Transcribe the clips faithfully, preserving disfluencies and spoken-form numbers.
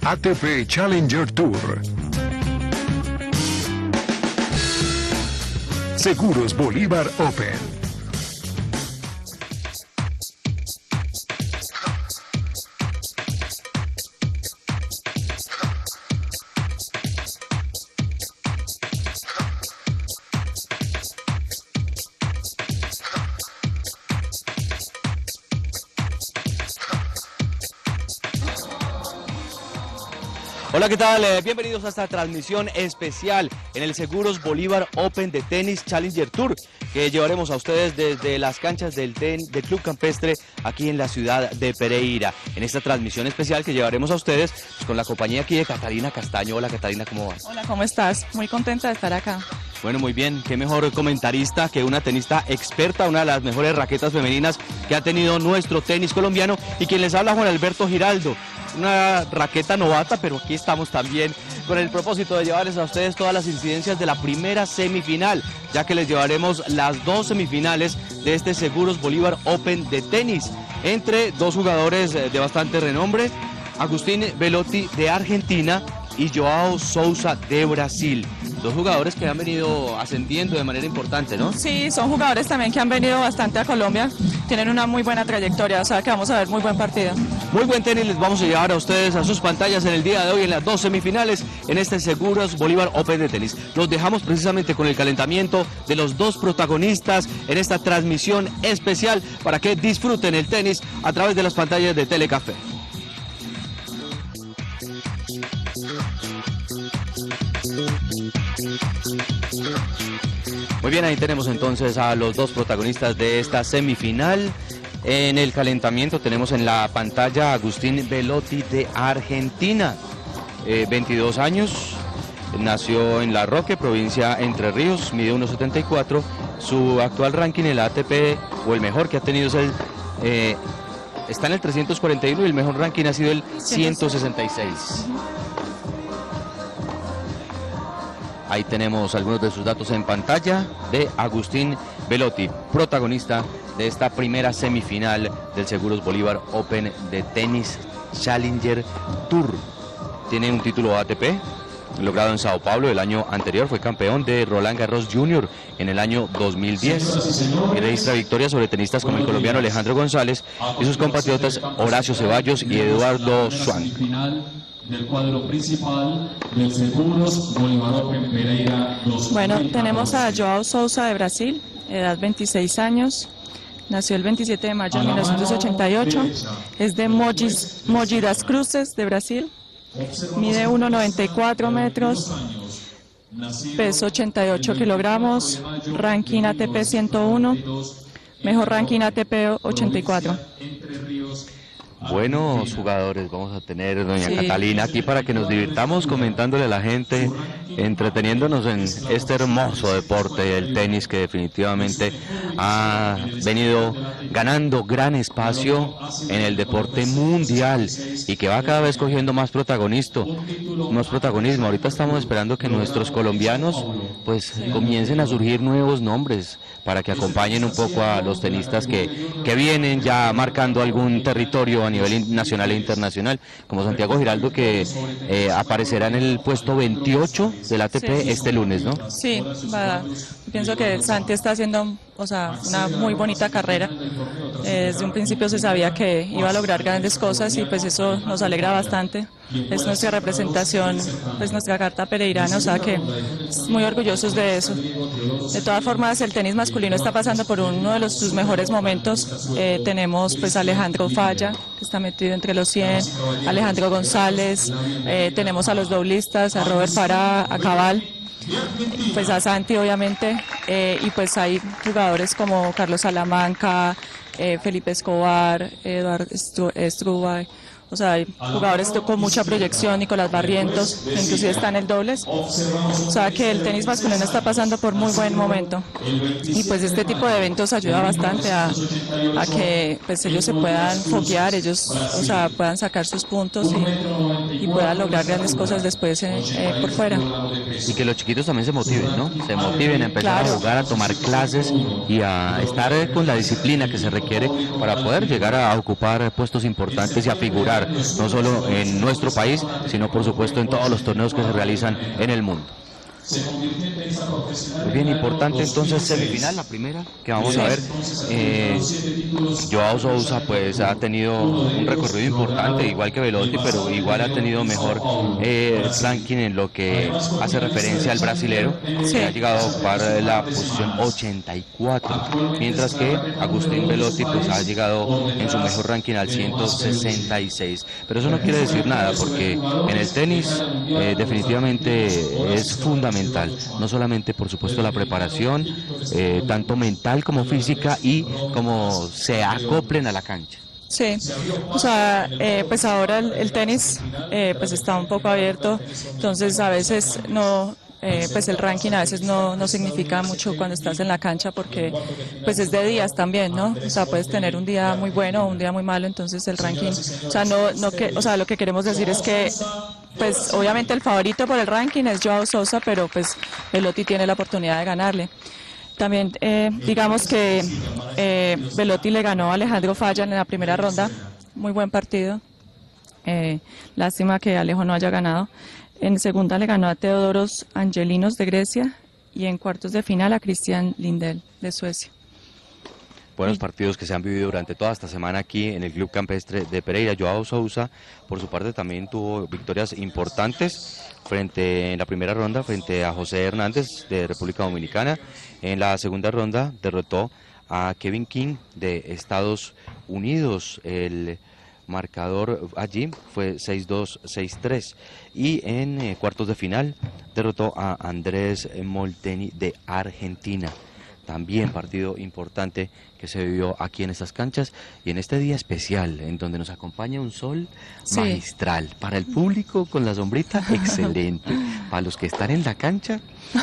A T P Challenger Tour. Seguros Bolívar Open. Hola, ¿qué tal? Eh, bienvenidos a esta transmisión especial en el Seguros Bolívar Open de Tenis Challenger Tour, que llevaremos a ustedes desde las canchas del, ten, del Club Campestre aquí en la ciudad de Pereira. En esta transmisión especial que llevaremos a ustedes pues, con la compañía aquí de Catalina Castaño. Hola, Catalina, ¿cómo vas? Hola, ¿cómo estás? Muy contenta de estar acá. Bueno, muy bien. Qué mejor comentarista que una tenista experta, una de las mejores raquetas femeninas que ha tenido nuestro tenis colombiano, y quien les habla, Juan Alberto Giraldo. Una raqueta novata, pero aquí estamos también con el propósito de llevarles a ustedes todas las incidencias de la primera semifinal, ya que les llevaremos las dos semifinales de este Seguros Bolívar Open de tenis, entre dos jugadores de bastante renombre, Agustín Belotti de Argentina y Joao Sousa de Brasil. Dos jugadores que han venido ascendiendo de manera importante, ¿no? Sí, son jugadores también que han venido bastante a Colombia, tienen una muy buena trayectoria, o sea que vamos a ver muy buen partido. Muy buen tenis les vamos a llevar a ustedes a sus pantallas en el día de hoy en las dos semifinales en este Seguros Bolívar Open de tenis. Los dejamos precisamente con el calentamiento de los dos protagonistas en esta transmisión especial para que disfruten el tenis a través de las pantallas de Telecafé. Muy bien, ahí tenemos entonces a los dos protagonistas de esta semifinal. En el calentamiento tenemos en la pantalla a Agustín Belotti de Argentina, eh, veintidós años, nació en La Roque, provincia Entre Ríos, mide uno setenta y cuatro, su actual ranking en el A T P, o el mejor que ha tenido es el, eh, está en el trescientos cuarenta y uno y el mejor ranking ha sido el ciento sesenta y seis. Ahí tenemos algunos de sus datos en pantalla de Agustín Belotti, protagonista de esta primera semifinal del Seguros Bolívar Open de Tenis Challenger Tour. Tiene un título A T P logrado en Sao Paulo el año anterior, fue campeón de Roland Garros Junior en el año dos mil diez y registra victorias sobre tenistas como el colombiano Alejandro González y sus compatriotas Horacio Ceballos y Eduardo Swank. Del cuadro principal del Seguros Bolívar Open Pereira dos mil veinte. Bueno, tenemos a Joao Sousa de Brasil, edad veintiséis años, nació el veintisiete de mayo de mil novecientos ochenta y ocho, es de Mogi, Mogi das Cruzes de Brasil, mide uno noventa y cuatro metros, peso ochenta y ocho kilogramos, ranking A T P ciento uno, mejor ranking A T P ochenta y cuatro. Buenos jugadores vamos a tener, doña Sí. Catalina, aquí para que nos divirtamos comentándole a la gente, entreteniéndonos en este hermoso deporte, el tenis, que definitivamente ha venido ganando gran espacio en el deporte mundial y que va cada vez cogiendo más protagonismo, más protagonismo. Ahorita estamos esperando que nuestros colombianos pues comiencen a surgir nuevos nombres para que acompañen un poco a los tenistas que, que vienen ya marcando algún territorio a nivel nacional e internacional, como Santiago Giraldo, que eh, aparecerá en el puesto veintiocho del A T P Sí. este lunes, ¿no? Sí, va, pienso que Santi está haciendo, o sea, una muy bonita carrera. Eh, desde un principio se sabía que iba a lograr grandes cosas y pues eso nos alegra bastante. Es nuestra representación, pues nuestra carta pereirana, o sea que muy orgullosos de eso. De todas formas, el tenis masculino está pasando por uno de los, sus mejores momentos. Eh, tenemos pues a Alejandro Falla, que está metido entre los cien, Alejandro González, eh, tenemos a los doblistas, a Robert Farah, a Cabal, pues a Santi obviamente, eh, y pues hay jugadores como Carlos Salamanca, eh, Felipe Escobar, Eduardo Strubay. O sea, hay jugadores con mucha proyección, Nicolás Barrientos, que inclusive está en el dobles. O sea, que el tenis masculino está pasando por muy buen momento. Y pues este tipo de eventos ayuda bastante a, a que pues ellos se puedan foguear, ellos o sea, puedan sacar sus puntos y, y puedan lograr grandes cosas después eh, eh, por fuera. Y que los chiquitos también se motiven, ¿no? Se motiven a empezar Claro. a jugar, a tomar clases y a estar con la disciplina que se requiere para poder llegar a ocupar puestos importantes y a figurar demostrar, no solo en nuestro país, sino por supuesto en todos los torneos que se realizan en el mundo. Muy bien, importante entonces semifinal, la primera que vamos a ver. eh, Joao Sousa pues ha tenido un recorrido importante, igual que Belotti, pero igual ha tenido mejor eh, ranking en lo que hace referencia al brasilero, Sí. que ha llegado a ocupar la posición ochenta y cuatro, mientras que Agustín Belotti pues ha llegado en su mejor ranking al ciento sesenta y seis, pero eso no quiere decir nada, porque en el tenis eh, definitivamente es fundamental, no solamente por supuesto la preparación, eh, tanto mental como física, y cómo se acoplen a la cancha. Sí, o sea, eh, pues ahora el, el tenis eh, pues está un poco abierto, entonces a veces no, eh, pues el ranking a veces no, no significa mucho cuando estás en la cancha, porque pues es de días también, ¿no? O sea, puedes tener un día muy bueno o un día muy malo, entonces el ranking, o sea, no, no que, o sea, lo que queremos decir es que pues obviamente el favorito por el ranking es Joao Sousa, pero pues Belotti tiene la oportunidad de ganarle. También eh, digamos que eh, Belotti le ganó a Alejandro Falla en la primera ronda, muy buen partido, eh, lástima que Alejo no haya ganado. En segunda le ganó a Teodoros Angelinos de Grecia y en cuartos de final a Christian Lindell de Suecia. Buenos partidos que se han vivido durante toda esta semana aquí en el Club Campestre de Pereira. Joao Sousa, por su parte, también tuvo victorias importantes frente en la primera ronda frente a José Hernández de República Dominicana. En la segunda ronda derrotó a Kevin King de Estados Unidos. El marcador allí fue seis dos, seis tres, y en eh, cuartos de final derrotó a Andrés Molteni de Argentina. También partido importante que se vivió aquí en estas canchas y en este día especial en donde nos acompaña un sol Sí. magistral. Para el público con la sombrita, excelente. Para los que están en la cancha,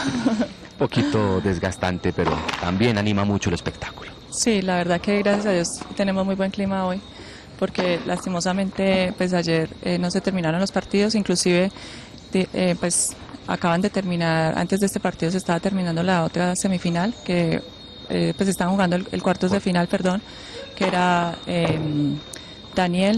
un poquito desgastante, pero también anima mucho el espectáculo. Sí, la verdad que gracias a Dios tenemos muy buen clima hoy, porque lastimosamente pues ayer eh, no se terminaron los partidos, inclusive de- eh, pues acaban de terminar, antes de este partido se estaba terminando la otra semifinal, que eh, pues estaban jugando el, el cuartos de final, perdón, que era eh, Daniel,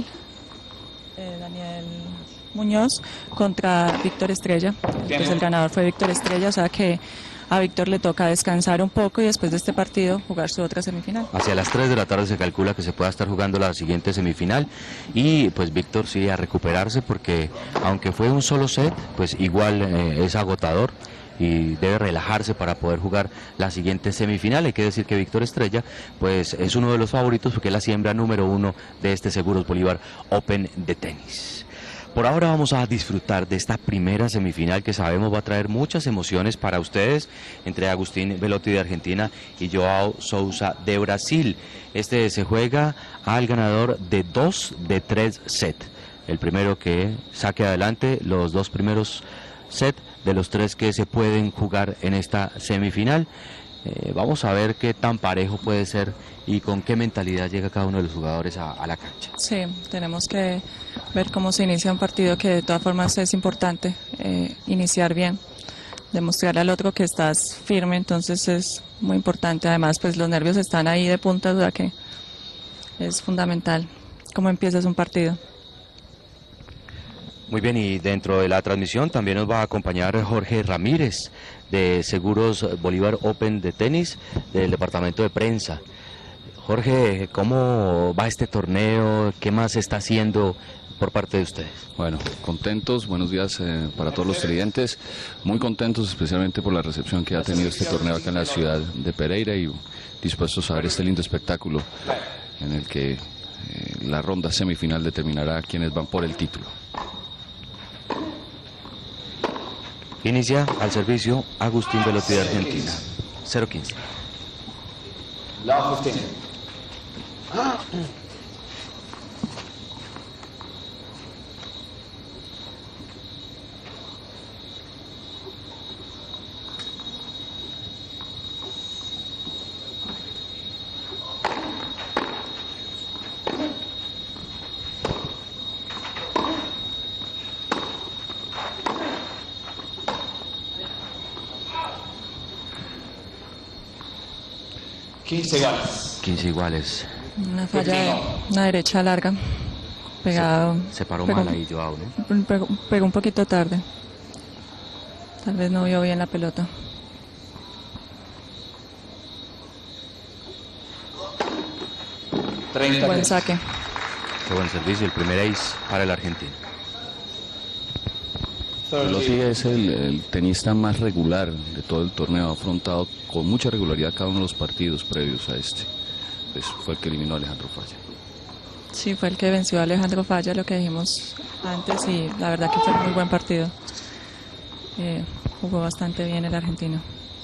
eh, Daniel Muñoz contra Víctor Estrella. Pues el ganador fue Víctor Estrella, o sea que a Víctor le toca descansar un poco y después de este partido jugar su otra semifinal. Hacia las tres de la tarde se calcula que se pueda estar jugando la siguiente semifinal y pues Víctor sí a recuperarse, porque aunque fue un solo set, pues igual eh, es agotador y debe relajarse para poder jugar la siguiente semifinal. Hay que decir que Víctor Estrella pues es uno de los favoritos porque es la siembra número uno de este Seguros Bolívar Open de tenis. Por ahora vamos a disfrutar de esta primera semifinal que sabemos va a traer muchas emociones para ustedes, entre Agustín Belotti de Argentina y Joao Sousa de Brasil. Este se juega al ganador de dos de tres sets. El primero que saque adelante los dos primeros sets de los tres que se pueden jugar en esta semifinal. Eh, vamos a ver qué tan parejo puede ser y con qué mentalidad llega cada uno de los jugadores a, a la cancha. Sí, tenemos que ver cómo se inicia un partido, que de todas formas es importante eh, iniciar bien, demostrarle al otro que estás firme, entonces es muy importante. Además, pues los nervios están ahí de punta, o sea que es fundamental cómo empiezas un partido. Muy bien, y dentro de la transmisión también nos va a acompañar Jorge Ramírez de Seguros Bolívar Open de tenis del departamento de prensa. Jorge, ¿cómo va este torneo? ¿Qué más se está haciendo por parte de ustedes? Bueno, contentos, buenos días eh, para todos los televidentes, muy contentos especialmente por la recepción que ha tenido este torneo acá en la ciudad de Pereira y dispuestos a ver este lindo espectáculo en el que eh, la ronda semifinal determinará quiénes van por el título. Inicia al servicio Agustín Belotti de Argentina, cero quince. quince iguales. quince iguales. Una falla, de- una derecha larga. pegado. Se, se paró pegó, mal ahí Joao, ¿no? Pegó, pegó un poquito tarde. Tal vez no vio bien la pelota. treinta. Buen saque. Qué buen servicio, el primer ace para el argentino. Velotti es el, el tenista más regular de todo el torneo, ha afrontado con mucha regularidad cada uno de los partidos previos a este. Pues fue el que eliminó a Alejandro Falla. Sí, fue el que venció a Alejandro Falla, lo que dijimos antes, y la verdad que fue un muy buen partido. Eh, jugó bastante bien el argentino.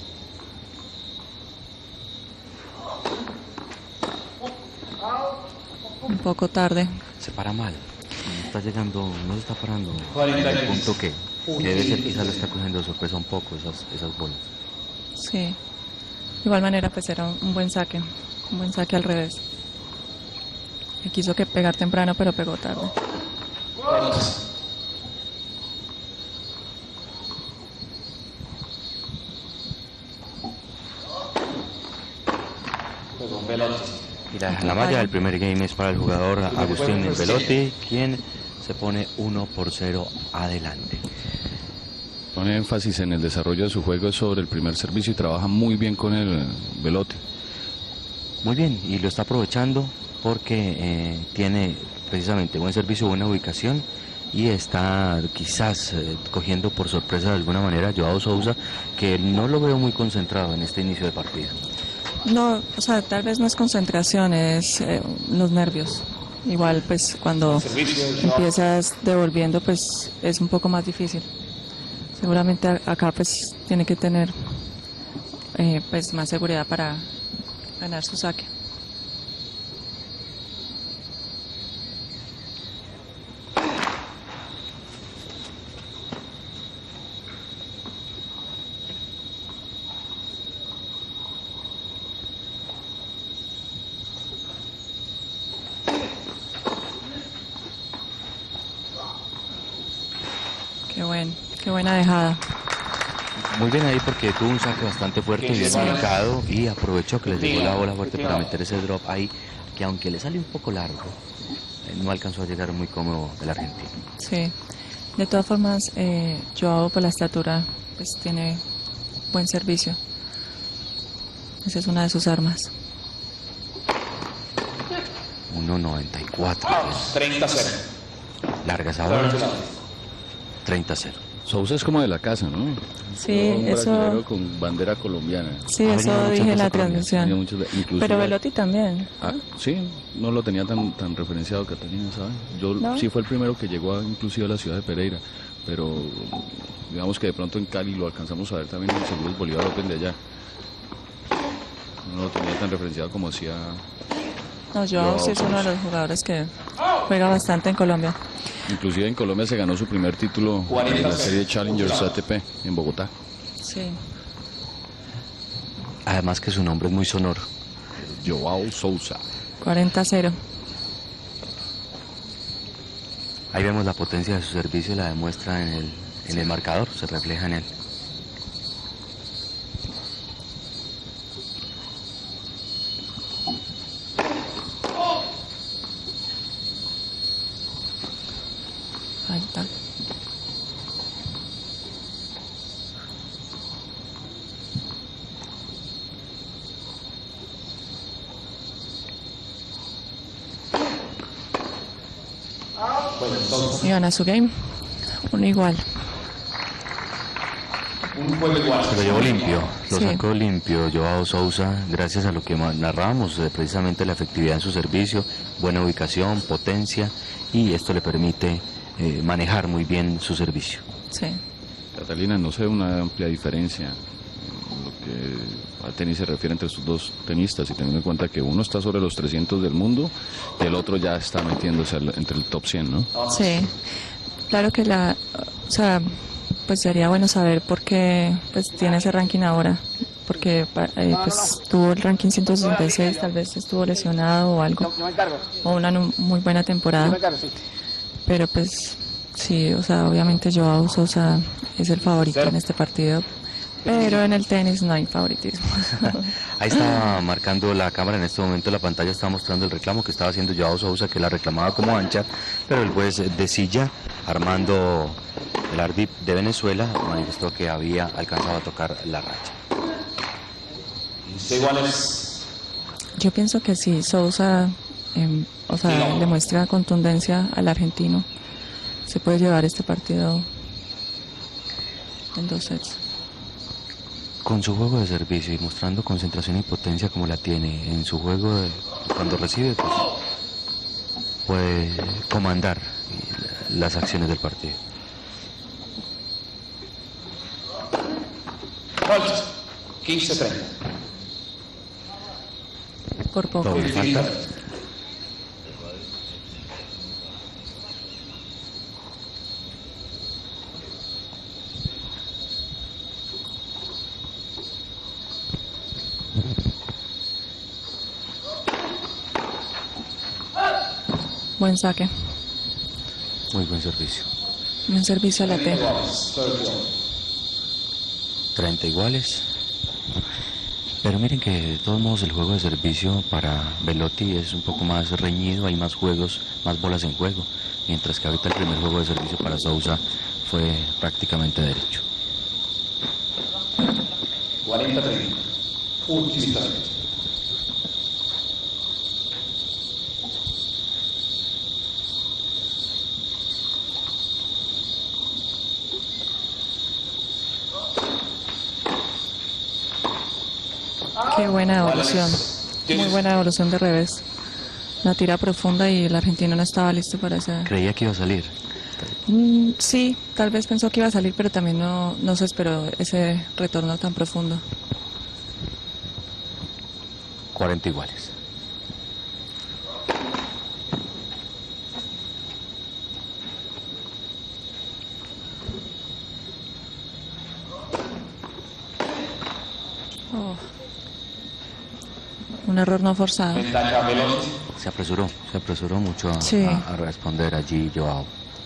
Un poco tarde. Se para mal. No está llegando, no se está parando en el punto que, que debe ser, quizás le está cogiendo de sorpresa un poco esas, esas bolas. Sí. De igual manera, pues era un, un buen saque. Un buen saque al revés. Le quiso que pegar temprano, pero pegó tarde. Y la, la malla del primer game es para el jugador Agustín Velotti, quien se pone uno por cero adelante. Pone énfasis en el desarrollo de su juego sobre el primer servicio y trabaja muy bien con el Velotti. Muy bien, y lo está aprovechando porque eh, tiene precisamente buen servicio, buena ubicación, y está quizás eh, cogiendo por sorpresa de alguna manera a Joao Sousa, que no lo veo muy concentrado en este inicio de partida. No, o sea, tal vez no es concentración, es eh, los nervios. Igual, pues, cuando empiezas devolviendo, pues, es un poco más difícil. Seguramente a- acá, pues, tiene que tener, eh, pues, más seguridad para ganar su saque. Qué buen, qué buena dejada. Muy bien ahí porque tuvo un saque bastante fuerte y bien ubicado y aprovechó que le llegó la bola fuerte para meter ese drop ahí, que aunque le salió un poco largo, eh, no alcanzó a llegar muy cómodo el argentino. Sí. De todas formas, eh, Joao, por la estatura, pues, tiene buen servicio. Esa es una de sus armas. uno noventa y cuatro. treinta cero. Larga esa bola. treinta cero. Sousa es como de la casa, ¿no? Sí, Un eso- brasilero con bandera colombiana. Sí, Ha venido eso muchas dije en veces la a Colombia, transmisión. Tenía muchos- inclusive- Pero Velotti también. Ah, sí, no lo tenía tan tan referenciado Catalina, ¿sabes? Yo ¿No? sí fue el primero que llegó a, inclusive a la ciudad de Pereira, pero digamos que de pronto en Cali lo alcanzamos a ver también en el Seguros Bolívar Open de allá. No lo tenía tan referenciado como hacía. No, Joao sí es uno de los jugadores que juega bastante en Colombia. Inclusive en Colombia se ganó su primer título en la serie Challengers A T P en Bogotá. Sí. Además que su nombre es muy sonoro. Joao Sousa. cuarenta cero. Ahí vemos la potencia de su servicio, la demuestra en el, en el marcador, se refleja en él. Ahí está. Y gana su game. Uno igual. Se lo llevó limpio, lo Sí. sacó limpio Joao Sousa, gracias a lo que ma- narrábamos, eh, precisamente la efectividad en su servicio, buena ubicación, potencia, y esto le permite eh, manejar muy bien su servicio. Sí. Catalina, no sé, una amplia diferencia en lo que al tenis se refiere entre estos dos tenistas, y teniendo en cuenta que uno está sobre los trescientos del mundo y el otro ya está metiéndose al- entre el top cien, ¿no? Sí. Claro que la, o sea, pues sería bueno saber por qué pues tiene ese ranking ahora, porque pa- eh, pues tuvo el ranking ciento sesenta y seis, tal vez estuvo lesionado o algo, o una nu- muy buena temporada, pero pues sí, o sea, obviamente Joao Sousa es el favorito en este partido pero en el tenis no hay favoritismo. Ahí está marcando la cámara en este momento, la pantalla está mostrando el reclamo que estaba haciendo Joao Sousa, que la reclamaba como ancha, pero el juez de silla, Armando Lardip de Venezuela, manifestó que había alcanzado a tocar la racha. Yo pienso que si Sousa eh, o sea, le muestra contundencia al argentino, se puede llevar este partido en dos sets. Con su juego de servicio y mostrando concentración y potencia como la tiene en su juego de, cuando recibe, pues puede comandar las acciones del partido. quince treinta. Por poco. Doble falta. Buen saque. Muy buen servicio. Buen servicio a la T. treinta iguales. Pero miren que de todos modos el juego de servicio para Belotti es un poco más reñido, hay más juegos, más bolas en juego, mientras que ahorita el primer juego de servicio para Sousa fue prácticamente derecho. cuarenta treinta. Último servicio. Qué buena evolución. Muy buena evolución de revés. La tira profunda y el argentino no estaba listo para esa. Creía que iba a salir. Mm, sí, tal vez pensó que iba a salir, pero también no, no se esperó ese retorno tan profundo. cuarenta iguales. Oh. Un error no forzado. Ventaja Velotti. Se apresuró, se apresuró mucho a, Sí. a- a responder allí Joao.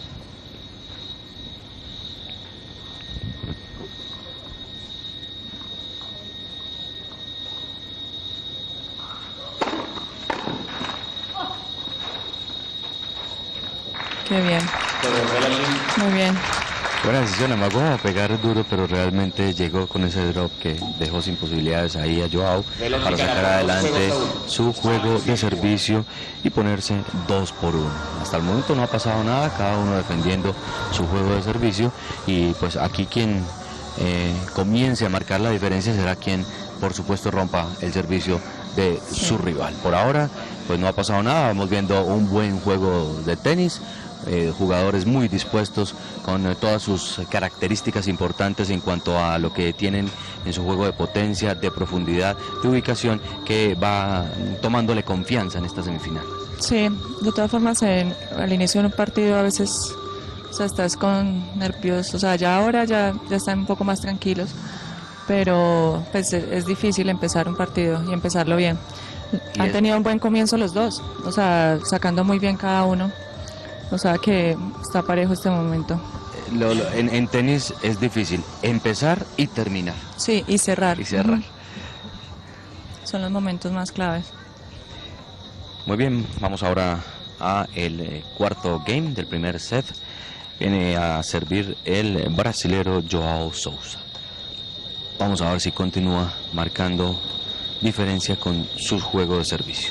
Qué bien. Muy bien. Buena decisión, además vamos a pegar duro, pero realmente llegó con ese drop que dejó sin posibilidades ahí a Joao para sacar adelante su juego de servicio y ponerse dos por uno. Hasta el momento no ha pasado nada, cada uno defendiendo su juego de servicio y pues aquí quien eh, comience a marcar la diferencia será quien por supuesto rompa el servicio de su rival. Por ahora pues no ha pasado nada, vamos viendo un buen juego de tenis. Eh, jugadores muy dispuestos con eh, todas sus características importantes en cuanto a lo que tienen en su juego de potencia, de profundidad, de ubicación, que va tomándole confianza en esta semifinal. Sí, de todas formas, en, al inicio de un partido a veces, o sea, estás con nervios, o sea, ya ahora ya, ya están un poco más tranquilos, pero pues es, es difícil empezar un partido y empezarlo bien. Y Han es- tenido un buen comienzo los dos, o sea, sacando muy bien cada uno, o sea que está parejo este momento. Eh, lo- lo- en, en tenis es difícil empezar y terminar. Sí, y cerrar. Y cerrar. Ujú. Son los momentos más claves. Muy bien, vamos ahora a el eh, cuarto game del primer set. Viene a servir el brasilero Joao Sousa. Vamos a ver si continúa marcando diferencia con su juego de servicio.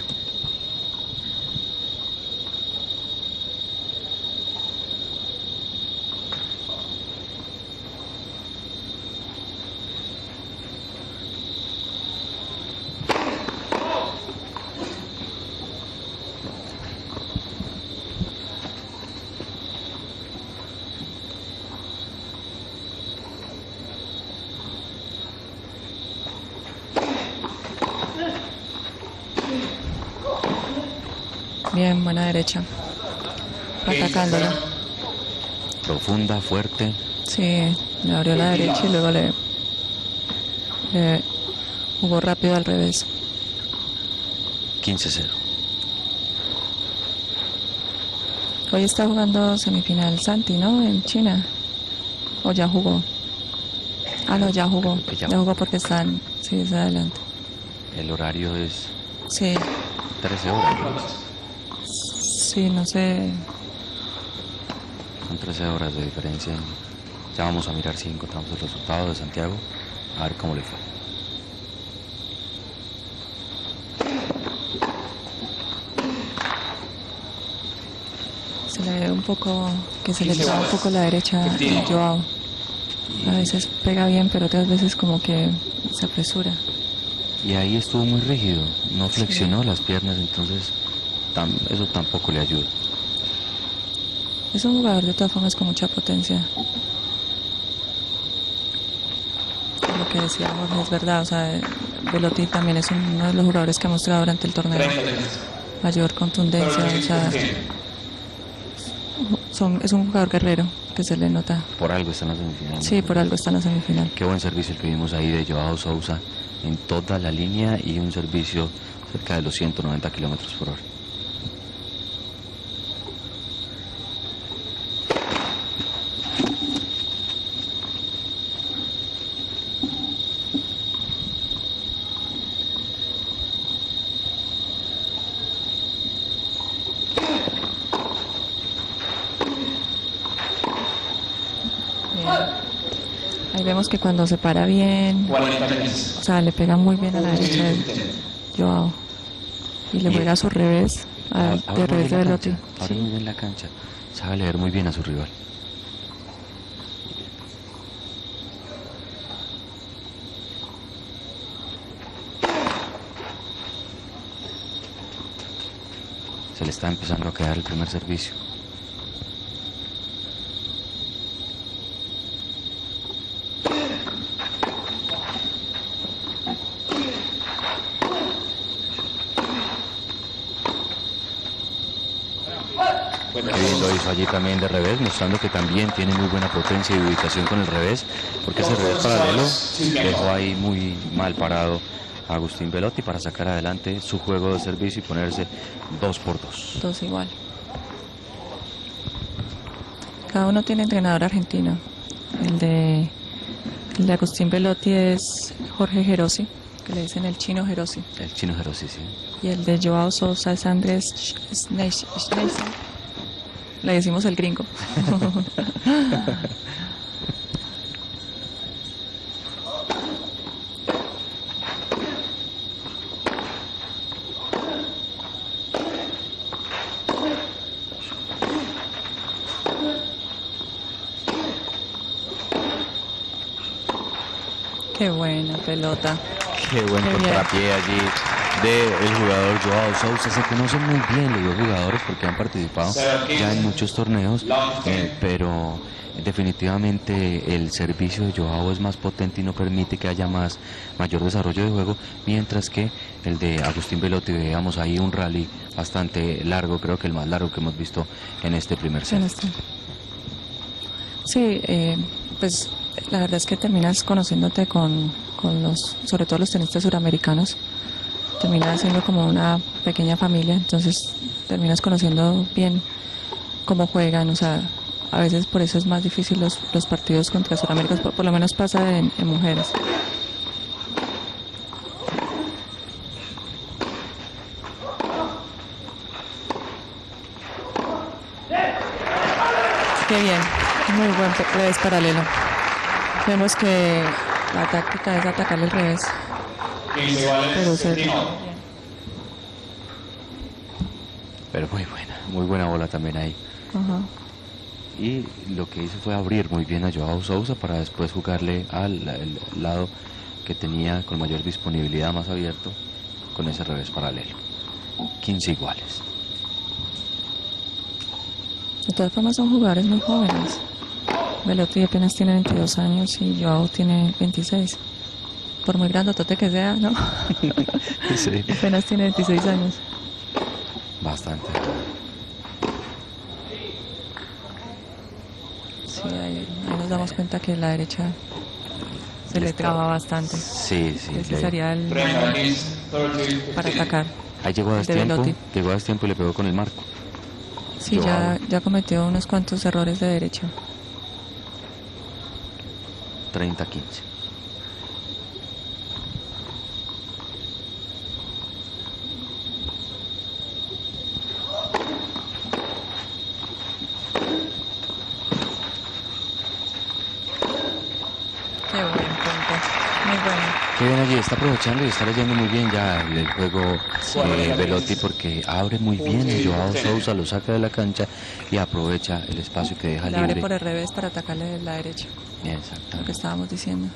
Bien, buena derecha. Atacándola. Profunda, fuerte. Sí, le abrió la derecha y luego le, le jugó rápido al revés. quince cero. Hoy está jugando semifinal Santi, ¿no? En China. ¿O ya jugó? Ah, no, ya jugó. Que ya- Ya jugó porque están, sí, es adelante. El horario es Sí, trece horas. sí, no sé. Son trece horas de diferencia. Ya vamos a mirar si encontramos el resultado de Santiago. A ver cómo le fue. Se le ve un poco, que se le traba un poco la derecha a Joao. A veces pega bien, pero otras veces como que se apresura. Y ahí estuvo muy rígido. No flexionó las piernas, entonces tam- eso tampoco le ayuda. Es un jugador de todas formas con mucha potencia. Lo que decía Jorge es verdad, o sea, Belotti también es uno de los jugadores que ha mostrado durante el torneo treinta segundos. mayor contundencia, o sea, son, es un jugador guerrero que se le nota. Por algo está en la semifinal. Sí, por algo está en la semifinal. Qué buen servicio el que vimos ahí de Joao Sousa en toda la línea y un servicio cerca de los ciento noventa kilómetros por hora. Ahí vemos que cuando se para bien, cuarenta quince. o sea, le pega muy bien a la derecha de Joao y le Y- juega a su revés, al Abre de muy revés de bien la Belotti. cancha, abre muy bien la cancha. Sabe leer muy bien a su rival. Se le está empezando a quedar el primer servicio. Qué bien lo hizo allí también de revés, mostrando que también tiene muy buena potencia y ubicación con el revés, porque ese revés paralelo dejó ahí muy mal parado a Agustín Belotti para sacar adelante su juego de servicio y ponerse dos por dos. Dos igual. Cada uno tiene entrenador argentino. El de, el de Agustín Belotti es Jorge Gerosi, que le dicen el chino Gerosi. El chino Gerosi, sí. Y el de Joao Sousa es Andrés Schneis- Schneisen. Le decimos el gringo. Qué buena pelota. Qué buen Qué bien. contrapié allí del jugador Joao Sousa. Se conocen muy bien los dos jugadores porque han participado ya en muchos torneos, eh, pero definitivamente el servicio de Joao es más potente y no permite que haya más mayor desarrollo de juego, mientras que el de Agustín Belotti, veamos ahí un rally bastante largo, creo que el más largo que hemos visto en este primer Sí, en set. este. Sí, eh, pues la verdad es que terminas conociéndote con, con los, sobre todo los tenistas suramericanos, terminas siendo como una pequeña familia, entonces terminas conociendo bien cómo juegan, o sea, a veces por eso es más difícil los, los partidos contra suramericanos, por, por lo menos pasa en, en mujeres. Qué bien, muy buen pe- revés paralelo. Vemos que la táctica es atacarle el revés, quince iguales. pero se... Séptimo. Pero muy buena, muy buena bola también ahí. Ajá. Y lo que hizo fue abrir muy bien a Joao Sousa para después jugarle al el lado que tenía con mayor disponibilidad, más abierto, con ese revés paralelo. quince iguales. De todas formas son jugadores muy jóvenes. Belotti apenas tiene veintidós años y Joao tiene veintiséis. Por muy grandotote que sea, ¿no? Sí, Apenas tiene veintiséis años. bastante. Sí, ahí, ahí nos damos cuenta que la derecha se le traba bastante. Sí, sí. Ese le- sería el treinta quince. treinta para atacar. Ahí llegó a de destiempo, Belotti. llegó a destiempo y le pegó con el marco. Sí, ya, ya cometió unos cuantos errores de derecha. treinta quince. bueno. Qué bien allí, está aprovechando y está leyendo muy bien ya el, el juego eh, Belotti, porque abre muy bien a Joao Sousa, lo saca de la cancha y aprovecha el espacio que deja Le abre libre. por el revés para atacarle de la derecha, lo que Exactamente. estábamos diciendo.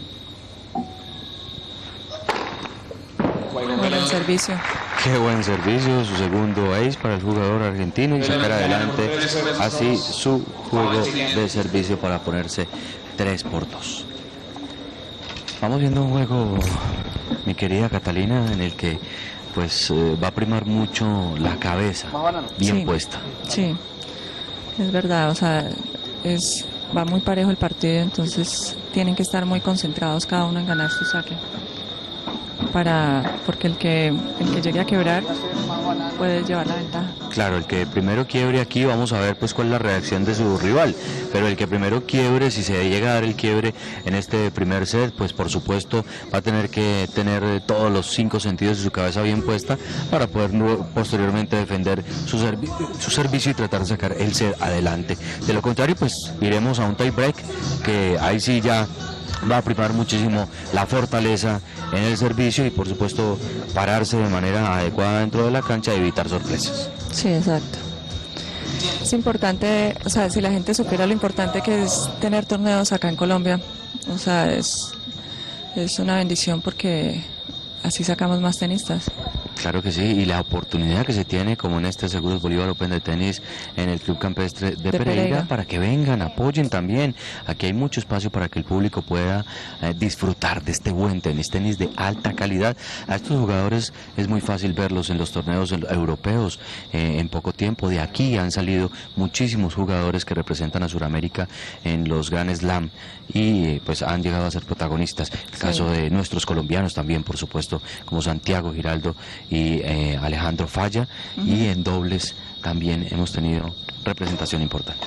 Buen servicio. Qué buen servicio, su segundo ace para el jugador argentino y sacar adelante así su juego de servicio para ponerse tres por dos. Vamos viendo un juego, mi querida Catalina, en el que pues eh, va a primar mucho la cabeza bien Sí. puesta. Sí, es verdad, o sea, es va muy parejo el partido, entonces tienen que estar muy concentrados cada uno en ganar su saque. Para, porque el que, el que llegue a quebrar puede llevar la ventaja. Claro, el que primero quiebre aquí, vamos a ver pues cuál es la reacción de su rival, pero el que primero quiebre, si se llega a dar el quiebre en este primer set, pues por supuesto va a tener que tener eh, todos los cinco sentidos de su cabeza bien puesta para poder nu- posteriormente defender su, servi- su servicio y tratar de sacar el set adelante. De lo contrario, pues iremos a un tie break, que ahí sí ya va a primar muchísimo la fortaleza en el servicio y por supuesto pararse de manera adecuada dentro de la cancha y evitar sorpresas. Sí, exacto. Es importante, o sea, si la gente supiera lo importante que es tener torneos acá en Colombia, o sea, es, es una bendición porque así sacamos más tenistas. Claro que sí, y la oportunidad que se tiene, como en este Seguros Bolívar Open de tenis en el Club Campestre de, De Pereira, Pereira. para que vengan, apoyen también. Aquí hay mucho espacio para que el público pueda eh, disfrutar de este buen tenis, tenis de alta calidad. A estos jugadores es muy fácil verlos en los torneos en- europeos eh, en poco tiempo. De aquí han salido muchísimos jugadores que representan a Sudamérica en los Grand Slam y eh, pues han llegado a ser protagonistas. El caso de nuestros colombianos también, por supuesto, como Santiago Giraldo y eh, Alejandro Falla, y en dobles también hemos tenido representación importante.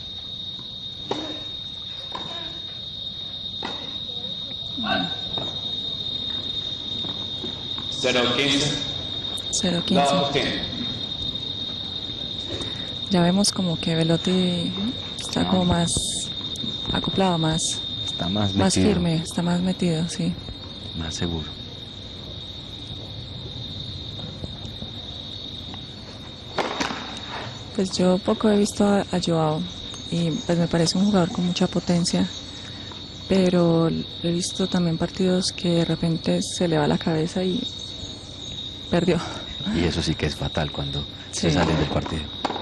cero quince. cero quince. Love ten. Ya vemos como que Belotti está como más acoplado, más, Está más más metido, firme, está más metido, sí. más seguro. Pues yo poco he visto a, a Joao y pues me parece un jugador con mucha potencia, pero he visto también partidos que de repente se le va la cabeza y perdió. Y eso sí que es fatal cuando se Sí. salen del partido.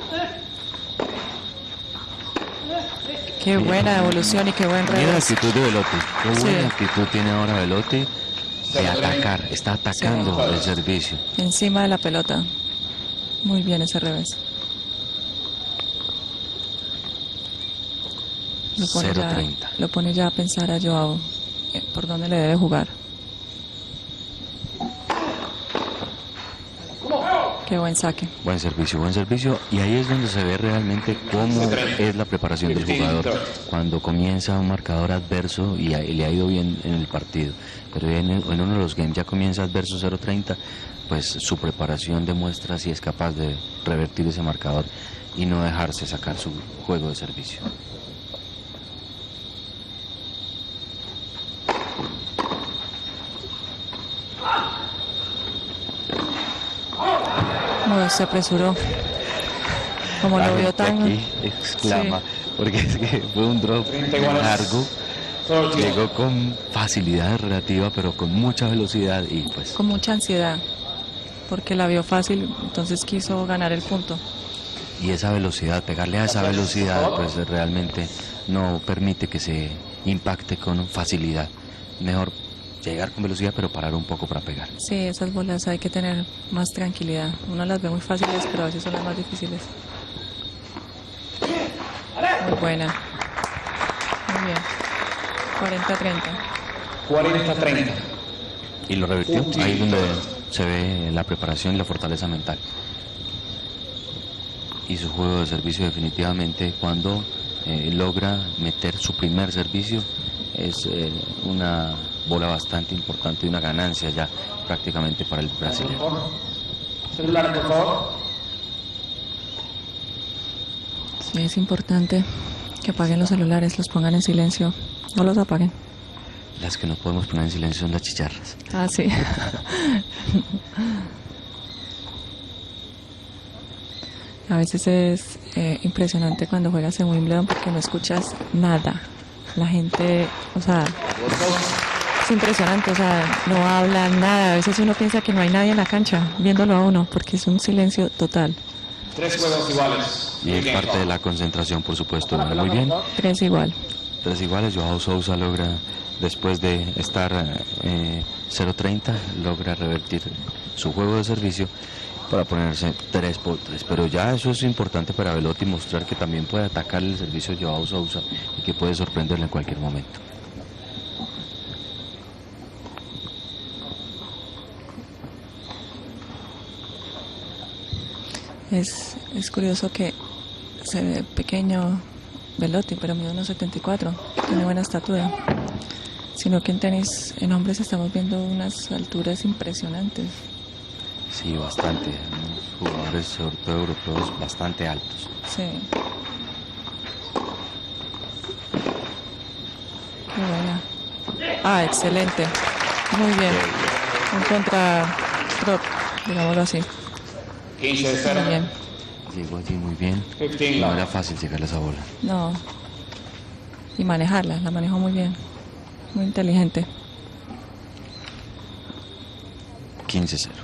Qué buena evolución y qué buen Mira la revés. actitud de Belotti. Qué Sí. buena actitud tiene ahora Belotti de atacar. Está atacando el servicio. Encima de la pelota. Muy bien ese revés. Lo pone, cero ya, treinta. lo pone ya a pensar a Joao eh, por dónde le debe jugar. Qué buen saque. Buen servicio, buen servicio. Y ahí es donde se ve realmente cómo es la preparación del jugador. Cuando comienza un marcador adverso y, a- y le ha ido bien en el partido. Pero en, el- en uno de los games ya comienza adverso cero treinta, pues su preparación demuestra si es capaz de revertir ese marcador y no dejarse sacar su juego de servicio. Uy, se apresuró. Como La lo vio gente tan... aquí exclama, porque es que fue un drop treinta iguales. largo, Solo quince. llegó con facilidad relativa, pero con mucha velocidad y pues con mucha ansiedad, porque la vio fácil, entonces quiso ganar el punto. y esa velocidad, pegarle a esa velocidad, pues realmente no permite que se impacte con facilidad. Mejor llegar con velocidad, pero parar un poco para pegar. Sí, esas bolas hay que tener más tranquilidad. Uno las ve muy fáciles, pero a veces son las más difíciles. Muy buena. Muy bien. cuarenta a treinta. cuarenta a treinta. Y lo revirtió. Ahí es donde se ve la preparación y la fortaleza mental. Y su juego de servicio definitivamente cuando eh, logra meter su primer servicio es eh, una bola bastante importante y una ganancia ya prácticamente para el brasileño. Celular, por favor. Sí, es importante que apaguen los celulares, los pongan en silencio. No los apaguen. Las que no podemos poner en silencio son las chicharras. Ah, sí. A veces es eh, impresionante cuando juegas en Wimbledon porque no escuchas nada. La gente, o sea, es impresionante, o sea, no hablan nada. A veces uno piensa que no hay nadie en la cancha viéndolo a uno porque es un silencio total. Tres juegos iguales. Y es parte de la concentración, por supuesto. Muy bien. Tres igual. Tres iguales. Joao Sousa logra, después de estar eh, cero treinta, logra revertir su juego de servicio para ponerse tres por tres, pero ya eso es importante para Belotti, mostrar que también puede atacar el servicio de Joao Sousa y que puede sorprenderle en cualquier momento. Es, es curioso que se ve pequeño Belotti, pero mide uno setenta y cuatro, tiene buena estatura. Sino que en tenis, en hombres, estamos viendo unas alturas impresionantes. Sí, bastante. Unos jugadores, sobre todo europeos, bastante altos. Sí. Qué buena. Ah, excelente. Muy bien. Un contra prop, digámoslo así. quince de Muy cero. bien. Llegó allí muy bien. quince No love. era fácil llegarle a esa bola. No. Y manejarla, la manejó muy bien. Muy inteligente. quince cero.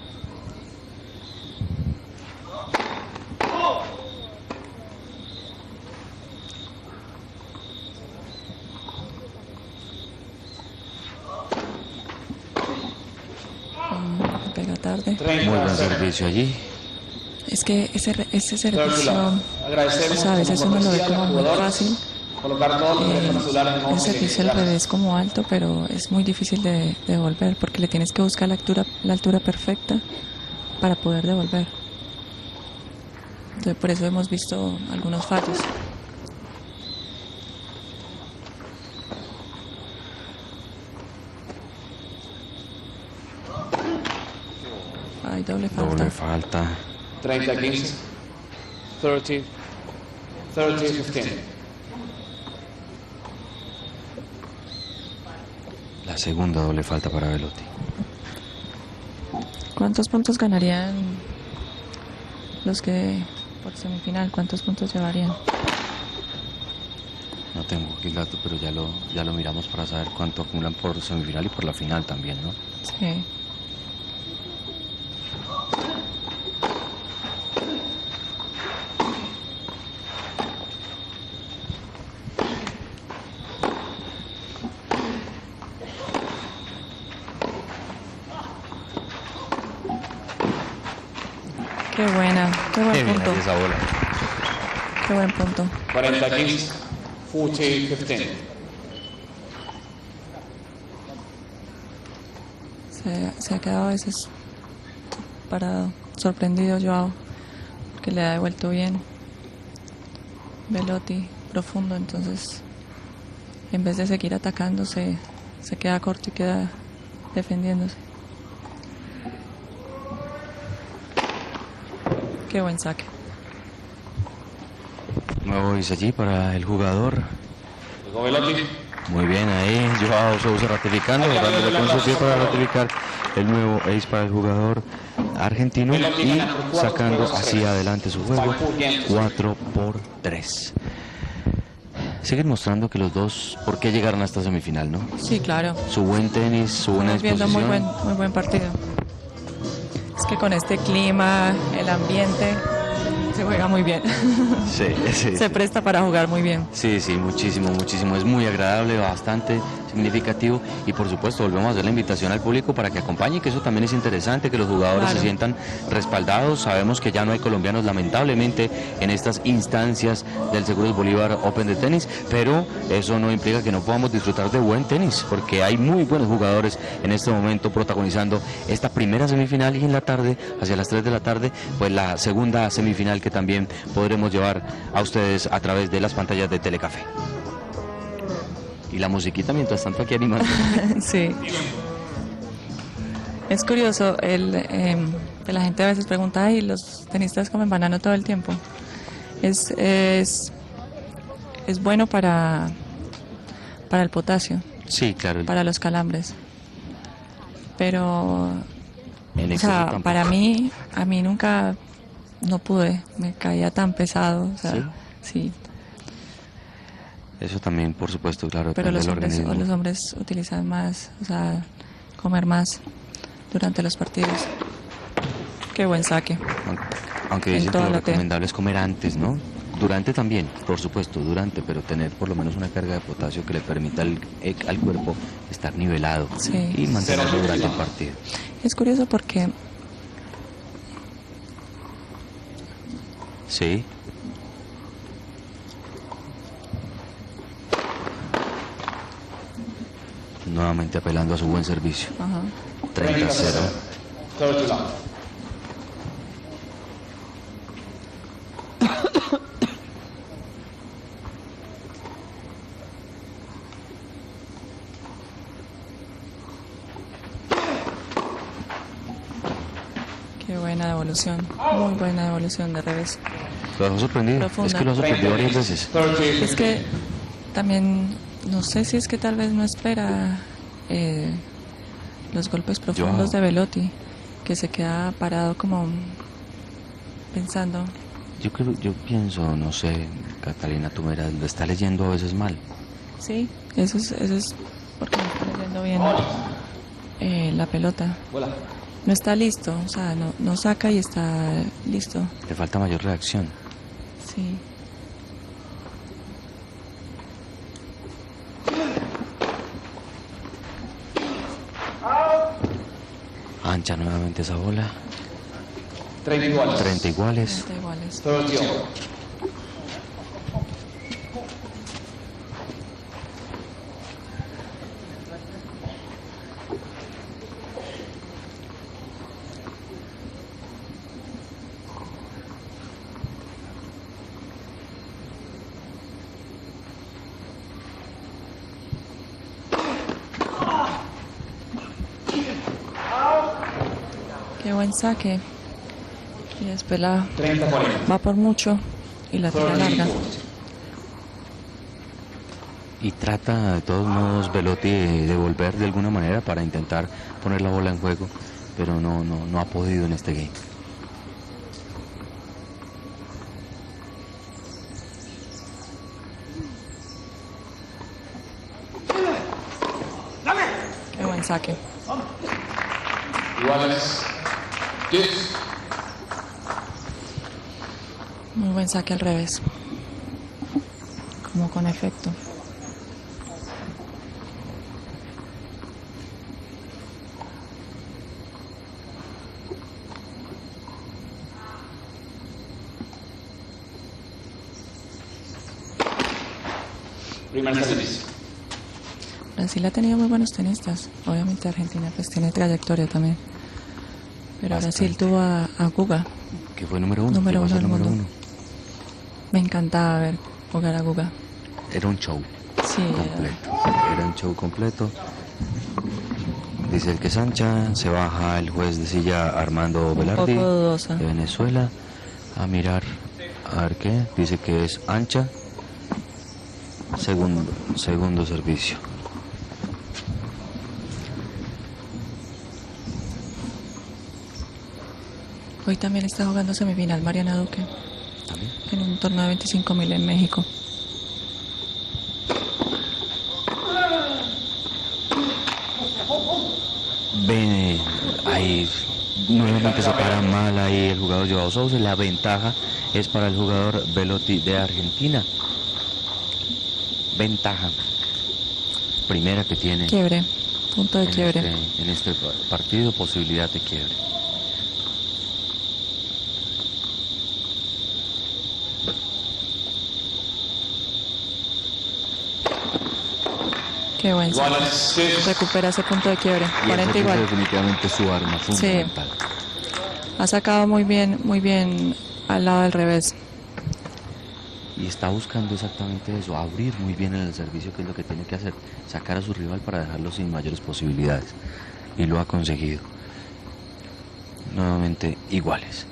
Mm, pega tarde. Muy buen servicio allí. Es que ese, re- ese Thirty servicio, love. Agradecemos o sea, a veces como uno lo ve cortesía a como los muy jugadores fácil. Colocar todos los Eh, teléfonos celulares en el modo servicio al silencio. revés como alto, pero es muy difícil de, de devolver porque le tienes que buscar la altura, la altura perfecta para poder devolver. Entonces, por eso hemos visto algunos fallos. Ay, doble falta. Doble falta. treinta quince. treinta. treinta quince. La segunda doble falta para Belotti. ¿Cuántos puntos ganarían los que por semifinal? ¿Cuántos puntos llevarían? No tengo aquí el dato, pero ya lo, ya lo miramos para saber cuánto acumulan por semifinal y por la final también, ¿no? Sí. Qué buena, qué buen Qué bien punto, hace esa bola. qué buen punto. cuarenta quince. cuarenta quince. Se, se ha quedado a veces parado, sorprendido Joao, porque le ha devuelto bien. Belotti profundo, entonces en vez de seguir atacando se, se queda corto y queda defendiéndose. Qué buen saque. Nuevo is allí para el jugador. Llegó Velotti. Muy bien ahí, Joao Sousa ratificando, dándole con su pie para ratificar el nuevo ace para el jugador argentino y sacando hacia adelante su juego cuatro por tres. Siguen mostrando que los dos, ¿por qué llegaron a esta semifinal, no? Sí, claro. Su buen tenis, su buena Estamos viendo muy disposición. buen, muy buen partido. Es que con este clima, el ambiente, se juega muy bien. Sí, sí, Se sí. presta para jugar muy bien. Sí, sí, muchísimo, muchísimo. Es muy agradable, bastante significativo y por supuesto volvemos a hacer la invitación al público para que acompañe, que eso también es interesante, que los jugadores Claro. se sientan respaldados. Sabemos que ya no hay colombianos lamentablemente en estas instancias del Seguros Bolívar Open de tenis, pero eso no implica que no podamos disfrutar de buen tenis, porque hay muy buenos jugadores en este momento protagonizando esta primera semifinal y en la tarde, hacia las tres de la tarde, pues la segunda semifinal que también podremos llevar a ustedes a través de las pantallas de Telecafé. Y la musiquita mientras tanto aquí animando. Sí. Es curioso, el, eh, que la gente a veces pregunta, ay, los tenistas comen banano todo el tiempo. Es, es, es bueno para, para el potasio. Sí, claro. para los calambres. Pero, En o exceso sea, tampoco. para mí, a mí nunca, no pude, me caía tan pesado, o sea, ¿Sí? sí. Eso también, por supuesto, claro, Pero depende los del hombres, organismo. los hombres utilizan más, o sea, comer más durante los partidos. Qué buen saque. Aunque- Aunque En dicen que toda lo la T. recomendable es comer antes, ¿no? Durante también, por supuesto, durante, pero tener por lo menos una carga de potasio que le permita al, eh, al cuerpo estar nivelado Sí. y mantenerlo durante el partido. Es curioso porque Sí. Nuevamente apelando a su buen servicio. ajá, treinta a cero. thirty love. qué buena devolución, muy buena devolución de revés. Lo dejó sorprendido. Profunda. Es que lo ha sorprendido varias veces. thirty. Es que también, no sé si es que tal vez no espera eh, los golpes profundos Yo- de Velotti, que se queda parado como pensando. Yo creo, yo pienso, no sé, Catalina, tú verás, lo está leyendo a veces mal. Sí, eso es, eso es porque no está leyendo bien eh, la pelota. No está listo, o sea, no, no saca y está listo. Le falta mayor reacción. Sí. Ancha nuevamente esa bola. treinta iguales. treinta iguales. Está iguales. thirty over. Qué buen saque. Y después la treinta cuarenta. va por mucho y la tira larga. Y trata de todos modos Velotti de, de volver de alguna manera para intentar poner la bola en juego, pero no, no, no ha podido en este game. Qué buen saque. Iguales. diez. Muy buen saque al revés. Como con efecto. Primer servicio. Brasil ha tenido muy buenos tenistas. Obviamente Argentina pues tiene trayectoria también. Pero Brasil Bastante. tuvo a, a Guga. Que fue número uno. Número llegó a uno ser del número mundo. uno. Me encantaba ver jugar a Guga. Era un show Sí, era- completo. Era un show completo. Dice el que es ancha, se baja el juez de silla Armando un Velardi poco dudosa. de Venezuela a mirar a ver qué. Dice que es ancha. Segundo, segundo servicio. Hoy también está jugando semifinal Mariana Duque También. en un torneo de veinticinco mil en México. Ven, ahí nuevamente se para mal ahí el jugador Joao Sousa. La ventaja es para el jugador Velotti de Argentina. Ventaja. Primera que tiene Quiebre, punto de en quiebre. este, en este partido, posibilidad de quiebre. Qué buen saque. Iguales. diez. Recupera ese punto de quiebre. Y ese cuarenta punto igual. definitivamente su arma fundamental. Ha sacado muy bien, muy bien al lado del revés. Y está buscando exactamente eso, abrir muy bien en el servicio, que es lo que tiene que hacer, sacar a su rival para dejarlo sin mayores posibilidades. Y lo ha conseguido. Nuevamente iguales.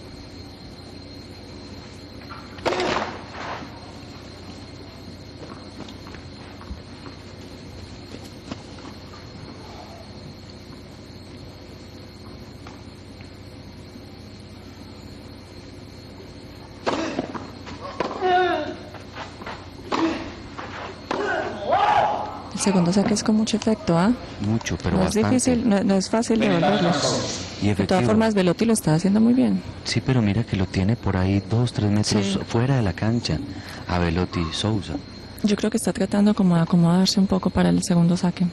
segundo saque es con mucho efecto, ¿ah? Mucho, pero No es bastante. difícil, no, no es fácil devolverlo. Y De efectivo. todas formas, Belotti lo está haciendo muy bien. Sí, pero mira que lo tiene por ahí dos, tres metros Sí. fuera de la cancha a Belotti Sousa. Yo creo que está tratando como de acomodarse un poco para el segundo saque.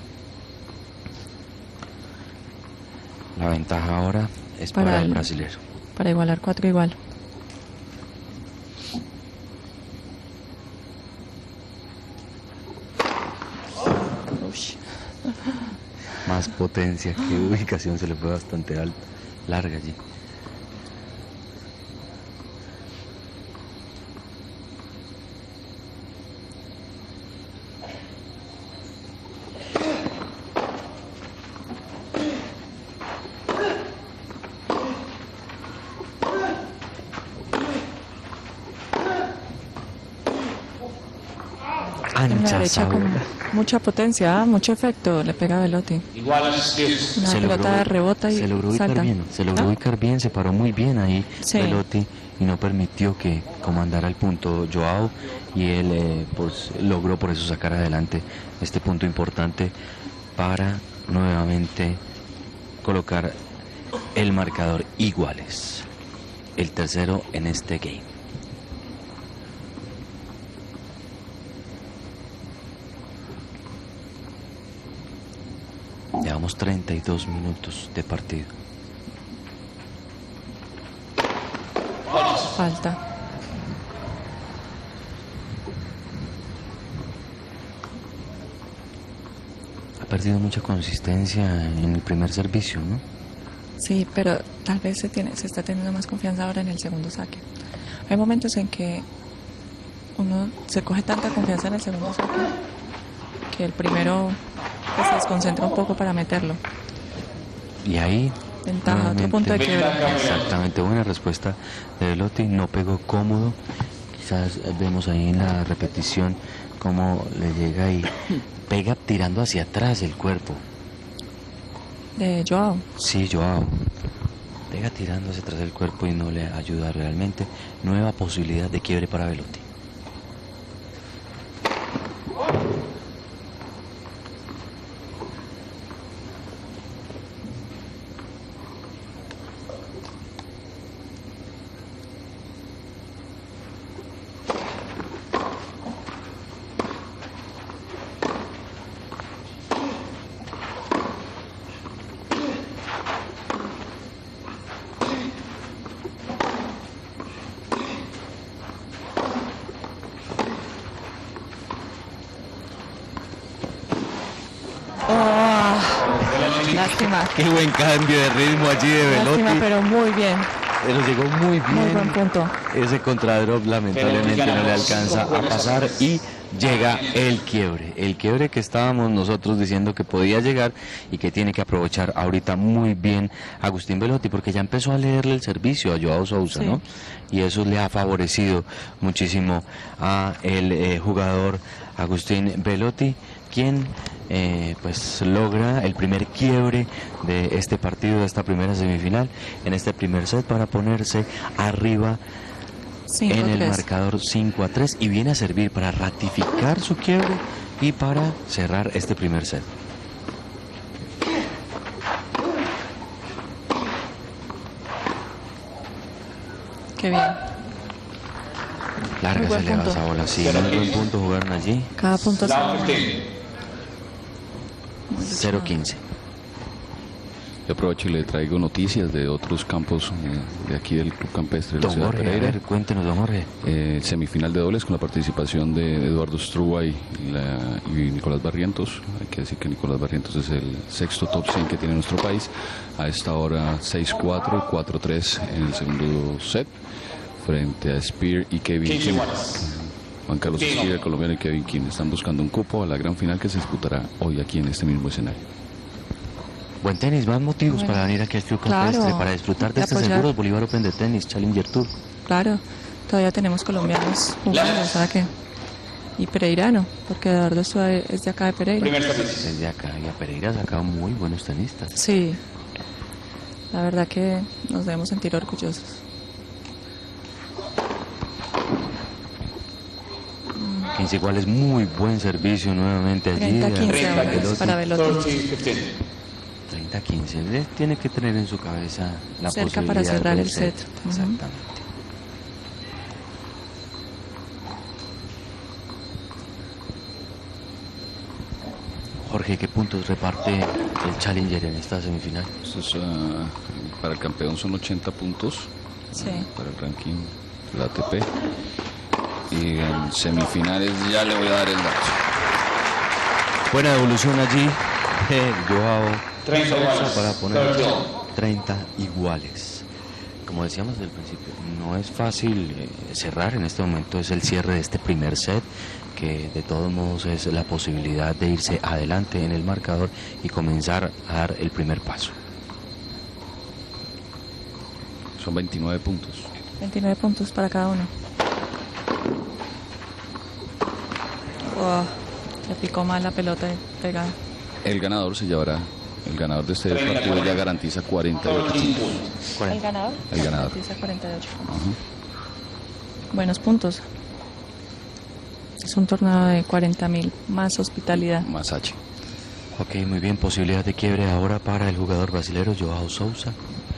La ventaja ahora es para, Para el el- brasilero. Para igualar cuatro igual. Uy. Más potencia, que ubicación, se le fue bastante alta, larga allí. En la Ancha derecha con sabor. mucha potencia, ¿ah? Mucho efecto, le pega a Belotti. Iguales diez. Una Se pelota logró- rebota y se logró ubicar salta. bien, se logró ¿Ah? ubicar bien, se paró muy bien ahí Sí. Belotti y no permitió que comandara el punto Joao, y él eh, pues logró por eso sacar adelante este punto importante para nuevamente colocar el marcador iguales, el tercero en este game. Llevamos treinta y dos minutos de partido. Falta. Ha perdido mucha consistencia en el primer servicio, ¿no? Sí, pero tal vez se, tiene, se está teniendo más confianza ahora en el segundo saque. Hay momentos en que uno se coge tanta confianza en el segundo saque que el primero pues, se desconcentra un poco para meterlo. Y ahí, Ventaja, otro nuevamente, punto de quiebre. exactamente, buena respuesta de Belotti, no pegó cómodo. Quizás vemos ahí en la repetición cómo le llega y pega tirando hacia atrás el cuerpo. De Joao. Sí, Joao. Pega tirando hacia atrás el cuerpo y no le ayuda realmente. Nueva posibilidad de quiebre para Belotti. Oh, lástima. Qué buen cambio de ritmo allí de Belotti. Lástima, pero muy bien. Pero llegó muy bien. Muy buen punto. Ese contradrop lamentablemente no le alcanza a pasar y llega el quiebre. El quiebre que estábamos nosotros diciendo que podía llegar y que tiene que aprovechar ahorita muy bien Agustín Belotti, porque ya empezó a leerle el servicio a Joao Sousa, Sí. ¿no? Y eso le ha favorecido muchísimo a el eh, jugador Agustín Belotti, quien eh, pues logra el primer quiebre de este partido, de esta primera semifinal, en este primer set, para ponerse arriba cinco en el tres. marcador cinco a tres, y viene a servir para ratificar su quiebre y para cerrar este primer set. Qué bien. Larga Muy se buen le va punto. esa bola, sí, muy buen punto jugaron allí. Cada punto es Down quince. cero quince. Yo aprovecho y le traigo noticias de otros campos eh, de aquí del Club Campestre de la Don ciudad de Jorge, a Pereira. ver, cuéntenos, don Jorge. Eh, semifinal de dobles con la participación de Eduardo Strua y, la- y Nicolás Barrientos. Hay que decir que Nicolás Barrientos es el sexto top cien que tiene nuestro país. A esta hora seis cuatro, cuatro tres en el segundo set frente a Spear y Kevin quince King. iguales. Juan Carlos Spear, el colombiano, y Kevin King están buscando un cupo a la gran final que se disputará hoy aquí en este mismo escenario. Buen tenis, más motivos Bueno, para venir aquí al Club claro, Campestre, para disfrutar de de este apoyar. Seguros Bolívar Open de Tenis Challenger Tour. Claro, todavía tenemos colombianos jugando, o sea que... Y pereirano, porque Eduardo Strua es de acá de Pereira. Primer servicio. Desde acá y a Pereira ha sacado muy buenos tenistas. Sí, la verdad que nos debemos sentir orgullosos. quince iguales, muy buen servicio nuevamente allí. treinta quince de ahora Belotti. para Belotti. thirty fifteen. treinta quince. Él tiene que tener en su cabeza la Cerca posibilidad para cerrar del el set. Ujú. Exactamente. Jorge, ¿qué puntos reparte el Challenger en esta semifinal? Esto es, ah, para el campeón son ochenta puntos. Sí. Para el ranking de la A T P. Y en semifinales ya le voy a dar el dato. Buena devolución allí de Joao treinta Sousa iguales. para poner thirty all. treinta iguales. Como decíamos desde el principio, no es fácil eh, cerrar en este momento, es el cierre de este primer set, que de todos modos es la posibilidad de irse adelante en el marcador y comenzar a dar el primer paso. Son veintinueve puntos. veintinueve puntos para cada uno. Oh, le picó mal la pelota y pegada. El ganador se llevará, el ganador de este partido ya garantiza cuarenta y ocho thirteen puntos. points. ¿El ganador? El ganador. Dice cuarenta y ocho. Ajá. Buenos puntos. Es un torneo de cuarenta mil, más hospitalidad. Más H. Ok, muy bien, posibilidad de quiebre ahora para el jugador brasilero Joao Sousa.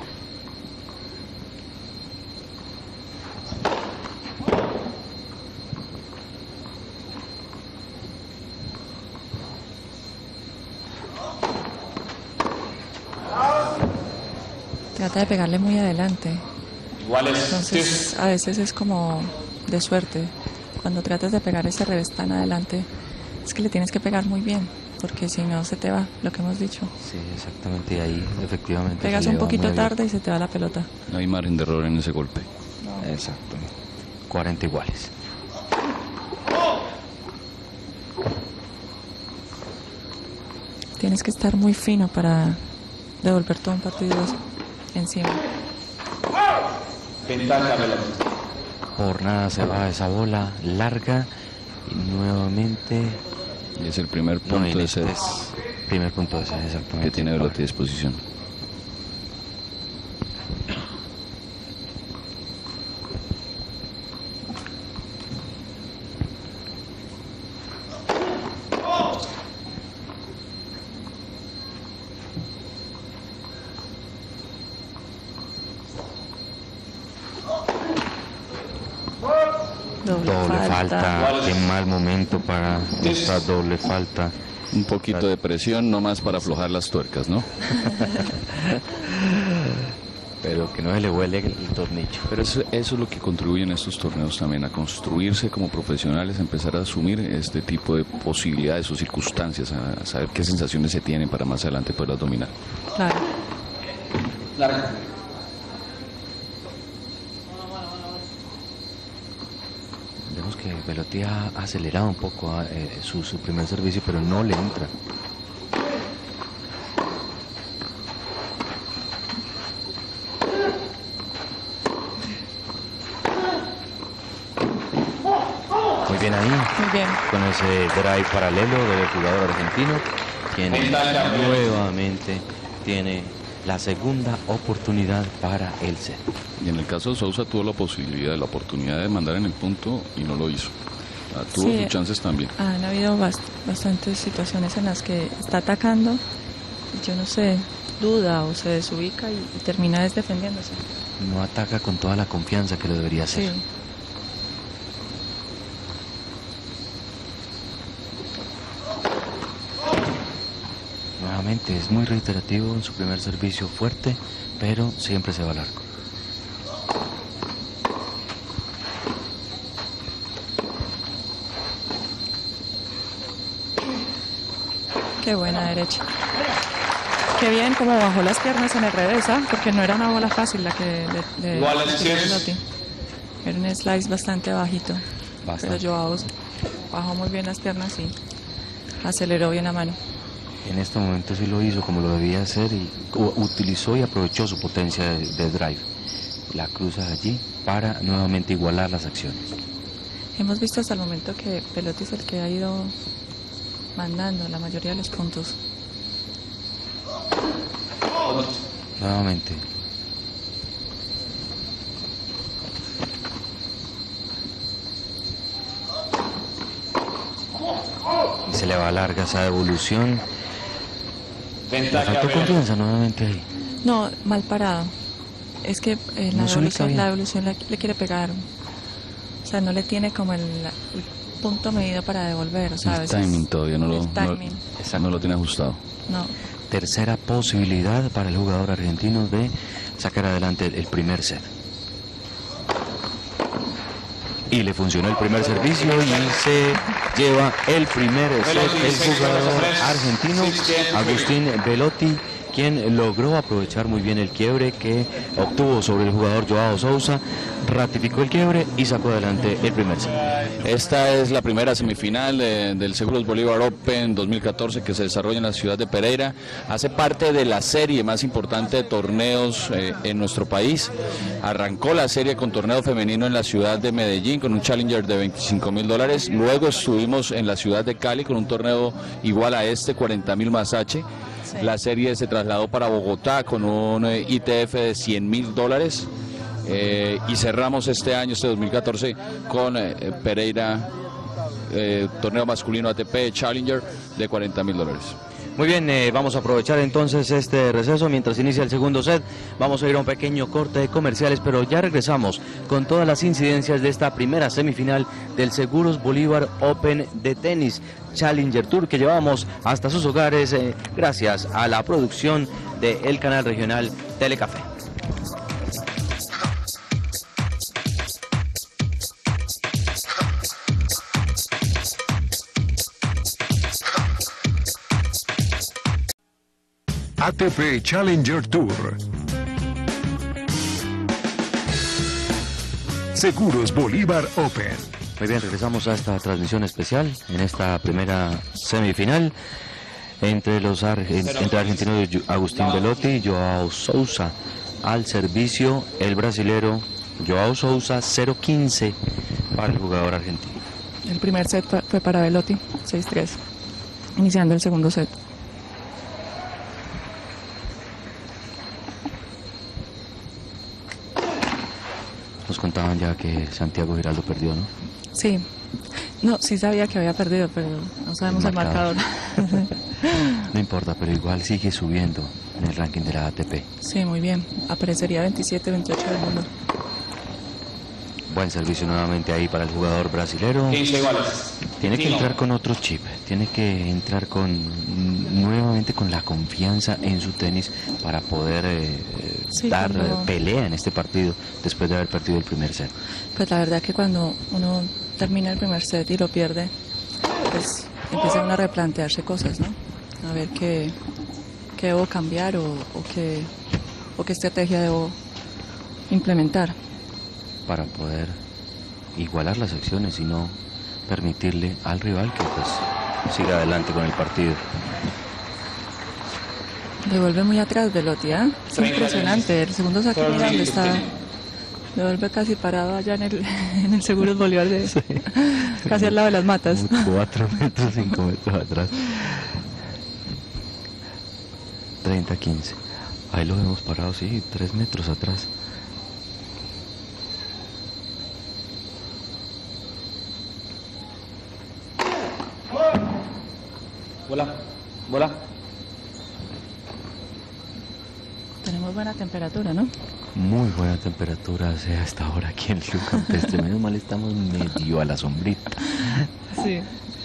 Trata de pegarle muy adelante. Iguales. Entonces, a veces es como de suerte. Cuando tratas de pegar ese revés tan adelante, es que le tienes que pegar muy bien, porque si no se te va, lo que hemos dicho. Sí, exactamente, y ahí efectivamente Pegas se un le va poquito muy bien. tarde y se te va la pelota. No hay margen de error en ese golpe. Exacto, cuarenta iguales. Tienes que estar muy fino para devolver todo un partido encima. Ventaja Belotti. Por nada se va esa bola larga y nuevamente Y es el primer no, punto en de este set es primer punto de set, exactamente. que tiene Belotti a disposición. Doble, Doble falta. falta. Qué mal momento para esta doble falta. Un poquito de presión, no más para aflojar las tuercas, ¿no? Pero que no se le huele el tornillo. Pero eso, eso es lo que contribuye en estos torneos también, a construirse como profesionales, a empezar a asumir este tipo de posibilidades o circunstancias, a saber qué sensaciones se tienen para más adelante poderlas dominar. Claro. Larga. Vemos que Belotti ha acelerado un poco eh, su, su primer servicio, pero no le entra. Muy bien ahí, Muy bien. con ese drive paralelo del jugador argentino. Tiene Ventaja, Belotti. nuevamente tiene la segunda oportunidad para el set. Y en el caso de Sousa tuvo la posibilidad, la oportunidad de mandar en el punto y no lo hizo. Ah, tuvo Sí. sus chances también. Han habido bast- bastantes situaciones en las que está atacando y yo no sé, duda o se desubica y, y termina desdefendiéndose. No ataca con toda la confianza que lo debería Sí. hacer. Nuevamente es muy reiterativo en su primer servicio, fuerte, pero siempre se va largo. Qué buena derecha. Qué bien como bajó las piernas en el revés, ¿ah? Porque no era una bola fácil la que le, le Igual le es tiró que es- Belotti. Era un slice bastante bajito. Bastante. Pero Joao bajó muy bien las piernas y aceleró bien la mano. En este momento sí lo hizo como lo debía hacer y u- utilizó y aprovechó su potencia de, de drive. La cruza allí para nuevamente igualar las acciones. Hemos visto hasta el momento que Belotti es el que ha ido mandando la mayoría de los puntos. Nuevamente. Y se le va larga esa devolución. Le Ventaja faltó Velotti. confianza nuevamente ahí. No, mal parado. Es que eh, la, No se ubica devolución, bien. la devolución le, le quiere pegar. O sea, no le tiene como el, el punto medido para devolver. O sea, a El veces- timing todavía no lo, el no, timing. no lo tiene ajustado. No. Tercera posibilidad para el jugador argentino de sacar adelante el primer set. Y le funcionó el primer servicio y se lleva el primer set el jugador argentino Agustín Velotti, quien logró aprovechar muy bien el quiebre que obtuvo sobre el jugador Joao Sousa, ratificó el quiebre y sacó adelante el primer set. Esta es la primera semifinal de- del Seguros Bolívar Open dos mil catorce que se desarrolla en la ciudad de Pereira. Hace parte de la serie más importante de torneos eh, en nuestro país. Arrancó la serie con torneo femenino en la ciudad de Medellín con un Challenger de veinticinco mil dólares. Luego estuvimos en la ciudad de Cali con un torneo igual a este, cuarenta mil más H. La serie se trasladó para Bogotá con un eh, I T F de cien mil dólares. Eh, y cerramos este año, este dos mil catorce, con eh, Pereira, eh, torneo masculino A T P Challenger de cuarenta mil dólares. Muy bien, eh, vamos a aprovechar entonces este receso mientras inicia el segundo set. Vamos a ir a un pequeño corte de comerciales, pero ya regresamos con todas las incidencias de esta primera semifinal del Seguros Bolívar Open de tenis Challenger Tour que llevamos hasta sus hogares eh, gracias a la producción del canal regional Telecafé. A T P Challenger Tour. Seguros Bolívar Open. Muy bien, regresamos a esta transmisión especial en esta primera semifinal entre los argen- entre argentinos Agustín Velotti y Joao Sousa. Al servicio el brasilero Joao Sousa, cero quince para el jugador argentino. El primer set fue, fue para Velotti, seis tres. Iniciando el segundo set. Nos contaban ya que Santiago Giraldo perdió, ¿no? Sí. No, sí sabía que había perdido, pero no sabemos el marcador. marcador. No importa, pero igual sigue subiendo en el ranking de la A T P. Sí, muy bien. Aparecería veintisiete, veintiocho del mundo. Buen servicio nuevamente ahí para el jugador brasilero. quince iguales. Tiene que entrar con otro chip, tiene que entrar con nuevamente con la confianza en su tenis para poder eh, Sí, dar cuando- eh, pelea en este partido después de haber perdido el primer set. Pues la verdad que cuando uno termina el primer set y lo pierde, pues empieza uno a replantearse cosas, ¿no? A ver qué, qué debo cambiar o, o qué, o qué estrategia debo implementar. Para poder igualar las acciones y no permitirle al rival que pues siga adelante con el partido. Devuelve muy atrás Velotti, ¿eh? Es impresionante. El segundo saque, mira dónde está. Devuelve casi parado allá en el, en el Seguros Bolívar, de, casi al lado de las matas. Cuatro metros, cinco metros atrás. treinta quince. Ahí lo vemos parado, sí, tres metros atrás. Bola, bola. Tenemos buena temperatura, ¿no? Muy buena temperatura hace hasta ahora aquí en el campestre. Menos mal estamos medio a la sombrita. Sí.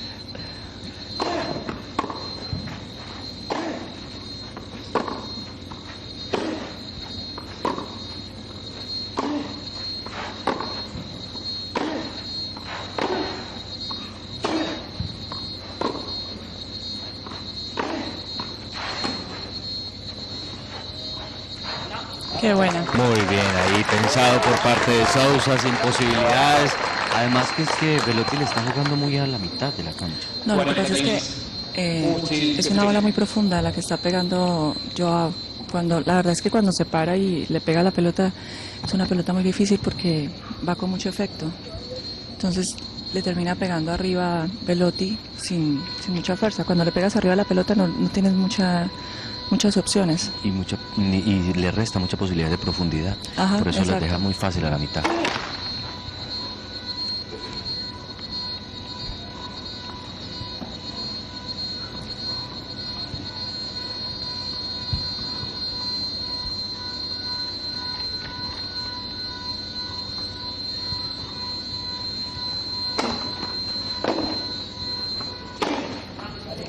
Qué buena. Muy bien, ahí pensado por parte de Sousa, sin posibilidades. Además que es que Velotti le está jugando muy a la mitad de la cancha. No, lo que pasa es que eh, es una bola muy profunda la que está pegando Joao. Cuando, la verdad es que cuando se para y le pega la pelota, es una pelota muy difícil porque va con mucho efecto. Entonces le termina pegando arriba Velotti sin, sin mucha fuerza. Cuando le pegas arriba la pelota no, no tienes mucha, muchas opciones. Y, mucha, y le resta mucha posibilidad de profundidad. Ajá, por eso les exacto. deja muy fácil a la mitad.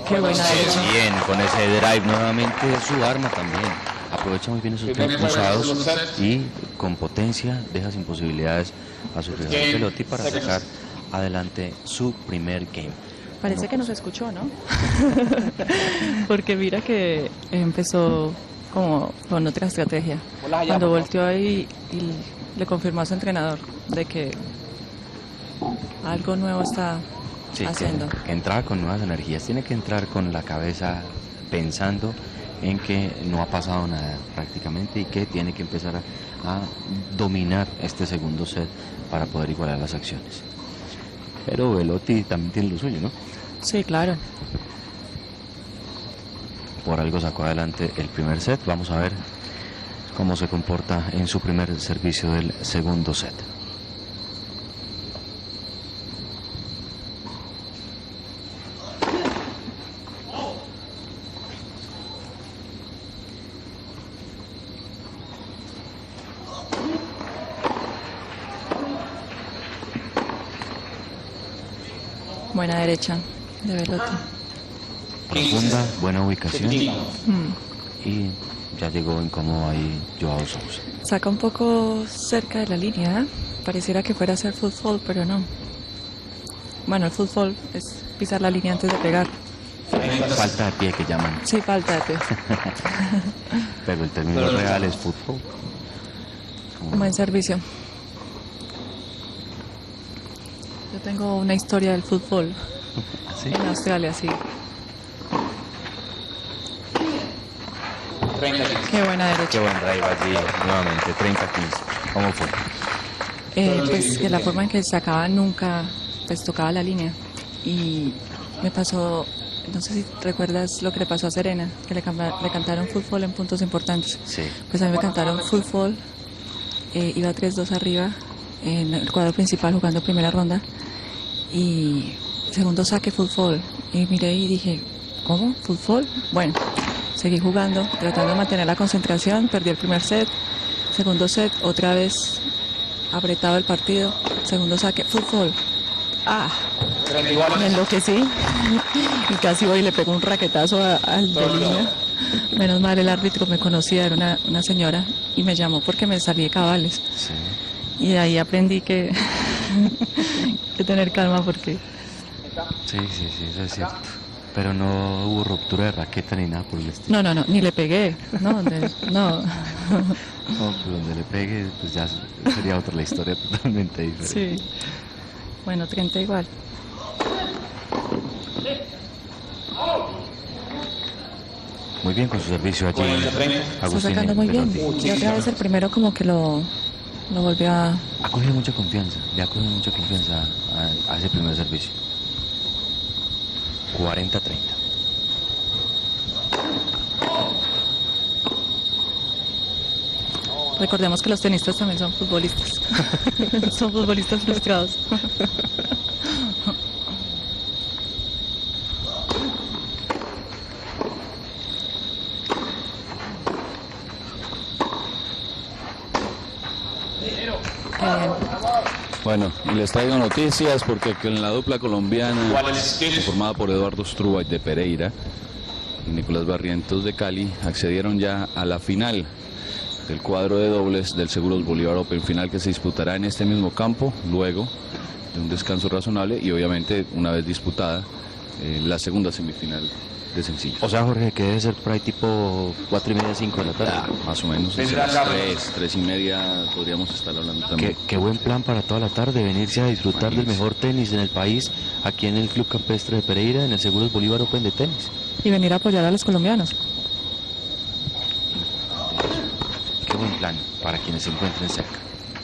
Qué buena derecha. Bien, con ese drive nuevamente es su arma también. Aprovecha muy bien esos drives cruzados y con potencia deja sin posibilidades a su rival Velotti para sacar adelante su primer game. Parece que nos escuchó, ¿no? Porque mira que empezó como con otra estrategia. Cuando volteó ahí y le confirmó a su entrenador de que algo nuevo está Sí, haciendo. que, que entraba con nuevas energías, tiene que entrar con la cabeza pensando en que no ha pasado nada prácticamente y que tiene que empezar a, a dominar este segundo set para poder igualar las acciones. Pero Velotti también tiene lo suyo, ¿no? Sí, claro. Por algo sacó adelante el primer set. Vamos a ver cómo se comporta en su primer servicio del segundo set. Buena derecha de Velotti. Profunda, buena ubicación Mm. y ya llegó incómodo ahí Joao Sousa. Saca un poco cerca de la línea, ¿eh? Pareciera que fuera a hacer full fall, pero no. Bueno, el full fall es pisar la línea antes de pegar. Falta de pie que llaman, Sí, falta de pie. pero el término real es fútbol. Buen servicio. Yo tengo una historia del fútbol ¿Así? en Australia, sí. Qué buena Qué derecha. buen drive allí nuevamente, treinta quince. ¿Cómo fue? Eh, pues que la forma en que sacaba nunca, pues tocaba la línea. Y me pasó, no sé si recuerdas lo que le pasó a Serena, que le, camba- le cantaron fútbol en puntos importantes. Sí. Pues a mí me cantaron fútbol, eh, iba tres dos arriba en el cuadro principal jugando primera ronda y segundo saque fútbol. Y miré y dije, ¿cómo? ¿Fútbol? Bueno, seguí jugando, tratando de mantener la concentración, perdí el primer set, segundo set, otra vez apretado el partido, segundo saque, fútbol. Ah, me enloquecí y casi voy y le pego un raquetazo a- al de línea. Menos mal el árbitro me conocía, era una, una señora y me llamó porque me salí de cabales. Sí. Y de ahí aprendí que, que tener calma porque Sí, sí, sí, eso es cierto. Pero no hubo ruptura de raqueta ni nada por el estilo. no, no, no, ni le pegué, no, donde- no. No, pues donde le pegue, pues ya sería otra la historia totalmente diferente. Sí. Bueno, treinta igual. Muy bien con su servicio allí. Está Agustín sacando muy bien. Velotti. Y otra vez el primero como que lo, lo volvió a... Ha cogido mucha confianza, le ha cogido mucha confianza a, a ese primer servicio. cuarenta treinta. Recordemos que los tenistas también son futbolistas. Son futbolistas frustrados. Eh, Bueno, y les traigo noticias porque en la dupla colombiana formada por Eduardo Struba de Pereira y Nicolás Barrientos de Cali accedieron ya a la final del cuadro de dobles del Seguros Bolívar Open, final que se disputará en este mismo campo luego de un descanso razonable y obviamente una vez disputada eh, la segunda semifinal de sencillo. O sea, Jorge, que debe ser por ahí tipo cuatro y media, cinco de la tarde. Ah, más o menos, desde las tres, tres y media podríamos estar hablando también. Qué, qué buen plan para toda la tarde, venirse a disfrutar del mejor tenis en el país, aquí en el Club Campestre de Pereira, en el Seguros Bolívar Open de tenis. y venir a apoyar a los colombianos. Qué buen plan para quienes se encuentren cerca.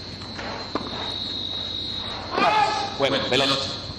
Bueno, Velotti.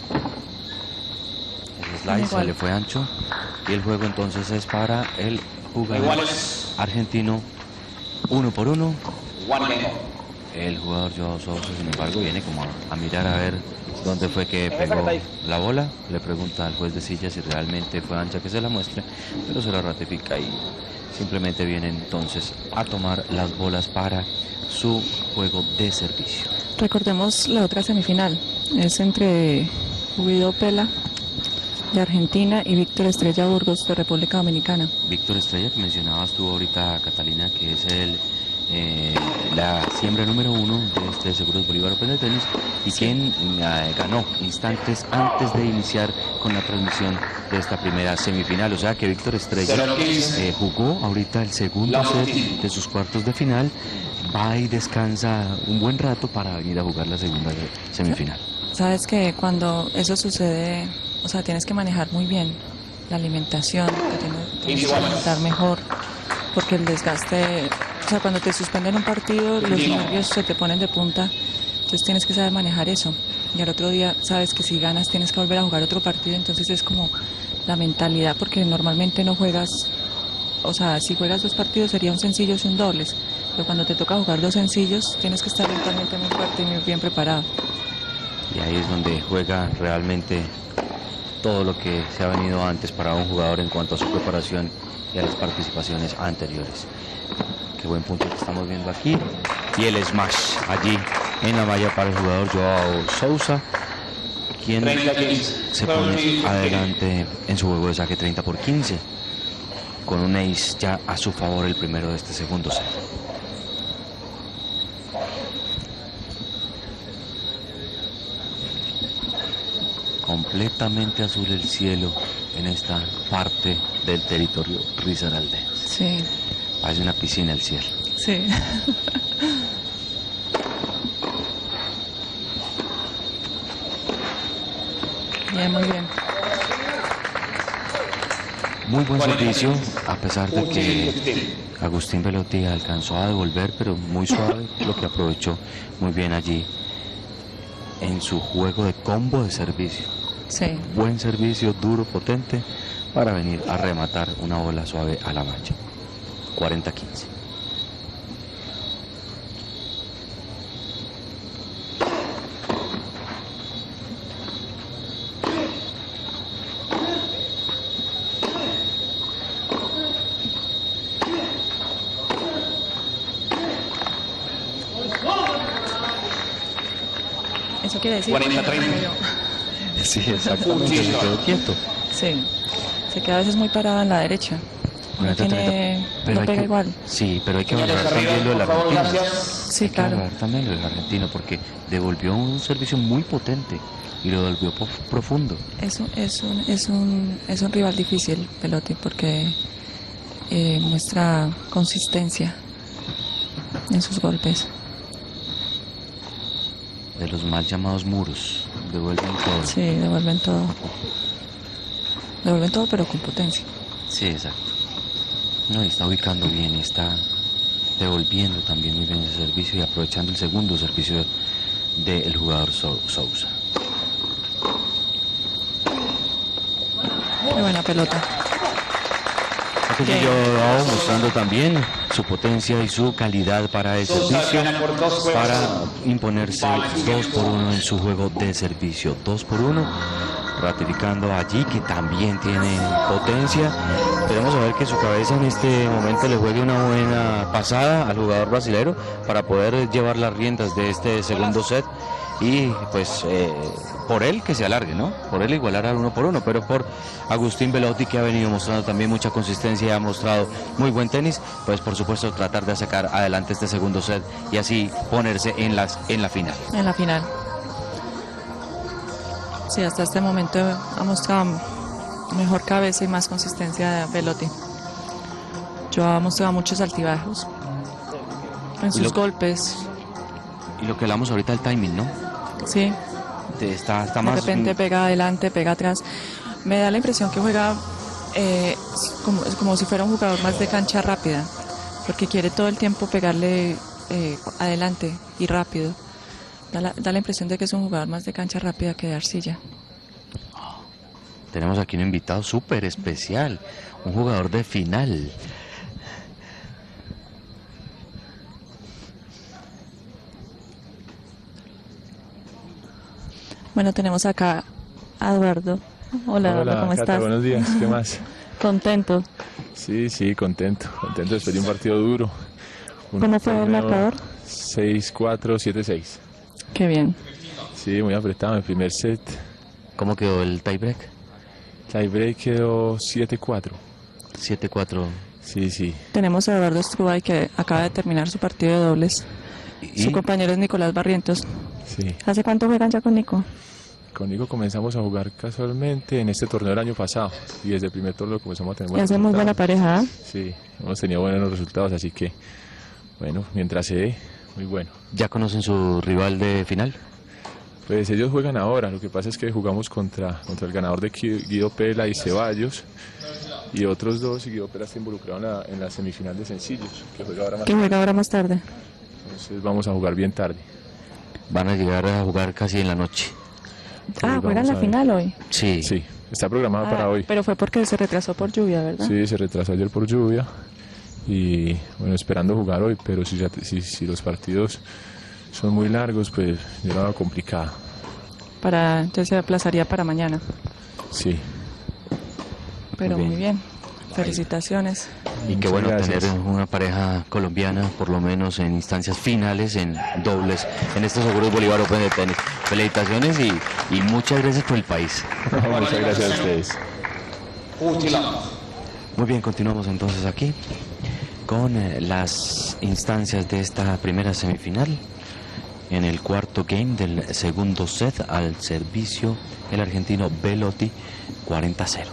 El slice se Igual. le fue ancho y el juego entonces es para el jugador Iguales. argentino, uno por uno. One game. El jugador Joao Sousa, sin embargo, viene como a, a mirar a ver dónde fue que pegó la bola. Le pregunta al juez de silla si realmente fue ancha, que se la muestre, pero se la ratifica y simplemente viene entonces a tomar las bolas para su juego de servicio. Recordemos la otra semifinal, es entre Guido Pella de Argentina, y Víctor Estrella Burgos de República Dominicana. Víctor Estrella, que mencionabas tú ahorita, Catalina, que es el, eh, la siembra número uno de este Seguros Bolívar Open de tenis, y sí, quien eh, ganó instantes antes de iniciar con la transmisión de esta primera semifinal. O sea que Víctor Estrella eh, jugó ahorita el segundo set de sus cuartos de final, va y descansa un buen rato para venir a jugar la segunda semifinal. Sabes que cuando eso sucede, o sea, tienes que manejar muy bien la alimentación, te tienes, tienes que alimentar mejor, porque el desgaste, o sea, cuando te suspenden un partido, los nervios se te ponen de punta, entonces tienes que saber manejar eso. Y al otro día sabes que si ganas tienes que volver a jugar otro partido, entonces es como la mentalidad, porque normalmente no juegas, o sea, si juegas dos partidos sería un sencillo y un dobles, pero cuando te toca jugar dos sencillos tienes que estar mentalmente muy fuerte y muy bien preparado. Y ahí es donde juega realmente todo lo que se ha venido antes para un jugador en cuanto a su preparación y a las participaciones anteriores. Qué buen punto que estamos viendo aquí. Y el smash allí en la malla para el jugador Joao Sousa, quien se pone adelante en su juego de saque treinta por quince, con un ace ya a su favor, el primero de este segundo set. Completamente azul el cielo en esta parte del territorio risaraldense. Sí. Parece una piscina el cielo. Sí. Bien, muy bien. Muy buen servicio, a pesar de que Agustín Belotti alcanzó a devolver, pero muy suave, lo que aprovechó muy bien allí en su juego de combo de servicio. Sí. Buen servicio, duro, potente, para venir a rematar una bola suave a la mancha. cuarenta a quince. Eso quiere decir cuarenta a treinta. Sí, exactamente, se quedó quieto. Sí, se queda a veces muy parado en la derecha. No, tiene, pero no pega que, igual. Sí, pero hay que valorar también lo del argentino. Sí, hay que claro. valorar también lo del argentino, porque devolvió un servicio muy potente y lo devolvió profundo. Es un, es un, es un, es un rival difícil, Belotti, porque eh, muestra consistencia en sus golpes. De los mal llamados muros, devuelven todo. Sí, devuelven todo. Devuelven todo, pero con potencia. Sí, exacto. No, y está ubicando bien, y está devolviendo también muy bien ese servicio y aprovechando el segundo servicio del jugador Sousa. Qué buena pelota. Joao mostrando también su potencia y su calidad para el servicio, para imponerse dos por uno en su juego de servicio. dos por uno, ratificando allí que también tiene potencia. Queremos saber que su cabeza en este momento le juegue una buena pasada al jugador brasilero para poder llevar las riendas de este segundo set. Y pues eh, por él que se alargue, ¿no? Por él igualar al uno por uno, pero por Agustín Belotti, que ha venido mostrando también mucha consistencia y ha mostrado muy buen tenis, pues por supuesto tratar de sacar adelante este segundo set y así ponerse en, las, en la final. En la final. Sí, hasta este momento ha mostrado mejor cabeza y más consistencia de Belotti. Yo ha mostrado muchos altibajos en sus lo, golpes. Y lo que hablamos ahorita del timing, ¿no? Sí. Está, está de más... repente pega adelante, pega atrás. Me da la impresión que juega eh, como, como si fuera un jugador más de cancha rápida, porque quiere todo el tiempo pegarle eh, adelante y rápido. Da la, da la impresión de que es un jugador más de cancha rápida que de arcilla. Tenemos aquí un invitado súper especial, un jugador de final. Bueno, tenemos acá a Eduardo. Hola, Hola, Eduardo, ¿cómo Cata, estás? buenos días, ¿qué más? Contento. Sí, sí, contento, contento después de un partido duro. Un ¿Cómo fue el torneo marcador? seis cuatro, siete seis. Qué bien. Sí, muy apretado en el primer set. ¿Cómo quedó el tiebreak? Tiebreak quedó siete cuatro. siete cuatro. Sí, sí. Tenemos a Eduardo Strubay que acaba de terminar su partido de dobles. Y Su compañero es Nicolás Barrientos. Sí. ¿Hace cuánto juegan ya con Nico? Con Nico comenzamos a jugar casualmente en este torneo del año pasado y desde el primer torneo comenzamos a tener Y buenos hace muy buena resultados. pareja, ¿eh? Sí, hemos tenido buenos resultados, así que, bueno, mientras se dé, muy bueno. ¿Ya conocen su rival de final? Pues ellos juegan ahora, lo que pasa es que jugamos contra, contra el ganador de Gui- Guido Pela y Ceballos y otros dos, y Guido Pela está involucrado en la, en la semifinal de sencillos, que juega ahora más Que juega ahora más tarde. entonces vamos a jugar bien tarde. Van a llegar a jugar casi en la noche. Ah, vamos juegan a la ver. final hoy. Sí. Sí, está programado Ah, para hoy. pero fue porque se retrasó por lluvia, ¿verdad? Sí, se retrasó ayer por lluvia y bueno, esperando jugar hoy, pero si, ya te- si, si los partidos son muy largos, pues yo lo veo complicado. Para, entonces se aplazaría para mañana. Sí, Pero Muy muy bien. bien. Felicitaciones. Y qué Muchas bueno gracias. tener una pareja colombiana, por lo menos en instancias finales, en dobles, en estos Seguros Bolívar Open de tenis. Felicitaciones y, y muchas gracias por el país. muchas gracias a ustedes. Utila. Muy bien, continuamos entonces aquí con eh, las instancias de esta primera semifinal. En el cuarto game del segundo set, al servicio el argentino Belotti, cuarenta a cero.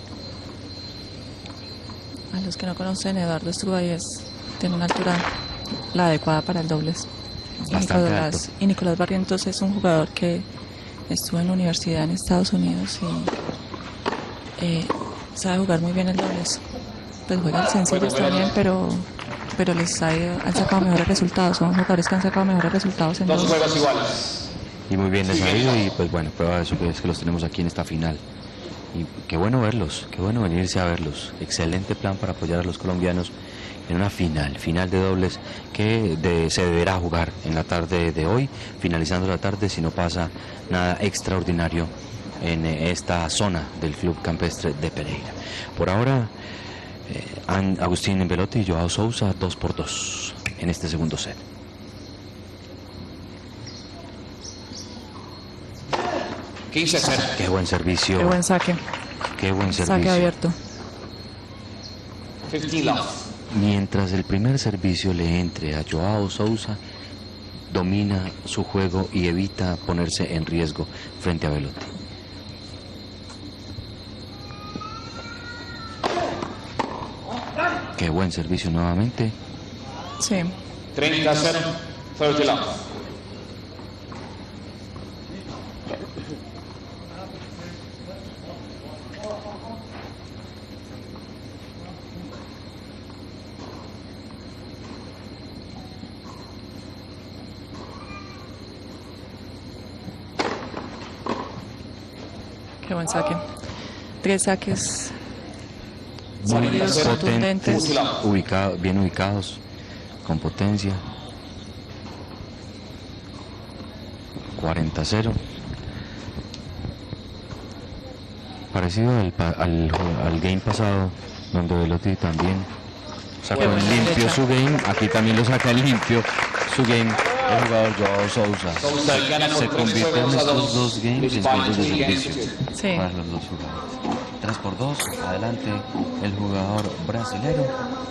A los que no conocen, Eduardo Strubay es, tiene una altura la adecuada para el dobles. Y Bastante Nicolás, y Nicolás Barrientos es un jugador que estuvo en la universidad en Estados Unidos y eh, sabe jugar muy bien el dobles. Pues juegan sencillos también, pero, pero les ha ido- han sacado mejores resultados. Son jugadores que han sacado mejores resultados en Dos dobles. juegos iguales. Y muy bien les ha ido y pues bueno, prueba de eso que es que los tenemos aquí en esta final. Y qué bueno verlos, qué bueno venirse a verlos. Excelente plan para apoyar a los colombianos en una final, final de dobles que de- se deberá jugar en la tarde de hoy, finalizando la tarde si no pasa nada extraordinario en eh, esta zona del Club Campestre de Pereira. Por ahora, eh, An- Agustín Belotti y Joao Sousa dos por dos en este segundo set. quince a cero. Qué buen servicio, Qué buen saque, qué buen saque servicio. abierto. quince love. Mientras el primer servicio le entre a Joao Sousa, domina su juego y evita ponerse en riesgo frente a Belotti. Qué buen servicio nuevamente. Sí. treinta a cero. treinta love. Qué buen saque. Tres saques Muy sólidos, potentes, contundentes. ubicado- bien ubicados, con potencia. cuarenta a cero. Parecido al, pa- al, ju- al game pasado, donde Velotti también sacó Qué en buena limpio derecha. su game. Aquí también lo saca en limpio su game el jugador Joao Sousa. Sousa gana por Se tres convirtió en juegos a estos dos. dos games en puntos de servicio Sí. para los dos jugadores. tres por dos, adelante el jugador brasilero.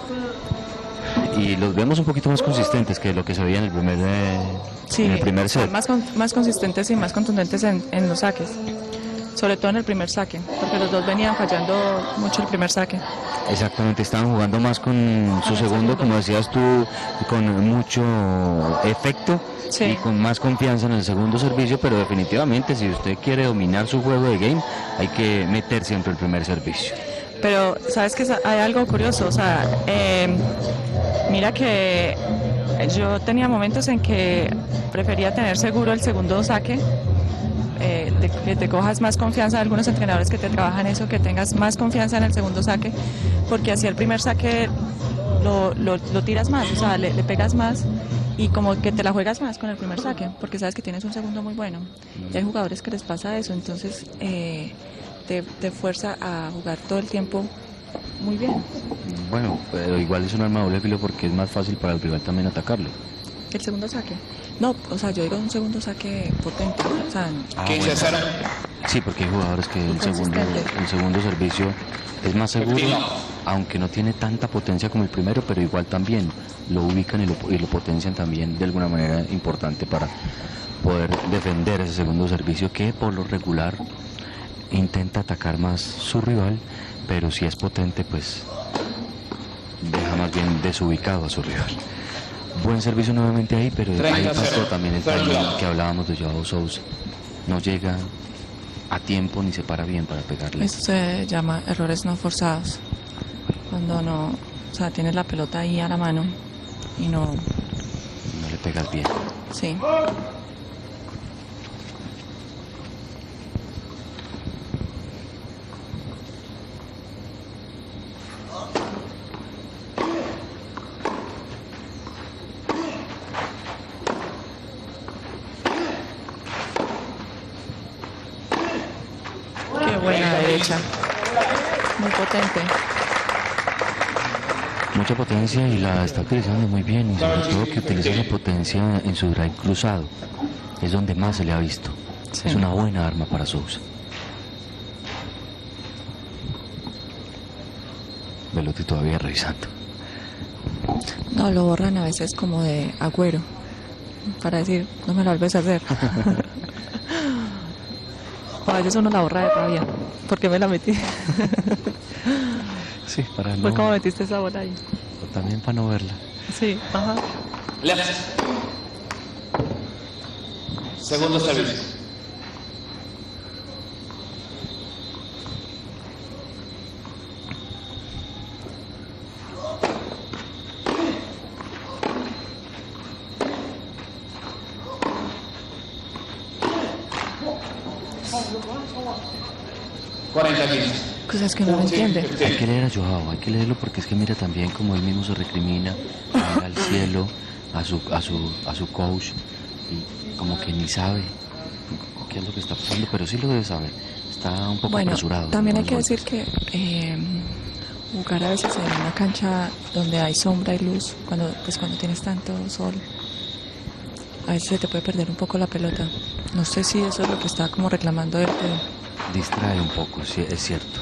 Y los vemos un poquito más consistentes que lo que se veía en el primer, eh, Sí, en el primer son set. más, con- más consistentes y más contundentes en, en los saques, sobre todo en el primer saque, porque los dos venían fallando mucho el primer saque. Exactamente, estaban jugando más con su segundo, como decías tú, con mucho efecto Sí. y con más confianza en el segundo servicio, pero definitivamente si usted quiere dominar su juego de game, hay que meter siempre el primer servicio. Pero, ¿sabes que hay algo curioso? O sea, eh, mira que yo tenía momentos en que prefería tener seguro el segundo saque, eh, de- que te cojas más confianza, algunos entrenadores que te trabajan eso, que tengas más confianza en el segundo saque, porque así el primer saque lo, lo, lo tiras más, o sea, le, le pegas más y como que te la juegas más con el primer saque, porque sabes que tienes un segundo muy bueno. Y hay jugadores que les pasa eso, entonces eh, te, te fuerza a jugar todo el tiempo muy bien. Bueno, pero igual es un arma de doble filo porque es más fácil para el rival también atacarlo. El segundo saque. No, o sea, yo digo un segundo saque potente, o sea, Ah, quince bueno. cero. Sí, porque hay jugadores que el segundo, Consistente. el segundo servicio es más seguro, Efectivo. aunque no tiene tanta potencia como el primero, pero igual también lo ubican y lo, y lo potencian también de alguna manera importante para poder defender ese segundo servicio que por lo regular intenta atacar más su rival, pero si es potente pues deja más bien desubicado a su rival. Buen servicio nuevamente ahí, pero ahí treinta pasó cero. también el Third timing love. que hablábamos de Joao Sousa. No llega a tiempo ni se para bien para pegarle. eso se llama errores no forzados. Cuando no, o sea, tienes la pelota ahí a la mano y no, No le pegas bien. sí. Qué buena derecha. Muy potente. Mucha potencia y la está utilizando muy bien y sobre todo que utiliza esa potencia en su drive cruzado. Es donde más se le ha visto. Sí. Es una buena arma para Sousa. Velotti todavía revisando. No, lo borran a veces como de agüero. Para decir, no me lo vuelves a hacer. O a veces uno la borra de rabia. ¿Por qué me la metí? Sí, para no... Pues como metiste esa bola ahí. o también para no verla. Sí, ajá. Left. Segundo servicio. cuarenta quince. Cosas que uno no entiende. Hay que leer a Joao, hay que leerlo porque es que mira también como él mismo se recrimina, mira al cielo, a su, a su, a su coach y como que ni sabe qué es lo que está pasando, pero sí lo debe saber. Está un poco Bueno, apresurado. también hay con que los decir golpes. que eh, jugar a veces en una cancha donde hay sombra y luz, cuando pues cuando tienes tanto sol, a veces se te puede perder un poco la pelota. No sé si eso es lo que está como reclamando él, pero Distrae un poco, sí, es cierto.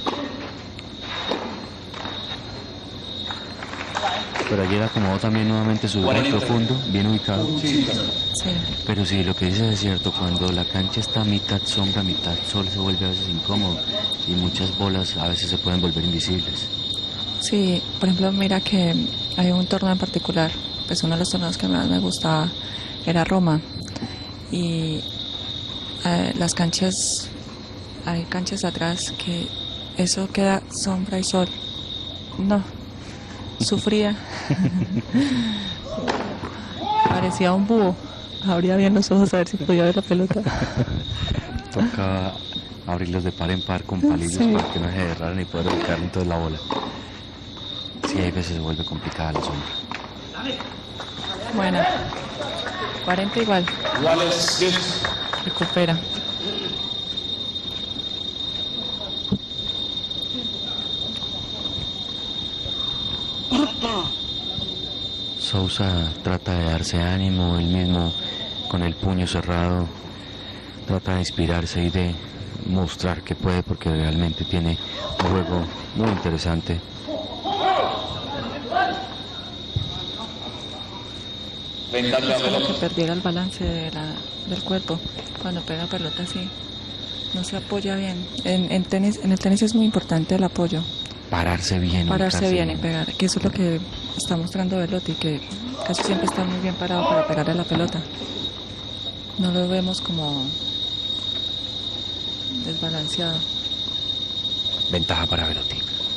Pero ayer acomodó también nuevamente su drive profundo, bien ubicado. sí. Pero sí, lo que dice es cierto, cuando la cancha está mitad sombra, mitad sol, se vuelve a veces incómodo y muchas bolas a veces se pueden volver invisibles. Sí, por ejemplo, mira que hay un torneo en particular, pues uno de los torneos que más me gustaba era Roma y eh, las canchas, hay canchas atrás que eso queda sombra y sol. No, sufría. Parecía un búho. Abría bien los ojos a ver si podía ver la pelota. Toca abrirlos de par en par con palillos Sí. para que no se derraran y poder ubicar entonces la bola. Sí, hay veces se vuelve complicada la sombra. Bueno, cuarenta igual, Iguales diez. recupera. Sousa trata de darse ánimo, él mismo con el puño cerrado, trata de inspirarse y de mostrar que puede porque realmente tiene un juego muy interesante. Ventana de Como que pelota. perdiera el balance de la, del cuerpo cuando pega pelota así. No se apoya bien. En, en tenis, en el tenis es muy importante el apoyo. Pararse bien. Pararse ubicarse bien y pegar. Que eso es lo que está mostrando Velotti, que casi siempre está muy bien parado para pegarle a la pelota. No lo vemos como desbalanceado. Ventaja para Velotti.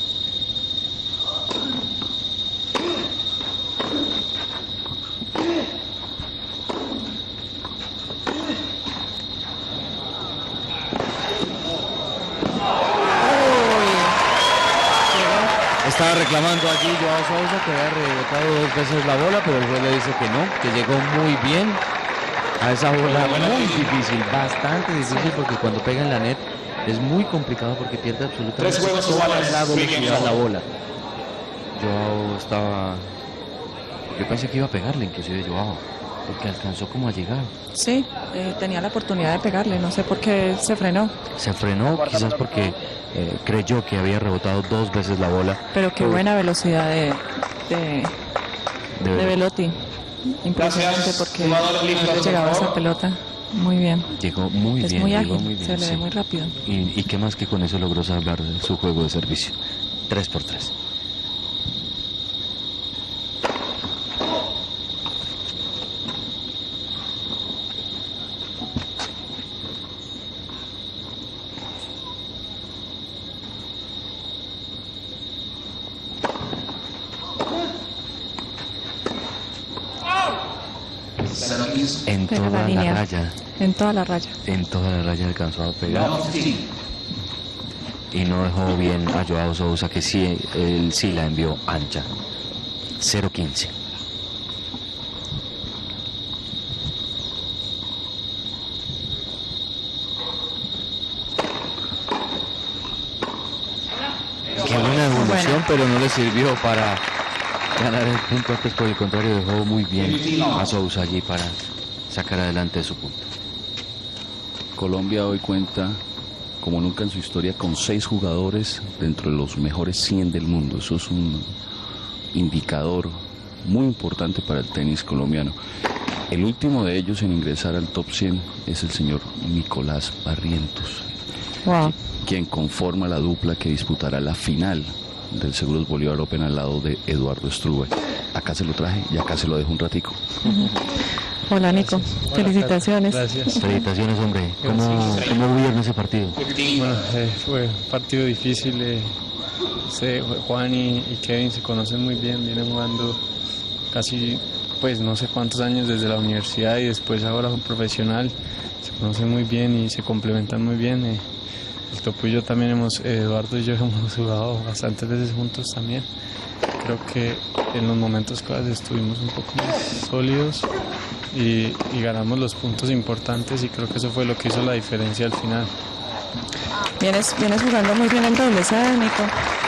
Estaba reclamando allí Joao Sousa que había rebotado dos veces la bola, pero el juez le dice que no, que llegó muy bien a esa bola muy difícil, bastante difícil porque cuando pega en la net es muy complicado porque pierde absolutamente Tres juegos toda iguales, la free velocidad game la foul. bola. Joao estaba... Yo pensé que iba a pegarle inclusive Joao. porque alcanzó como a llegar. Sí, eh, tenía la oportunidad de pegarle, no sé por qué se frenó. Se frenó quizás porque eh, creyó que había rebotado dos veces la bola. Pero qué buena velocidad de, de, De de Belotti. Impresionante Gracias. porque Jugador listo, haber por llegado a esa favor. pelota muy bien. Llegó muy Es bien, muy llegó ágil, muy bien. se le ve sí. muy rápido. Y, y qué más que con eso logró salvar su juego de servicio. tres por tres. En Pega toda la la línea. raya, En toda la raya. en toda la raya alcanzó a pegar. Y no dejó bien a Joao Sousa, que sí, él sí la envió ancha. cero quince. Qué buena evolución, Bueno. pero no le sirvió para ganar el punto. Antes, por el contrario, dejó muy bien a Sousa allí para sacar adelante su punto. Colombia hoy cuenta, como nunca en su historia, con seis jugadores dentro de los mejores cien del mundo. Eso es un indicador muy importante para el tenis colombiano. El último de ellos en ingresar al top cien es el señor Nicolás Barrientos, Wow. quien conforma la dupla que disputará la final del Seguros Bolívar Open al lado de Eduardo Struve. Acá se lo traje y acá se lo dejo un ratico. Hola Nico, felicitaciones. Gracias. Felicitaciones, hombre. ¿Cómo, cómo vieron ese partido? Bueno, eh, fue un partido difícil. Eh, se- Juan y, y Kevin se conocen muy bien, vienen jugando casi, pues no sé cuántos años desde la universidad y después ahora un profesional. Se conocen muy bien y se complementan muy bien. Eh, el Topo y yo también hemos, eh, Eduardo y yo hemos jugado bastantes veces juntos también. Creo que en los momentos claves estuvimos un poco más sólidos y, y ganamos los puntos importantes y creo que eso fue lo que hizo la diferencia al final. Vienes, vienes jugando muy bien el doble, ¿sabes, Nico?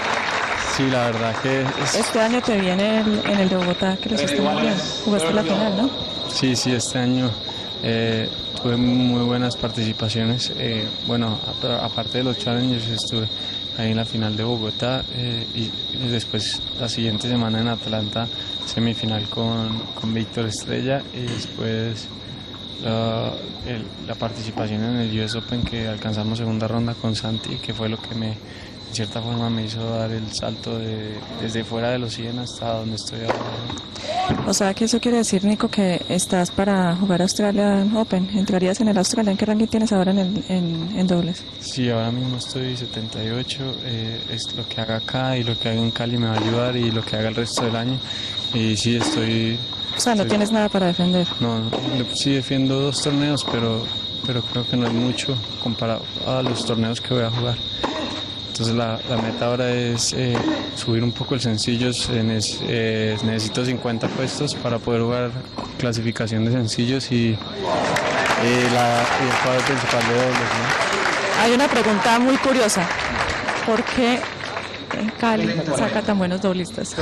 Sí, la verdad que es- Este año te viene el, en el de Bogotá, que lo hiciste muy bien. Jugaste la final, ¿no? sí, sí, este año eh, tuve muy buenas participaciones. Eh, bueno, a- aparte de los challengers estuve ahí en la final de Bogotá eh, y, y después la siguiente semana en Atlanta semifinal con, con Víctor Estrella y después la, el- la participación en el U S Open que alcanzamos segunda ronda con Santi, que fue lo que me en cierta forma me hizo dar el salto de, desde fuera de los cien hasta donde estoy ahora. O sea, que eso quiere decir, Nico, que estás para jugar Australian Open. ¿Entrarías en el Australian? ¿Qué ranking tienes ahora en, el, en, en dobles? Sí, ahora mismo estoy setenta y ocho, eh, es lo que haga acá y lo que haga en Cali me va a ayudar y lo que haga el resto del año. Y sí, estoy... O sea, no estoy- tienes nada para defender. No, no, sí defiendo dos torneos, pero, pero creo que no es mucho comparado a los torneos que voy a jugar. Entonces la, la meta ahora es eh, subir un poco el sencillos, eh, nes- eh, necesito cincuenta puestos para poder jugar clasificación de sencillos y, y la, y el cuadro principal de dobles, ¿no? Hay una pregunta muy curiosa. ¿Por qué en Cali saca tan buenos doblistas?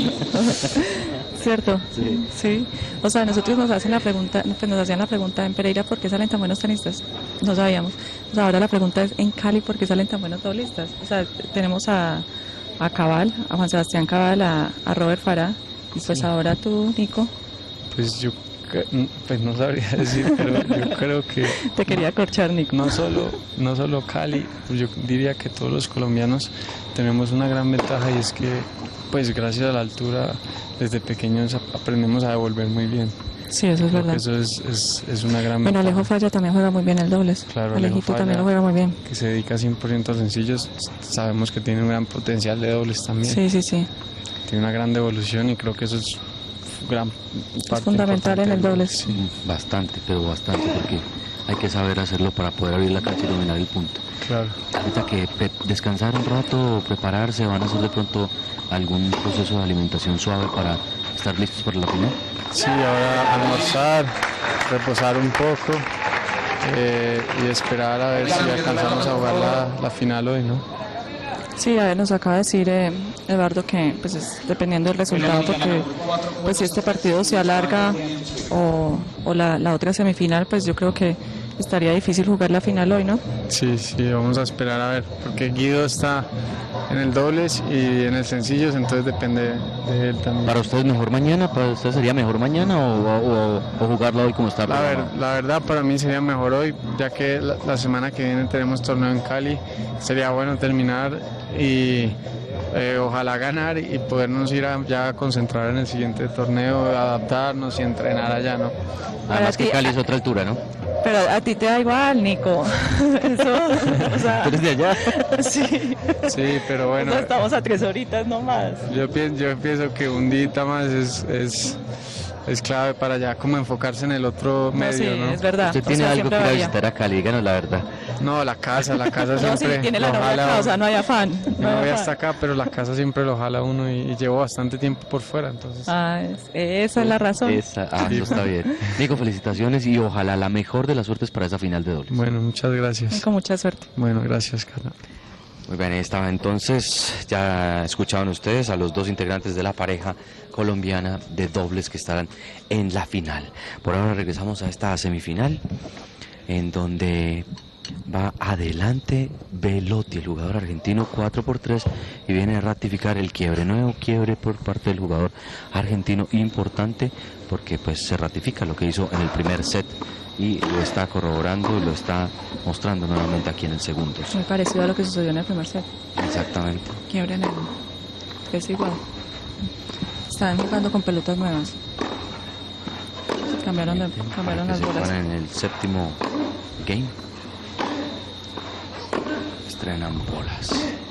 ¿Cierto? Sí. Sí. O sea, nosotros nos hacen la pregunta, pues nos hacían la pregunta en Pereira, ¿por qué salen tan buenos tenistas? No sabíamos. O sea, ahora la pregunta es en Cali, ¿por qué salen tan buenos doblistas? O sea, tenemos a, a Cabal, a Juan Sebastián Cabal, a, a Robert Farah, y pues ahora tú, Nico, Pues yo cre- pues no sabría decir, pero yo creo que te quería corchar, Nico. no solo, no solo Cali, pues yo diría que todos los colombianos tenemos una gran ventaja y es que pues gracias a la altura desde pequeños ap- aprendemos a devolver muy bien. Sí, eso es Creo que verdad. eso es, es, es una gran Bueno, ventaja. Alejo Falla también juega muy bien el dobles. Claro, Alejo Alejito también Falla, lo juega muy bien. que se dedica cien por ciento a sencillos, sabemos que tiene un gran potencial de dobles también. Sí, sí, sí. Tiene una gran devolución y creo que eso es gran parte fundamental en el importante del dobles. Sí. Bastante, pero bastante, porque hay que saber hacerlo para poder abrir la cancha y dominar el punto. Claro. Ahorita que pe- descansar un rato, prepararse, van a hacer de pronto algún proceso de alimentación suave para estar listos para la final. Sí, ahora almorzar, reposar un poco eh, y esperar a ver si alcanzamos a jugar la, la final hoy, ¿no? Sí, a ver, nos acaba de decir eh, Eduardo que pues es dependiendo del resultado, porque pues si este partido se alarga o, o la, la otra semifinal, pues yo creo que estaría difícil jugar la final hoy, ¿no? Sí, sí, vamos a esperar a ver, porque Guido está en el dobles y en el sencillos, entonces depende de él también. ¿Para usted es mejor mañana? ¿Para usted sería mejor mañana o, o, o jugarlo hoy como está? La, ver, la verdad para mí sería mejor hoy, ya que la, la semana que viene tenemos torneo en Cali, sería bueno terminar y eh, ojalá ganar y podernos ir a, ya a concentrar en el siguiente torneo, adaptarnos y entrenar allá, ¿no? Además que Cali es otra altura, ¿no? Pero a ti te da igual, Nico. Eso, o sea, ¿Tú eres de allá? Sí. Sí, pero bueno. O sea, estamos a tres horitas nomás. Yo pienso, yo pienso que un día más es, es, es clave para ya como enfocarse en el otro No, medio, sí, ¿no? es verdad. ¿Usted O tiene sea, algo que siempre ir a varía. visitar a Cali? Díganos la verdad. No, la casa, la casa No, siempre sí, tiene la lo novia jala acá, o uno. sea, no hay afán. Mi No hay novia afán. está acá, pero la casa siempre lo jala uno y, y llevo bastante tiempo por fuera, entonces. Ah, es- esa es la razón. Esa, ah, eso está bien. Nico, felicitaciones y ojalá la mejor de las suertes para esa final de dobles. Bueno, muchas gracias. Con mucha suerte. Bueno, gracias, Carla. Muy bien, ahí estaba entonces, ya escuchaban ustedes a los dos integrantes de la pareja colombiana de dobles que estarán en la final. Por ahora regresamos a esta semifinal, en donde va adelante Velotti, el jugador argentino, cuatro por tres, y viene a ratificar el quiebre, nuevo quiebre por parte del jugador argentino, importante, porque pues se ratifica lo que hizo en el primer set, y lo está corroborando y lo está mostrando nuevamente aquí en el segundo. Muy parecido a lo que sucedió en el primer set. Exactamente. Quiebre en el... Es igual. Están jugando con pelotas nuevas. Cambiaron, de, cambiaron las bolas. Participan en el séptimo game. Estrenan bolas.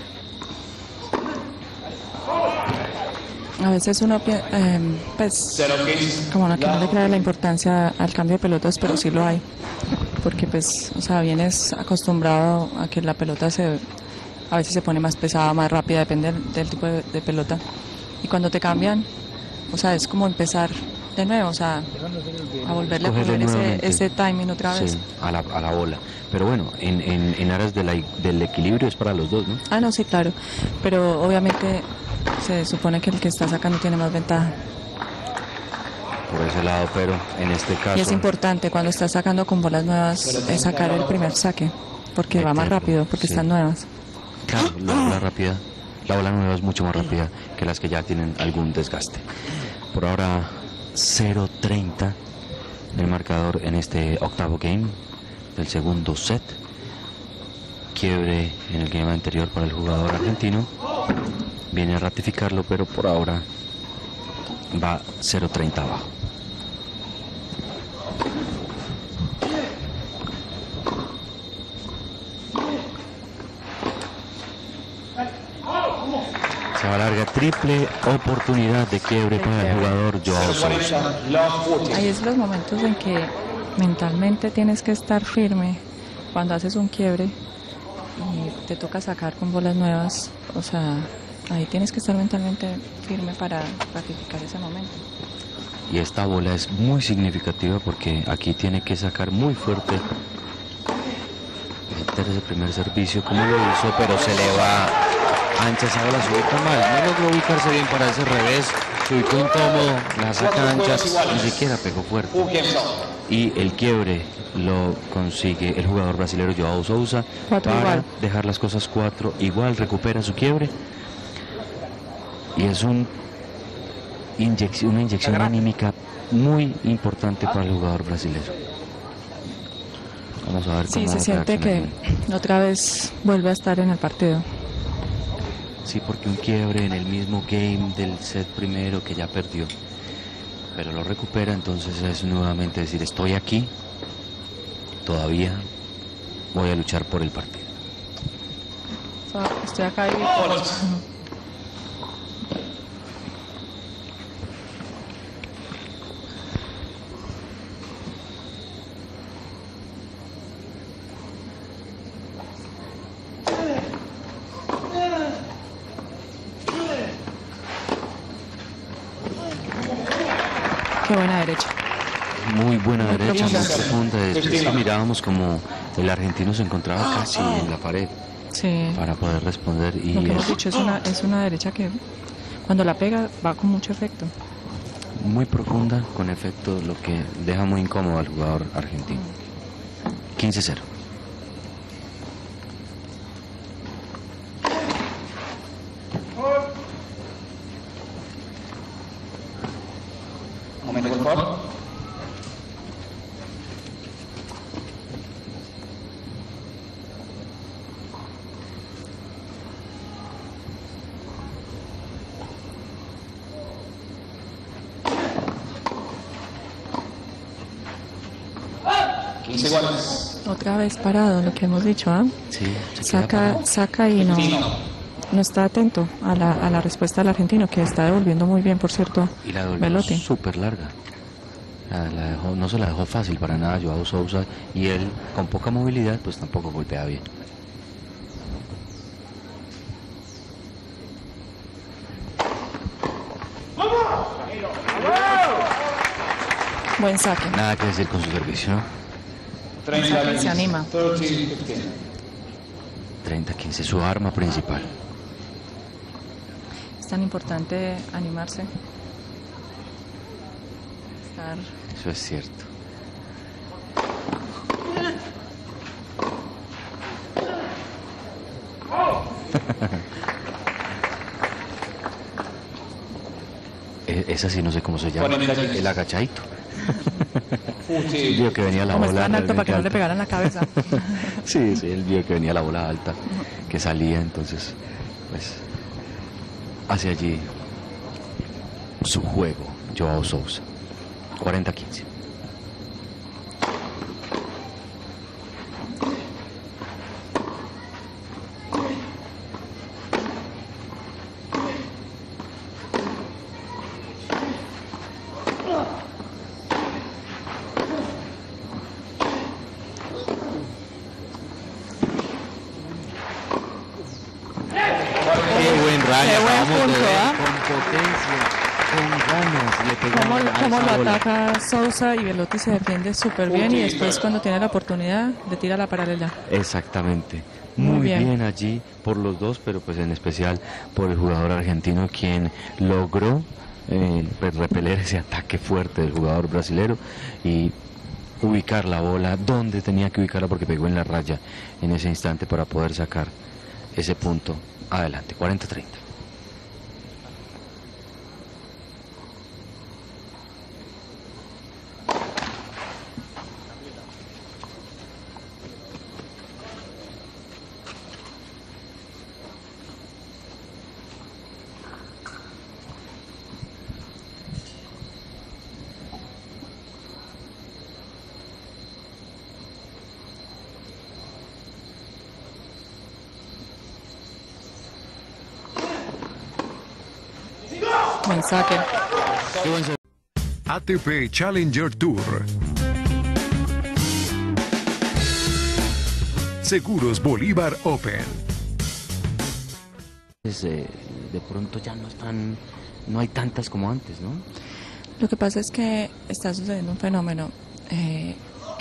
A veces uno pi- eh, pues como no, que no le crea la importancia al cambio de pelotas, pero sí lo hay, porque pues, o sea, vienes acostumbrado a que la pelota se a veces se pone más pesada, más rápida, depende del, del tipo de, de pelota, y cuando te cambian, o sea, es como empezar de nuevo, o sea, a volverle a Cogerle poner ese, nuevamente. ese timing otra vez. Sí, a la, a la bola. Pero bueno, en, en, en aras de la, del equilibrio es para los dos, ¿no? Ah, no, sí, claro, pero obviamente se supone que el que está sacando tiene más ventaja. Por ese lado, pero en este caso... Y es importante cuando estás sacando con bolas nuevas es sacar el primer saque, porque va más Meterlo, rápido, porque sí. están nuevas. Claro, la bola rápida, la bola nueva es mucho más rápida que las que ya tienen algún desgaste. Por ahora, cero treinta el marcador en este octavo game del segundo set. Quiebre en el game anterior para el jugador argentino. Viene a ratificarlo, pero por ahora va cero treinta abajo. Se va a larga, triple oportunidad de quiebre para el jugador Joao Sousa. Ahí es los momentos en que mentalmente tienes que estar firme cuando haces un quiebre y te toca sacar con bolas nuevas, o sea, ahí tienes que estar mentalmente firme para ratificar ese momento. Y esta bola es muy significativa porque aquí tiene que sacar muy fuerte, meter ese primer servicio como lo hizo, pero se le va ancha esa bola, se ubica mal, no logró ubicarse bien para ese revés, se ubicó incómodo, la saca ancha, ni siquiera pegó fuerte. Y el quiebre lo consigue el jugador brasileño Joao Sousa Cuatro para igual. dejar las cosas cuatro igual, recupera su quiebre y es un inyección, una inyección anímica muy importante para el jugador brasileño. Vamos a ver Sí, cómo se siente que reacciona. otra vez vuelve a estar en el partido. Sí, porque un quiebre en el mismo game del set primero que ya perdió, pero lo recupera, entonces es nuevamente decir, estoy aquí, todavía voy a luchar por el partido. O sea, estoy acá y... Qué buena derecha. Muy buena Muy derecha, muy profunda. profunda. Después que mirábamos como el argentino se encontraba casi en la pared. Sí. para poder responder. Y Lo que hemos es dicho es una, es una derecha que cuando la pega va con mucho efecto. muy profunda, con efecto, lo que deja muy incómodo al jugador argentino. quince cero. Un momento, por favor. quince iguales. Otra vez parado, lo que hemos dicho, ¿ah? Sí, se queda Saca, parado. saca y no, no está atento a la, a la respuesta del argentino, que está devolviendo muy bien, por cierto, Y la devolvió Belotti. súper larga. La- la dejó- no se la dejó fácil para nada Joao Sousa, y él, con poca movilidad, pues tampoco golpea bien. Buen saque. Nada que decir con su servicio, ¿no? treinta, Se anima. treinta, quince. treinta quince, su arma principal. Es tan importante animarse. Estar Eso es cierto. E- Esa sí no sé cómo se llama. cuarenta quince. El agachadito. Fusil. Vio que venía la como bola. es tan alto para que no le realmente pegaran la cabeza. alta. Sí, sí, él vio que venía la bola alta, que salía, entonces, pues, hacia allí su juego, Joao Sousa. cuarenta quince. Qué buen rayo, Qué buen acabamos de punto, ver, ¿ah? con potencia, con ganas, le pegó Cómo, a cómo esa lo bola. ataca Sousa y Belotti se defiende súper bien y después cuando tiene la oportunidad le tira la paralela. Exactamente. Muy Muy bien. bien. allí por los dos, pero pues en especial por el jugador argentino, quien logró eh, pues, repeler ese ataque fuerte del jugador brasilero y ubicar la bola donde tenía que ubicarla, porque pegó en la raya en ese instante para poder sacar ese punto adelante. cuarenta treinta. Buen saque. A T P Challenger Tour. Seguros Bolívar Open. Es, eh, de pronto ya no están, no hay tantas como antes, ¿no? Lo que pasa es que está sucediendo un fenómeno eh,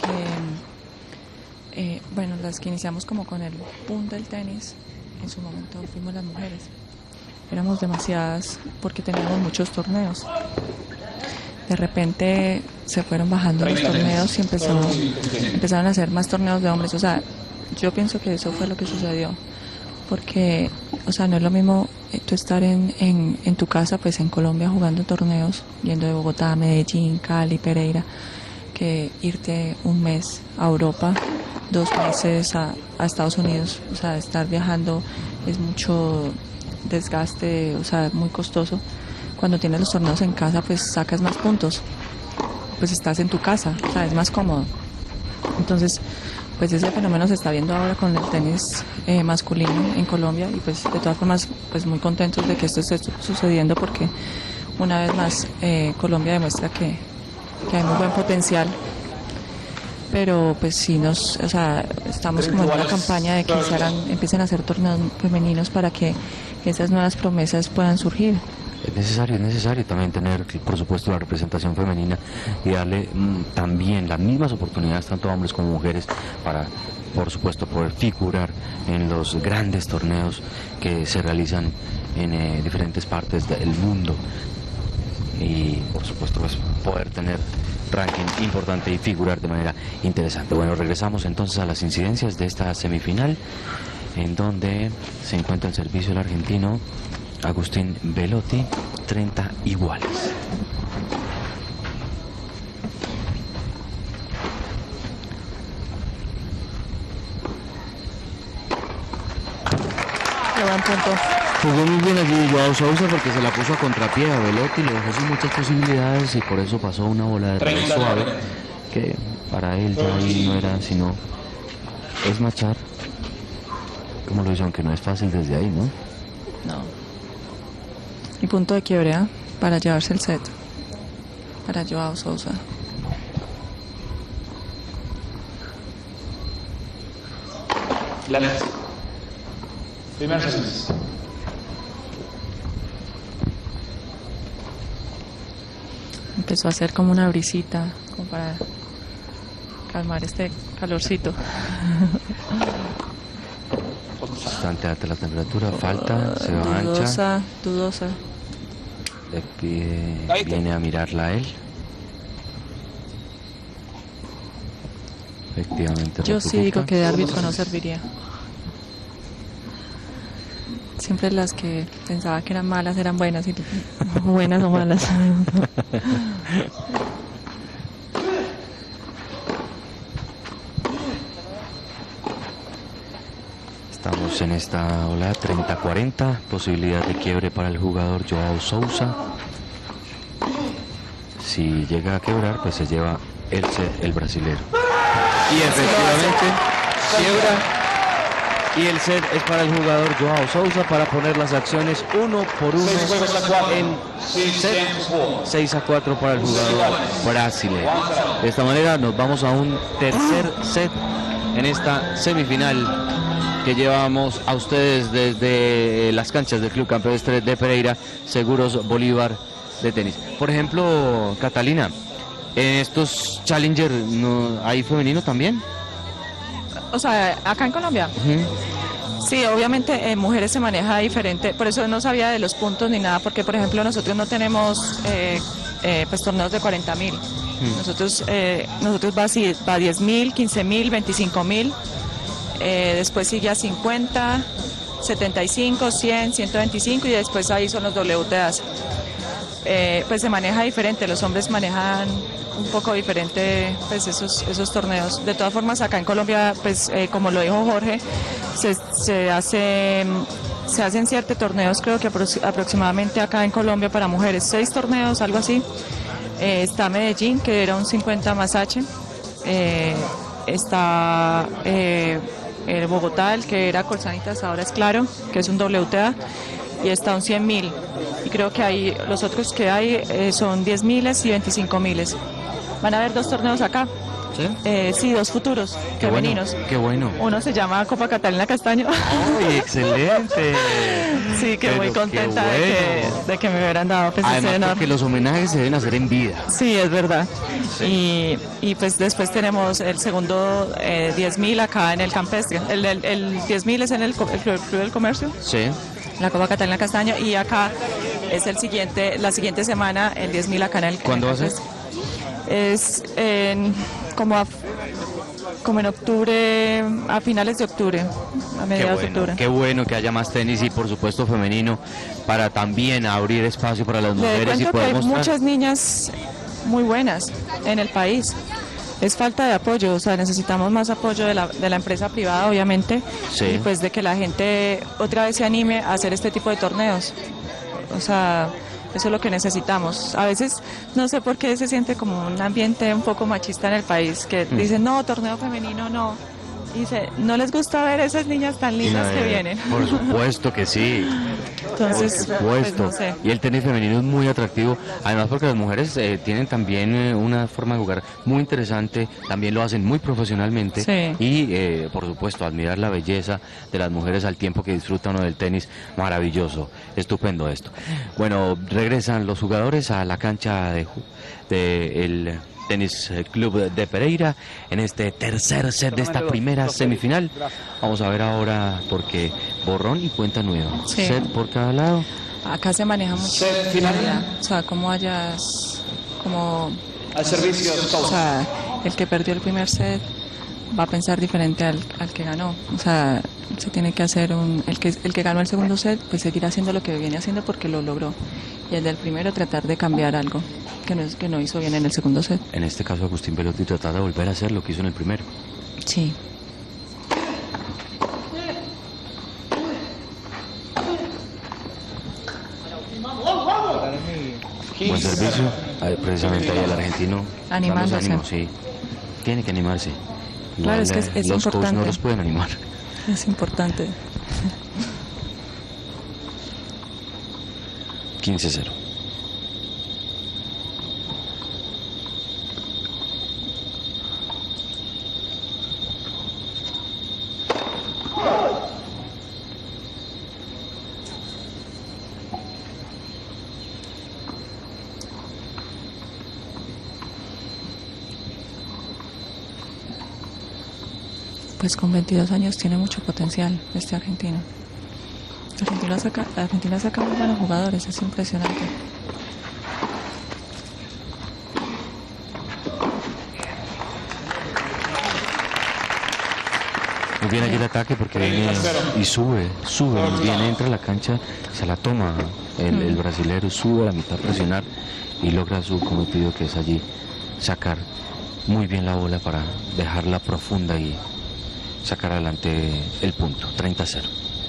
que, eh, bueno, las que iniciamos como con el boom del tenis, en su momento fuimos las mujeres. Éramos demasiadas porque teníamos muchos torneos. De repente se fueron bajando los torneos y empezó, empezaron a hacer más torneos de hombres. O sea, yo pienso que eso fue lo que sucedió. Porque, o sea, no es lo mismo eh, tú estar en, en, en tu casa, pues en Colombia jugando torneos, yendo de Bogotá, Medellín, Cali, Pereira, que irte un mes a Europa, dos meses a, a Estados Unidos. O sea, estar viajando es mucho desgaste, o sea, muy costoso. Cuando tienes los torneos en casa, pues sacas más puntos, pues estás en tu casa, o sea, es más cómodo. Entonces, pues ese fenómeno se está viendo ahora con el tenis eh, masculino en Colombia y pues de todas formas, pues muy contentos de que esto esté su- sucediendo porque una vez más eh, Colombia demuestra que, que hay muy buen potencial. Pero pues sí nos, o sea, estamos como en una campaña de que se hagan, empiecen a hacer torneos femeninos para que esas nuevas promesas puedan surgir. Es necesario, es necesario también tener, por supuesto, la representación femenina y darle mm, también las mismas oportunidades tanto a hombres como mujeres para por supuesto, poder figurar en los grandes torneos que se realizan en eh, diferentes partes del mundo y, por supuesto, pues, poder tener ranking importante y figurar de manera interesante. Bueno, regresamos entonces a las incidencias de esta semifinal, en donde se encuentra el servicio del argentino Agustín Belotti, treinta iguales. Qué buen punto. Jugó muy bien allí Joao Sousa porque se la puso a contrapié a Belotti, le dejó sin muchas posibilidades y por eso pasó una bola de revés suave que para él ya ahí no era sino es machar, como lo hizo, aunque no es fácil desde ahí, ¿no? No. Y punto de quiebre, ¿eh? Para llevarse el set. Para Joao Sousa. Left. Primer set. Empezó a hacer como una brisita, como para calmar este calorcito. Bastante alta la temperatura, falta, se va Dudosa, ancha. dudosa. Le pide, viene a mirarla a él. Efectivamente. Yo sí digo que de árbitro no serviría. Siempre las que pensaba que eran malas eran buenas y buenas o malas. Estamos en esta ola treinta cuarenta, posibilidad de quiebre para el jugador Joao Sousa. Si llega a quebrar, pues se lleva el set, el brasilero. Y efectivamente quiebra. Y el set es para el jugador Joao Sousa para poner las acciones uno por uno en set, seis a cuatro para el jugador brasileño. De esta manera nos vamos a un tercer set en esta semifinal que llevamos a ustedes desde las canchas del Club Campestre de Pereira, Seguros Bolívar de tenis. Por ejemplo, Catalina, en estos Challenger, ¿no hay femenino también? O sea, acá en Colombia. Uh-huh. Sí, obviamente en mujeres se maneja diferente, por eso no sabía de los puntos ni nada, porque por ejemplo nosotros no tenemos eh, eh, pues torneos de cuarenta mil. Uh-huh. Nosotros, eh, nosotros va, va diez mil, quince mil, veinticinco mil, eh, después sigue a cincuenta, setenta y cinco, cien, ciento veinticinco y después ahí son los W T As. Eh, pues se maneja diferente, los hombres manejan un poco diferente pues esos esos torneos. De todas formas acá en Colombia pues eh, como lo dijo Jorge, se, se hace se hacen ciertos torneos, creo que apro- aproximadamente acá en Colombia para mujeres seis torneos, algo así. Eh, está Medellín, que era un cincuenta más H, eh, está eh, el Bogotá, el que era Colsanitas, ahora es Claro, que es un W T A, y está un cien mil, y creo que hay los otros que hay eh, son diez miles y veinticinco miles. Van a haber dos torneos acá. ¿Sí? Eh, sí, dos futuros qué femeninos. Bueno, qué bueno. Uno se llama Copa Catalina Castaño. ¡Ay, excelente! Sí, que Pero muy contenta bueno. de, que, de que me hubieran dado pues, ese Además, honor. porque los homenajes se deben hacer en vida. Sí, es verdad. Sí. Y, y pues después tenemos el segundo eh, diez mil acá en el Campestre. El, el, el diez mil es en el, el Club del Comercio. Sí. La Copa Catalina Castaño, y acá es el siguiente, la siguiente semana, el diez mil acá en el ¿Cuándo va a ser? Es en, como, a, como en octubre, a finales de octubre, a mediados Qué de bueno, octubre. qué bueno que haya más tenis y por supuesto femenino para también abrir espacio para las Le mujeres y cuento que poder hay mostrar. muchas niñas muy buenas en el país. Es falta de apoyo, o sea, necesitamos más apoyo de la, de la empresa privada, obviamente, Sí. y pues de que la gente otra vez se anime a hacer este tipo de torneos. O sea, eso es lo que necesitamos. A veces no sé por qué se siente como un ambiente un poco machista en el país, que Mm. dicen, no, torneo femenino no. Y dice, no les gusta ver esas niñas tan lindas No, que eh, vienen. Por supuesto que sí. Entonces, Por pues supuesto. no sé. Y el tenis femenino es muy atractivo, además porque las mujeres eh, tienen también eh, una forma de jugar muy interesante, también lo hacen muy profesionalmente. Sí. Y eh, por supuesto admirar la belleza de las mujeres al tiempo que disfrutan del tenis, maravilloso, estupendo esto. Bueno, regresan los jugadores a la cancha de, ju- de el Tenis Club de Pereira en este tercer set de esta primera semifinal. Vamos a ver ahora porque borrón y cuenta nueva. Sí. Set por cada lado. Acá se maneja mucho finalidad, o sea, como hayas, como, Al servicio, o sea, el que perdió el primer set va a pensar diferente al, al que ganó, o sea, se tiene que hacer un, el que el que ganó el segundo set, pues seguir haciendo lo que viene haciendo porque lo logró, y el del primero tratar de cambiar algo que no, que no hizo bien en el segundo set. En este caso Agustín Belotti tratar de volver a hacer lo que hizo en el primero. Sí. Buen servicio, ahí, precisamente ahí el argentino Animándose. dando ánimo, sí. Tiene que animarse. Claro, es que es- es los coaches importante. no los pueden animar. Es importante. quince cero. Pues con veintidós años tiene mucho potencial este argentino. Argentina saca, Argentina saca muy buenos jugadores, es impresionante. Muy bien allí el ataque porque viene y sube, sube, muy bien, entra a la cancha, se la toma el, el brasilero, sube a la mitad a presionar y logra su cometido, que es allí sacar muy bien la bola para dejarla profunda y sacar adelante el punto, treinta cero.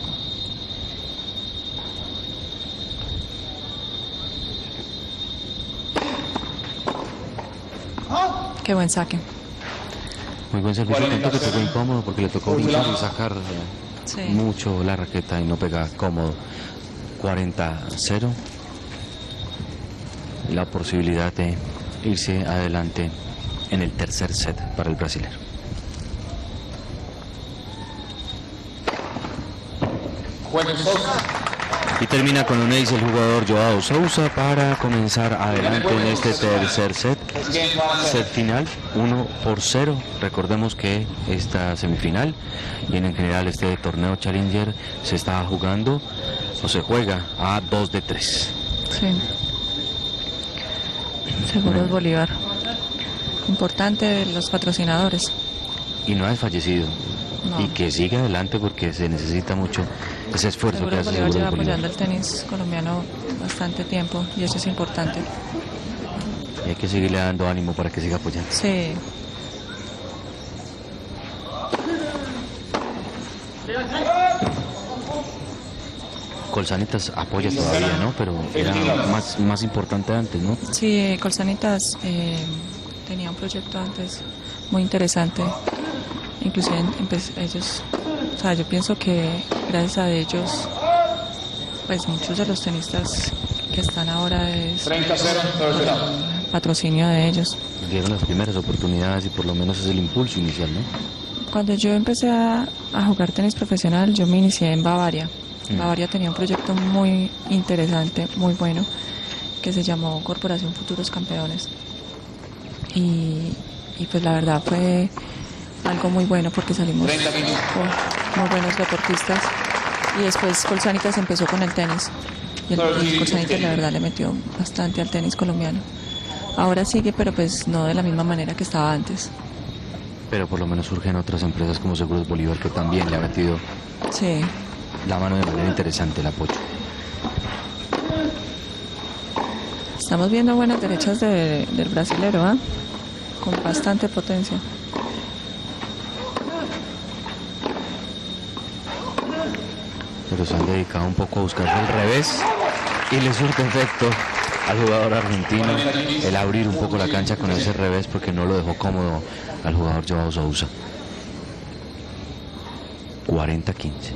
Qué buen saque. Muy buen servicio, tanto que tocó incómodo porque le tocó brincar y sacar eh, Sí. mucho la raqueta y no pega cómodo. cuarenta cero. La posibilidad de irse adelante en el tercer set para el brasilero. Y termina con un ace el jugador Joao Sousa para comenzar adelante en este tercer set. Set final, uno por cero. Recordemos que esta semifinal y en general este torneo Challenger se está jugando o se juega a dos de tres. Sí. Seguros Bolívar. Importante los patrocinadores. Y no ha desfallecido. No. Y que siga adelante porque se necesita mucho ese esfuerzo que Seguros hace Bolívar lleva Seguros Bolívar. apoyando el tenis colombiano bastante tiempo y eso es importante. Y hay que seguirle dando ánimo para que siga apoyando. Sí. Colsanitas apoya todavía, ¿no? Pero era más, más importante antes, ¿no? Sí, Colsanitas eh, tenía un proyecto antes muy interesante. Inclusive empe- ellos, o sea, yo pienso que gracias a ellos, pues muchos de los tenistas que están ahora es treinta cero, third out. patrocinio de ellos. Dieron las primeras oportunidades y por lo menos es el impulso inicial, ¿no? Cuando yo empecé a, a jugar tenis profesional, yo me inicié en Bavaria. Mm. Bavaria tenía un proyecto muy interesante, muy bueno, que se llamó Corporación Futuros Campeones. Y, y pues la verdad fue algo muy bueno porque salimos con muy buenos deportistas. Y después Colsanitas empezó con el tenis. Y, el, y Colsanitas la verdad le metió bastante al tenis colombiano. Ahora sigue, pero pues no de la misma manera que estaba antes. Pero por lo menos surgen otras empresas como Seguros Bolívar que también le ha metido Sí. la mano de manera interesante el apoyo. Estamos viendo buenas derechas de- del brasilero, ¿ah? Con bastante potencia. Pero se han dedicado un poco a buscar el revés y le surte efecto al jugador argentino el abrir un poco la cancha con ese revés porque no lo dejó cómodo al jugador Joao Sousa. cuarenta quince.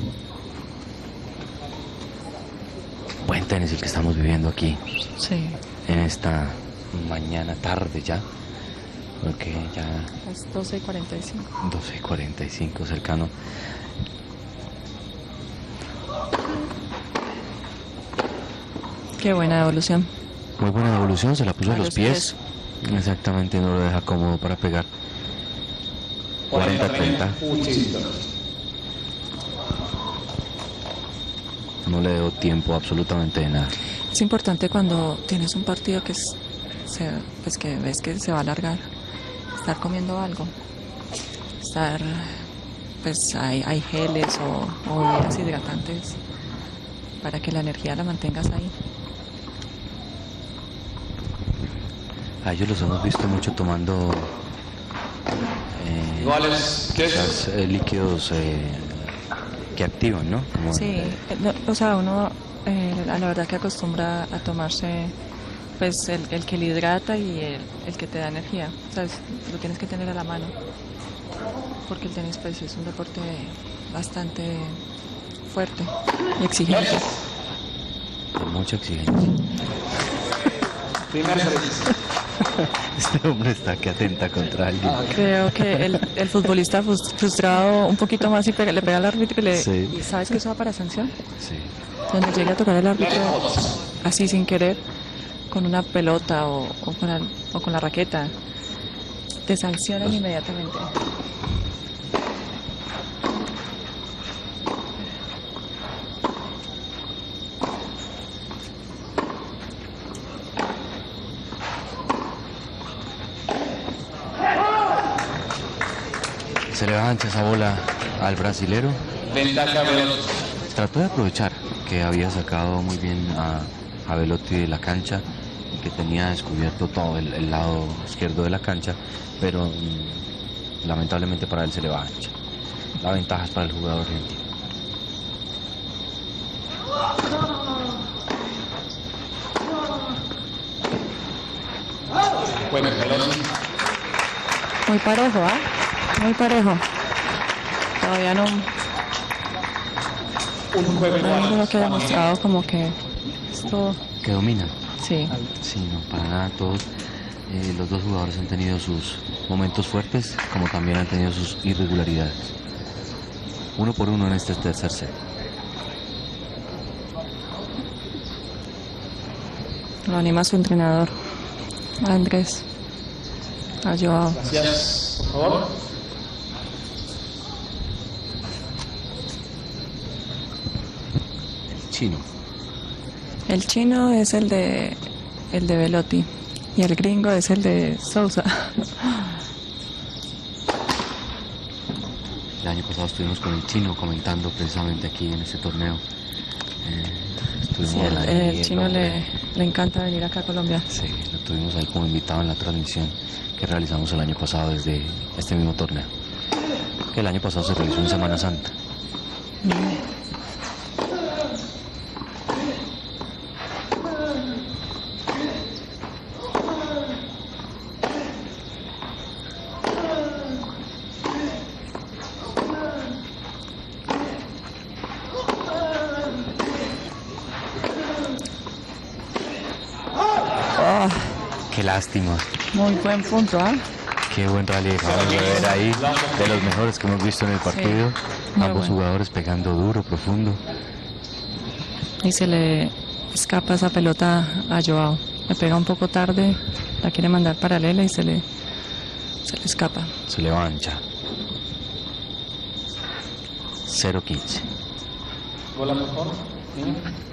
Buen tenis el que estamos viviendo aquí Sí. en esta mañana tarde ya, porque ya Es doce y cuarenta y cinco. doce y cuarenta y cinco cercano. Qué buena evolución. Muy buena devolución, se la puso a, los pies. Exactamente, no lo deja cómodo para pegar. cuarenta a treinta. No le dio tiempo absolutamente de nada. Es importante cuando tienes un partido que, es, se, pues que ves que se va a alargar, estar comiendo algo, estar, pues hay, hay geles o, o bebidas hidratantes para que la energía la mantengas ahí. A ellos los hemos visto mucho tomando eh, quizás, eh, líquidos eh, que activan, ¿no? Como Sí, el- no, o sea, uno eh, a la verdad que acostumbra a tomarse pues el, el que le hidrata y el, el que te da energía, o sea, es- lo tienes que tener a la mano, porque el tenis pues es un deporte bastante fuerte y exigente. de mucha exigencia. Primer servicio. Este hombre está que atenta contra alguien. Creo que el, el futbolista frus- frustrado un poquito más y pega- le pega al árbitro y le... Sí. ¿Y sabes que eso va para sanción? Sí. Cuando llegue a tocar el árbitro así sin querer, con una pelota o, o, con, la, o con la raqueta, te sancionan inmediatamente. Se le avanza esa bola al brasilero. Ventaja Velotti. Trató de aprovechar que había sacado muy bien a, a Velotti de la cancha y que tenía descubierto todo el, el lado izquierdo de la cancha, pero mm, lamentablemente para él se le va ancha. La ventaja es para el jugador argentino. Bueno, Velotti. Muy parejo, ¿ah? Muy parejo. Todavía no, Un juego no hay ninguno igual. que haya demostrado como que esto... Que domina. Sí. Sí, no, para nada todos. eh, los dos jugadores han tenido sus momentos fuertes, como también han tenido sus irregularidades. Uno por uno en este tercer set. Lo anima su entrenador, Andrés, a Joao. Gracias. Por favor. Chino. El chino es el de el de Velotti y el gringo es el de Sousa. El año pasado estuvimos con el chino comentando precisamente aquí en este torneo. Eh, estuvimos Sí, el, ahí, el chino hombre, le, le encanta venir acá a Colombia. Sí, lo tuvimos ahí como invitado en la transmisión que realizamos el año pasado desde este mismo torneo. Que el año pasado se realizó en Semana Santa. Oh, Qué lástima. muy buen punto, ¿ah? Qué buen rally acabamos de ver ahí, de los mejores que hemos visto en el partido. muy Ambos bueno. jugadores pegando duro, profundo. Y se le escapa esa pelota a Joao. Le pega un poco tarde, la quiere mandar paralela y se le, se le escapa. Se le va ancha. cero quince. Bola, por favor. Niño.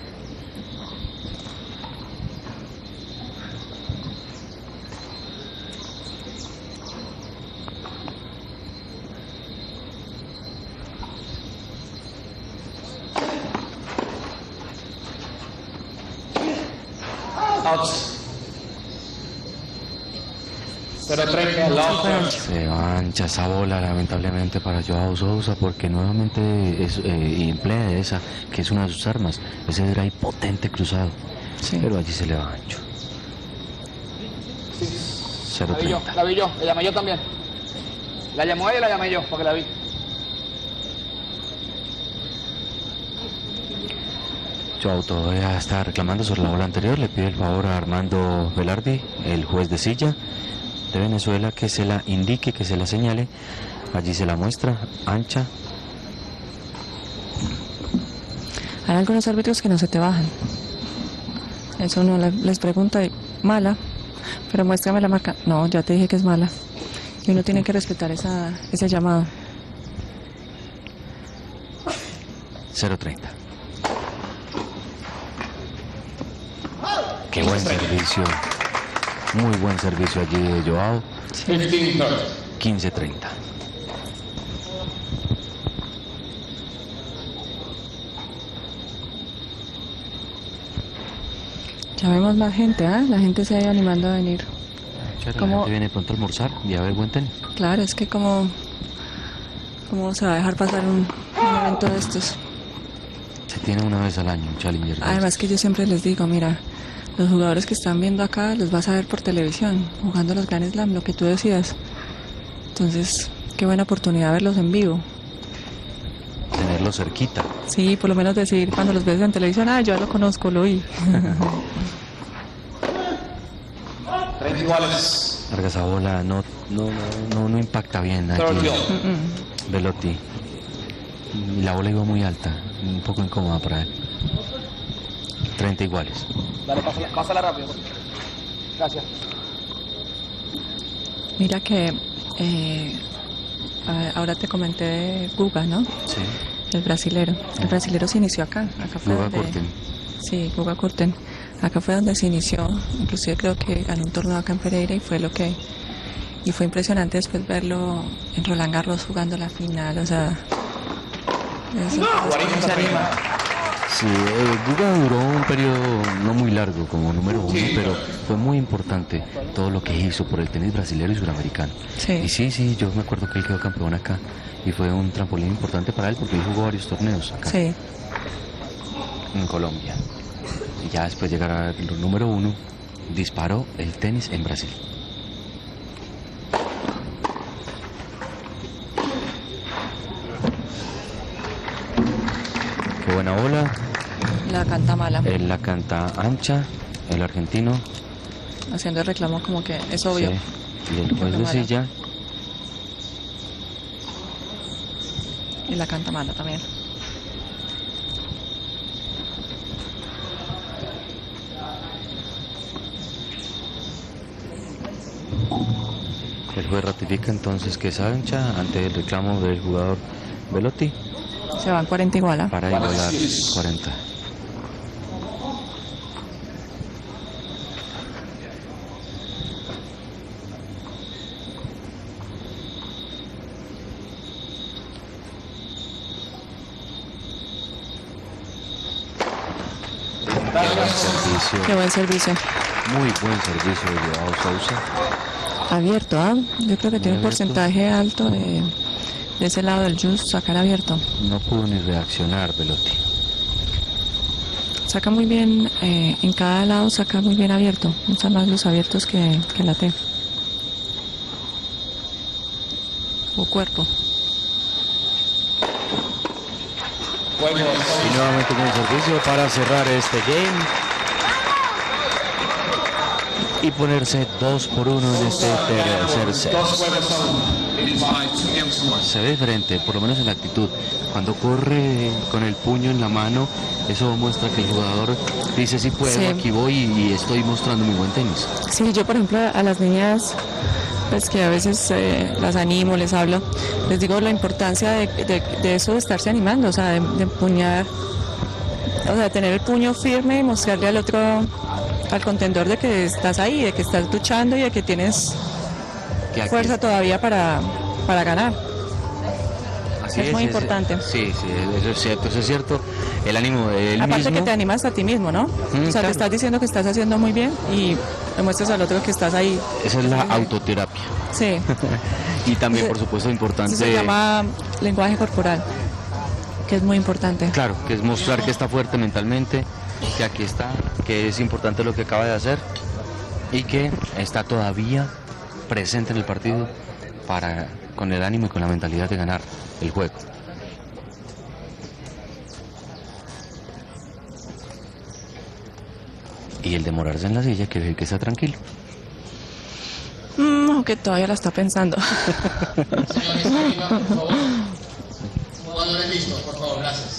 Out. cero treinta, love. Se va ancha esa bola lamentablemente para Joao Sousa porque nuevamente es, eh, emplea esa que es una de sus armas, ese drive potente cruzado, Sí. pero allí se le va ancho. cero La vi yo, treinta. la vi yo, la llamé yo también. La llamó ella y la llamé yo, porque la vi. Joao todavía está reclamando sobre la bola anterior, le pide el favor a Armando Velardi, el juez de silla de Venezuela, que se la indique, que se la señale. Allí se la muestra, ancha. Hay algunos árbitros que no se te bajan. Eso uno le- les pregunta y mala. pero muéstrame la marca. No, ya te dije que es mala. Y uno tiene que respetar esa, ese llamado. cero treinta. Qué buen servicio. Muy buen servicio allí de Joao. quince treinta. Ya vemos más gente, ¿eh? La gente se ha ido animando a venir. Chévere, ¿Cómo? la gente viene pronto a almorzar y a ver buen tenis. Claro, es que como... ¿Cómo se va a dejar pasar un, un evento de estos? Se tiene una vez al año un Challenger. Además que yo siempre les digo, mira, los jugadores que están viendo acá los vas a ver por televisión, jugando los Grand Slam, lo que tú decías. Entonces, qué buena oportunidad verlos en vivo. Tenerlos cerquita. Sí, por lo menos decir cuando los ves en televisión, ah, yo ya lo conozco, lo vi. treinta iguales. Larga esa bola, no, no, no, no impacta bien allí. Belotti. Y la bola iba muy alta, un poco incómoda para él. treinta iguales. Dale, pásala, pásala rápido. Gracias. Mira que eh, a- ahora te comenté de Guga, ¿no? Sí. El brasilero. El brasilero se inició acá. Acá fue Guga donde... Kurten. Sí, Guga Kurten. Acá fue donde se inició. Inclusive creo que ganó un torneo acá en Pereira y fue lo que... Y fue impresionante después verlo en Roland Garros jugando la final. O sea... Eso, eso se anima. Sí, eh, Guga duró un periodo no muy largo como número uno, pero fue muy importante todo lo que hizo por el tenis brasileño y suramericano. Sí. Y sí, sí, yo me acuerdo que él quedó campeón acá y fue un trampolín importante para él porque él jugó varios torneos acá Sí. en Colombia. Y ya después de llegar a lo número uno, disparó el tenis en Brasil. Qué buena bola. La canta mala. Él la canta ancha, el argentino. Haciendo el reclamo como que es obvio. Sí. Y el juez de Mala. silla. Y la canta mala también. El juez ratifica entonces que es ancha ante el reclamo del jugador Belotti Se van cuarenta igual, ¿ah? para igualar cuarenta. Qué buen servicio. Qué buen servicio. Muy buen servicio de Joao Sousa. Abierto, ¿ah? Yo creo que tiene un abierto. porcentaje alto de, de ese lado del juice, sacar abierto. No pudo ni reaccionar Belotti. Saca muy bien, eh, en cada lado saca muy bien abierto. Usa más los abiertos que, que la T. O cuerpo. Y nuevamente con el servicio para cerrar este game y ponerse dos por uno en este tercer set. Se ve diferente, por lo menos en la actitud. Cuando corre con el puño en la mano, eso muestra que el jugador dice si puedo, Sí. aquí voy y, y estoy mostrando muy buen tenis. Sí, yo por ejemplo a las niñas, pues que a veces eh, las animo, les hablo, les digo la importancia de, de, de eso de estarse animando, o sea, de, de empuñar, o sea, tener el puño firme y mostrarle al otro, al contendor de que estás ahí, de que estás luchando y de que tienes Que aquí- fuerza todavía para, para ganar. Así es muy importante. Sí, sí, eso es cierto, eso es cierto. El ánimo de él Aparte mismo. que te animas a ti mismo, ¿no? Mm, o sea, claro. te estás diciendo que estás haciendo muy bien y le muestras al otro que estás ahí. Esa es la autoterapia. Sí. Y también, Ese- por supuesto, importante. Eso se llama lenguaje corporal, que es muy importante. Claro, que es mostrar que está fuerte mentalmente, que aquí está, que es importante lo que acaba de hacer y que está todavía presente en el partido para con el ánimo y con la mentalidad de ganar el juego. Y el demorarse en la silla quiere decir que está tranquilo. Mm, aunque todavía la está pensando. Jugadores listos, por favor, gracias.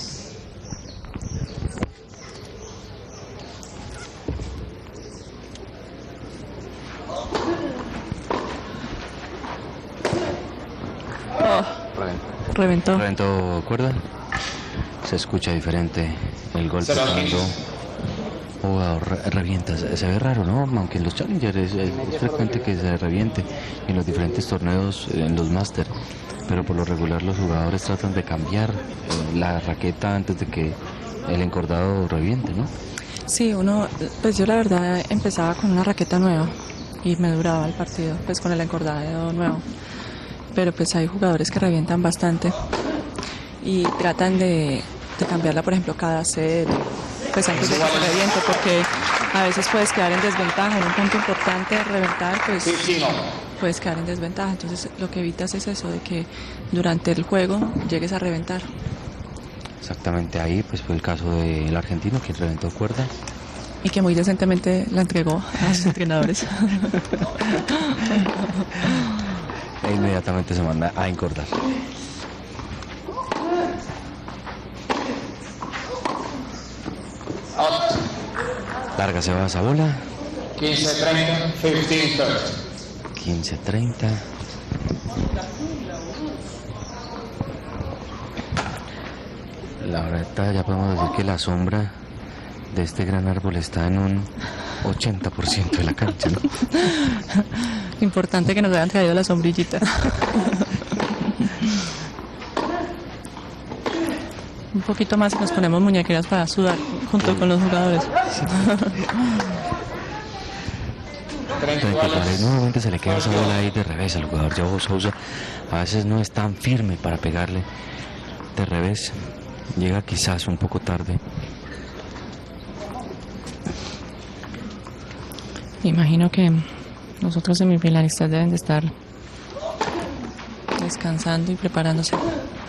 reventó. Reventó cuerda. Se escucha diferente el golpe cuando un jugador re- revienta. Se, se ve raro, ¿no? Aunque en los Challengers es, es- es frecuente que se reviente en los diferentes torneos, en los Masters. Pero por lo regular los jugadores tratan de cambiar eh, la raqueta antes de que el encordado reviente, ¿no? Sí, uno, pues yo la verdad empezaba con una raqueta nueva y me duraba el partido, pues con el encordado nuevo. Pero pues hay jugadores que revientan bastante y tratan de, de cambiarla, por ejemplo, cada set, pues antes de que se reviente, porque a veces puedes quedar en desventaja. En un punto importante de reventar, pues puedes quedar en desventaja. Entonces lo que evitas es eso, de que durante el juego llegues a reventar. Exactamente, ahí pues fue el caso del argentino quien reventó cuerda. Y que muy decentemente la entregó a sus entrenadores. E inmediatamente se manda a encordar. Larga se va esa bola. quince treinta, quince treinta. quince treinta. La verdad ya podemos decir que la sombra de este gran árbol está en un ochenta por ciento de la cancha, ¿no? Importante que nos hayan traído la sombrillita. Un poquito más y nos ponemos muñequeras para sudar junto con los jugadores. treinta y cuatro. Nuevamente se le queda esa bola ahí de revés al jugador Joao Sousa. A veces no es tan firme para pegarle de revés. Llega quizás un poco tarde. Imagino que nosotros semifinalistas deben de estar descansando y preparándose.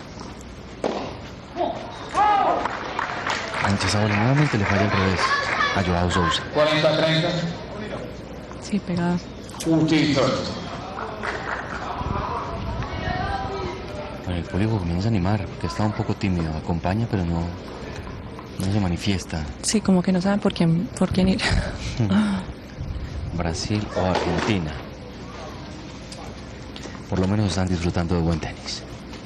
Ancha esa bola nuevamente le falla al revés a Joao Sousa. cuarenta treinta. Sí, pegada. quince treinta. Bueno, el público comienza a animar, porque está un poco tímido, acompaña pero no, no se manifiesta. Sí, como que no saben por quién, por quién ir. Brasil o Argentina. Por lo menos están disfrutando de buen tenis.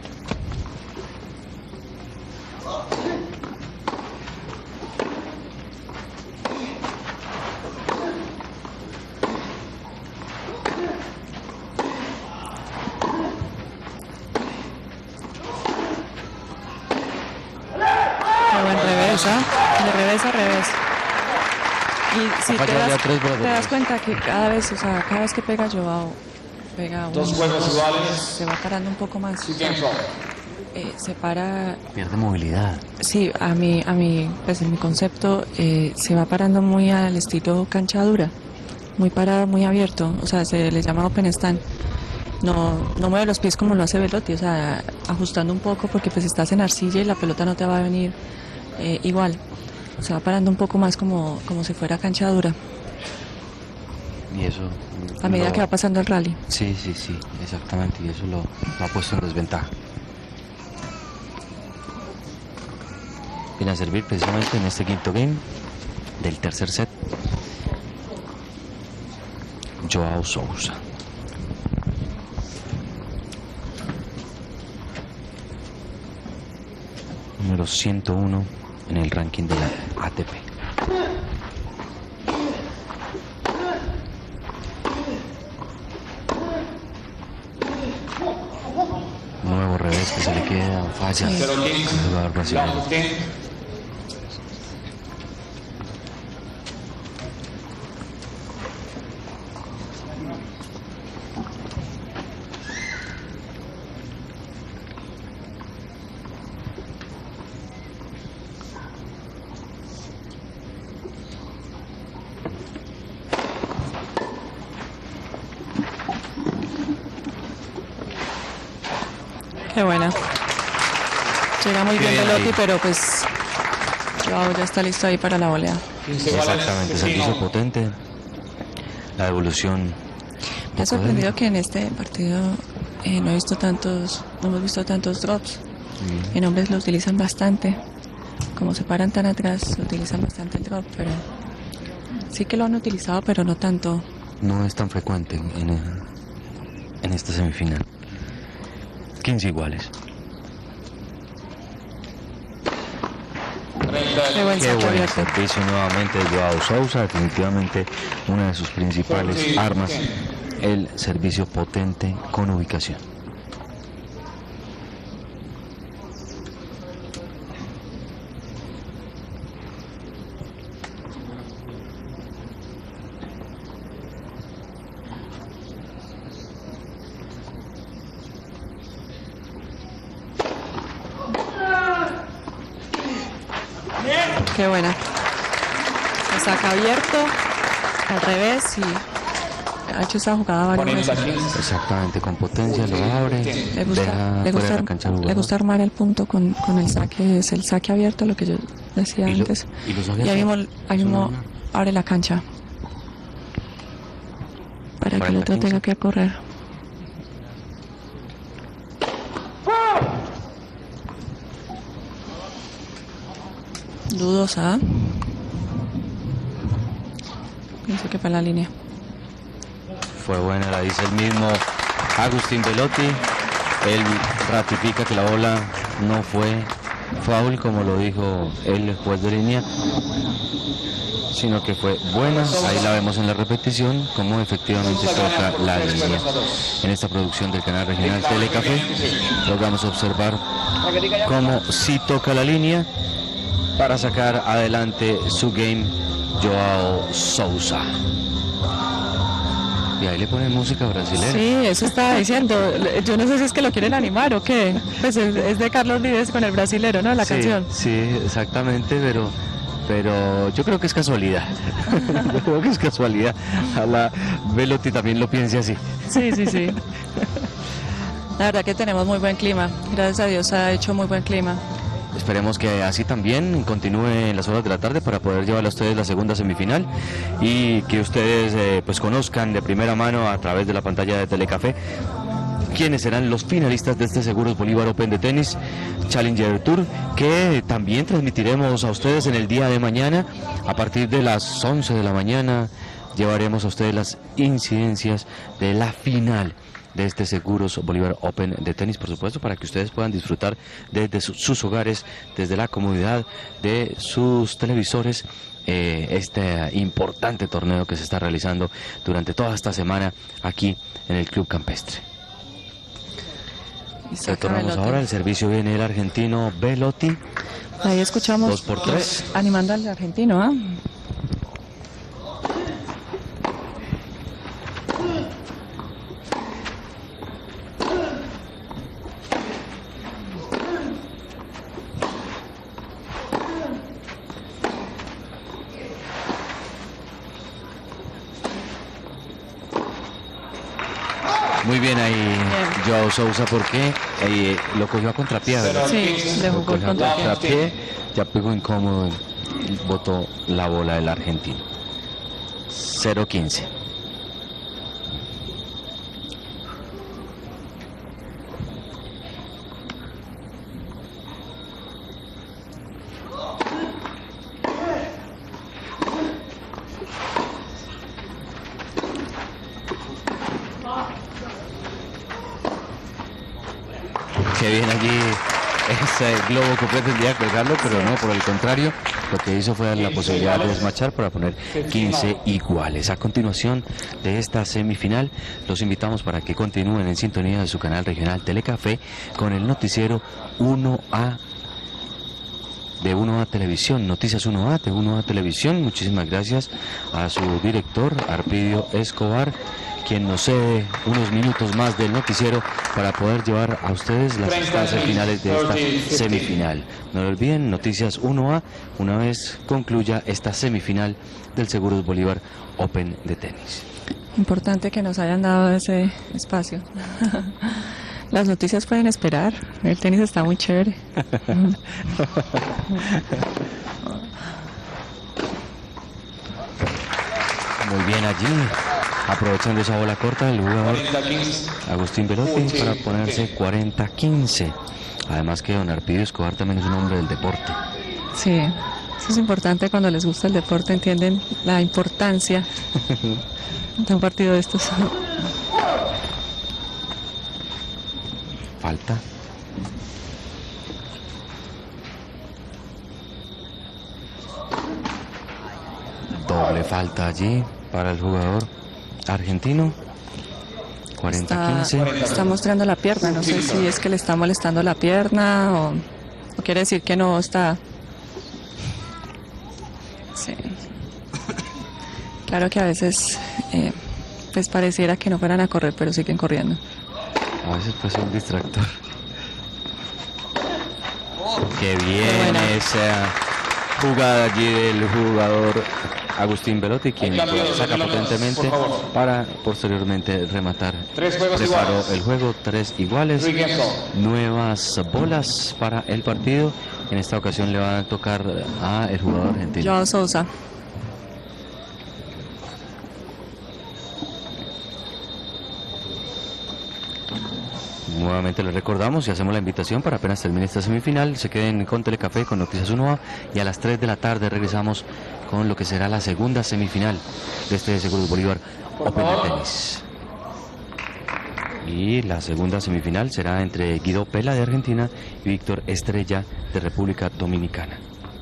Qué buen revés, ¿ah? De revés a revés. Y si Ha te fallado das, ya tres bolas de te das revés. cuenta que cada vez, o sea, cada vez que pega Joao, pega uno, Dos juegos dos, iguales. se va parando un poco más. Tiempo. Eh, se para, Pierde movilidad. sí, a mi, a mi, pues en mi concepto, eh, se va parando muy al estilo cancha dura, muy parado, muy abierto, o sea, se le llama open stand. No, no mueve los pies como lo hace Belotti, o sea, ajustando un poco porque pues estás en arcilla y la pelota no te va a venir eh, igual. Se va parando un poco más como, como si fuera cancha dura, Y eso... a medida lo- que va pasando el rally. Sí, sí, sí, exactamente. Y eso lo, lo ha puesto en desventaja. Viene a servir precisamente en este quinto game del tercer set Joao Sousa. Número ciento uno en el ranking de la A T P. Nuevo revés que se le queda, falla Sí. el jugador brasileño. Qué buena. Llega muy Qué bien bien Belotti, ahí. pero pues Joao ya está listo ahí para la volea. Exactamente, servicio potente. La devolución. Me ha sorprendido que en este partido eh, no he visto tantos, no hemos visto tantos drops. Mm. En hombres lo utilizan bastante. Como se paran tan atrás, utilizan bastante el drop, pero sí que lo han utilizado, pero no tanto. No es tan frecuente en, en esta semifinal. quince iguales. Qué buen Qué saque buen abierto. servicio nuevamente de Joao Sousa, definitivamente una de sus principales armas, el servicio potente con ubicación. Qué buena. Se saca abierto, al revés y ha hecho esa jugada varias veces. Exactamente, con potencia lo abre, Le gusta, deja le fuera gusta, de la cancha al le jugador. gusta armar el punto con, con el saque, es el saque abierto, lo que yo decía Y lo- antes. y los Y abiertos ahí mismo, ahí son mismo normal. abre la cancha para que el otro cuarenta, tenga que correr. Dudosa. Pienso que fue la línea. Fue buena, la dice el mismo Agustín Belotti. Él ratifica que la bola no fue foul, como lo dijo el juez de línea, sino que fue buena. Ahí la vemos en la repetición, como efectivamente toca la línea. En esta producción del canal regional Telecafé logramos observar cómo sí toca la línea para sacar adelante su game Joao Sousa. Y ahí le ponen música brasileña. Sí, eso estaba diciendo. Yo no sé si es que lo quieren animar o qué. Pues es, es de Carlos Vives con el brasilero, ¿no? La Sí, canción. sí, exactamente, pero pero yo creo que es casualidad. Yo creo que es casualidad. A la Belotti también lo piense así. Sí, sí, sí. La verdad que tenemos muy buen clima. Gracias a Dios ha hecho muy buen clima. Esperemos que así también continúe en las horas de la tarde para poder llevarle a ustedes la segunda semifinal y que ustedes eh, pues conozcan de primera mano a través de la pantalla de Telecafé quiénes serán los finalistas de este Seguros Bolívar Open de tenis Challenger Tour, que también transmitiremos a ustedes en el día de mañana a partir de las once de la mañana. Llevaremos a ustedes las incidencias de la final de este Seguros Bolívar Open de tenis, por supuesto, para que ustedes puedan disfrutar desde su- sus hogares, desde la comodidad de sus televisores, eh, este importante torneo que se está realizando durante toda esta semana aquí en el Club Campestre. Y saca Retornamos Belotti. ahora, el servicio viene el argentino Belotti. Ahí escuchamos Dos por tres. animando al argentino, ¿ah? Muy bien ahí Joao Sousa, porque eh, lo cogió a contrapié, ¿verdad? Sí, le Lo jugó cogió a contra contrapié, ya pegó incómodo y botó la bola del argentino. cero quince. Que bien allí ese globo que pretendía colgarlo, pero no, por el contrario, lo que hizo fue dar la posibilidad de desmachar para poner quince iguales. A continuación de esta semifinal, los invitamos para que continúen en sintonía de su canal regional Telecafé con el noticiero uno A de uno A Televisión, Noticias uno A de uno A Televisión. Muchísimas gracias a su director, Arpidio Escobar, quien nos cede unos minutos más del noticiero para poder llevar a ustedes las instancias finales de esta semifinal. No lo olviden, Noticias uno A, una vez concluya esta semifinal del Seguros Bolívar Open de tenis. Importante que nos hayan dado ese espacio. Las noticias pueden esperar. El tenis está muy chévere. Muy bien allí, aprovechando esa bola corta el jugador Agustín Belotti para ponerse cuarenta quince. Además que don Arpidio Escobar también es un hombre del deporte. Sí, eso es importante cuando les gusta el deporte, entienden la importancia de un partido de estos. Falta. Doble falta allí para el jugador argentino. cuarenta a quince. Está, está mostrando la pierna, no sé si es que le está molestando la pierna o, o quiere decir que no está. Sí. Claro que a veces eh, pues pareciera que no fueran a correr, pero siguen corriendo. A veces puede ser un distractor. Qué bien esa jugada allí del jugador Agustín Belotti, quien saca potentemente para posteriormente rematar. Preparó el juego, tres iguales, nuevas bolas para el partido. En esta ocasión le va a tocar a el jugador argentino. Joao Sousa. Nuevamente les recordamos y hacemos la invitación para apenas termine esta semifinal, se queden con Telecafé, con Noticias Unoa, y a las tres de la tarde regresamos con lo que será la segunda semifinal de este Seguros Bolívar Open de tenis. Y la segunda semifinal será entre Guido Pela de Argentina y Víctor Estrella de República Dominicana.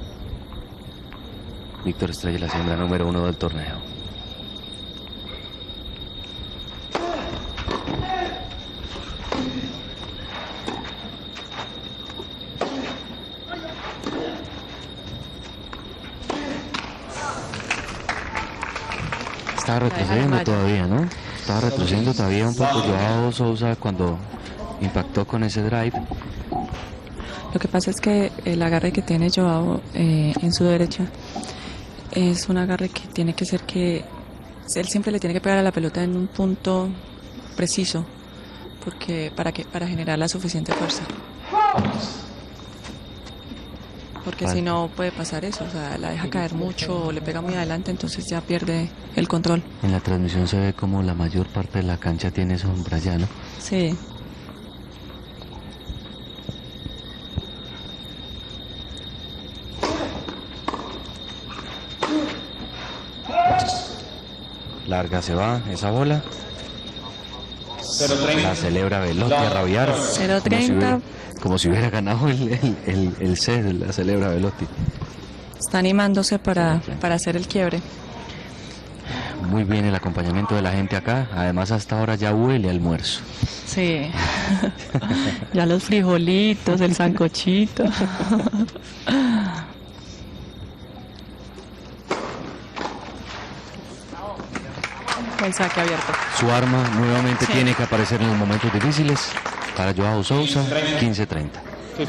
Víctor Estrella, la siembra número uno del torneo. Estaba retrocediendo todavía, ¿no? Estaba retrocediendo todavía un poco Joao Sousa cuando impactó con ese drive. Lo que pasa es que el agarre que tiene Joao eh, en su derecha es un agarre que tiene que ser que él siempre le tiene que pegar a la pelota en un punto preciso, porque para que para generar la suficiente fuerza. Porque si no puede pasar eso, o sea, la deja caer mucho o le pega muy adelante, entonces ya pierde el control. En la transmisión se ve como la mayor parte de la cancha tiene sombra ya, ¿no? Sí. Larga se va esa bola. La celebra Belotti a rabiar. cero treinta. Como si hubiera ganado el, el, el, el set, la celebra Belotti. Está animándose para, para hacer el quiebre. Muy bien el acompañamiento de la gente acá. Además hasta ahora ya huele almuerzo. Sí. Ya los frijolitos, el sancochito. El saque abierto. Su arma nuevamente Sí. tiene que aparecer en los momentos difíciles para Joao Sousa. quince treinta.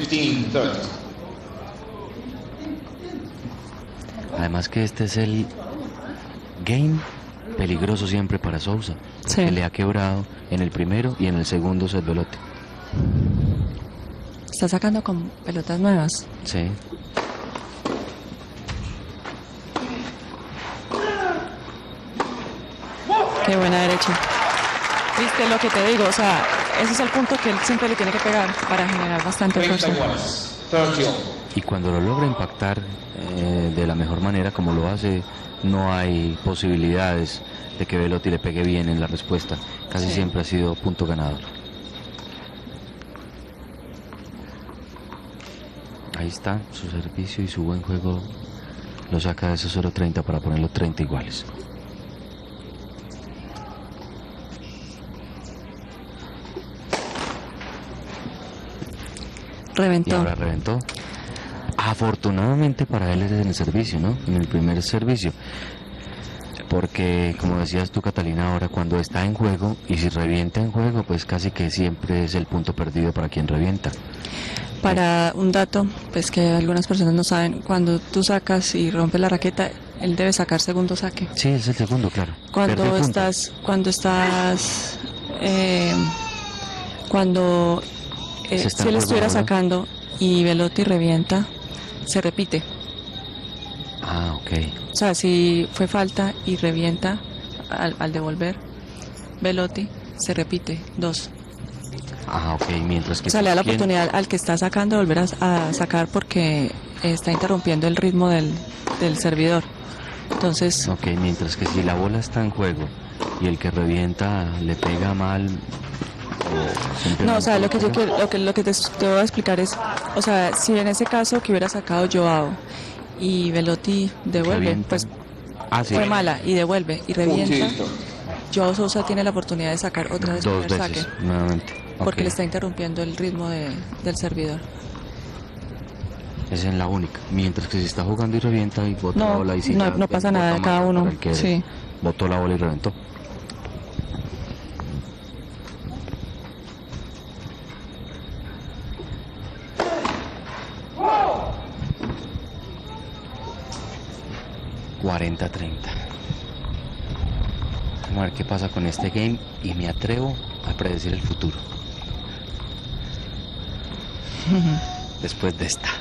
Además que este es el game peligroso siempre para Sousa, Sí. que le ha quebrado en el primero y en el segundo set Belotti. Está sacando con pelotas nuevas. Sí. Qué buena derecha. Viste lo que te digo, o sea, ese es el punto que él siempre le tiene que pegar para generar bastante fuerza. Y cuando lo logra impactar eh, de la mejor manera como lo hace, no hay posibilidades de que Belotti le pegue bien en la respuesta. Casi Sí. siempre ha sido punto ganador. Ahí está su servicio y su buen juego lo saca de esos cero treinta para ponerlo treinta iguales. Y Reventó. ahora reventó. Afortunadamente para él es en el servicio, ¿no? En el primer servicio. Porque, como decías tú, Catalina, ahora cuando está en juego y si revienta en juego, pues casi que siempre es el punto perdido para quien revienta. Para un dato, pues que algunas personas no saben, cuando tú sacas y rompes la raqueta, él debe sacar segundo saque. Sí, es el segundo, claro. Cuando Pierde punto. estás, cuando estás, eh, cuando eh, Se está si él en juego estuviera ahora. sacando y Belotti revienta, se repite. Ah, ok. O sea, si fue falta y revienta al, al devolver Belotti, se repite dos. Ah, ok, mientras que... O sea, le da la quien- oportunidad al que está sacando de volver a, a sacar porque está interrumpiendo el ritmo del, del servidor. Entonces, Ok, mientras que si la bola está en juego y el que revienta le pega mal... o simplemente no, o sea, lo que yo pega, quiero, lo que, lo que te, te voy a explicar es, o sea, si en ese caso que hubiera sacado Joao y Belotti devuelve, Revienta. pues Ah, sí. fue mala y devuelve y revienta, Joao Sousa tiene la oportunidad de sacar otra vez Dos el veces, saque. nuevamente. Porque Ok. le está interrumpiendo el ritmo de, del servidor. Esa es la única. Mientras que si está jugando y revienta y bota No, la bola y si no- ya no pasa bota nada de más cada para uno, el que sí. botó la bola y reventó. cuarenta a treinta. Vamos a ver qué pasa con este game y me atrevo a predecir el futuro. Después de esta.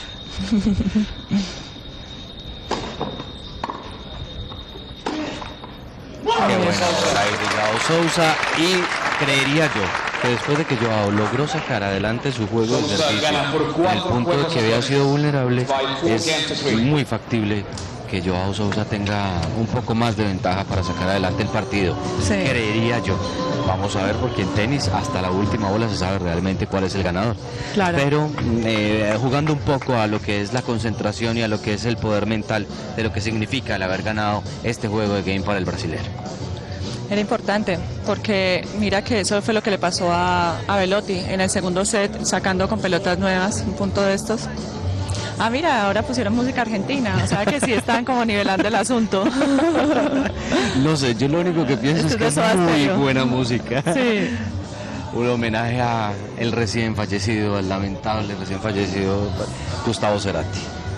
Qué bueno drive de Joao Sousa, y creería yo que después de que Joao logró sacar adelante su juego de servicio en el punto de que había sido vulnerable, es muy factible que Joao Sousa tenga un poco más de ventaja para sacar adelante el partido. Sí. Creería yo. Vamos a ver, porque en tenis hasta la última bola se sabe realmente cuál es el ganador. Claro. Pero eh, jugando un poco a lo que es la concentración y a lo que es el poder mental de lo que significa el haber ganado este juego de game para el brasileño. Era importante, porque mira que eso fue lo que le pasó a, a Belotti en el segundo set, sacando con pelotas nuevas, un punto de estos. Ah, mira, ahora pusieron música argentina, o sea que sí están como nivelando el asunto. No sé, yo lo único que pienso Esto es que es de es Soda muy Stereo. buena música. Sí. Un homenaje a el recién fallecido, al lamentable recién fallecido Gustavo Cerati.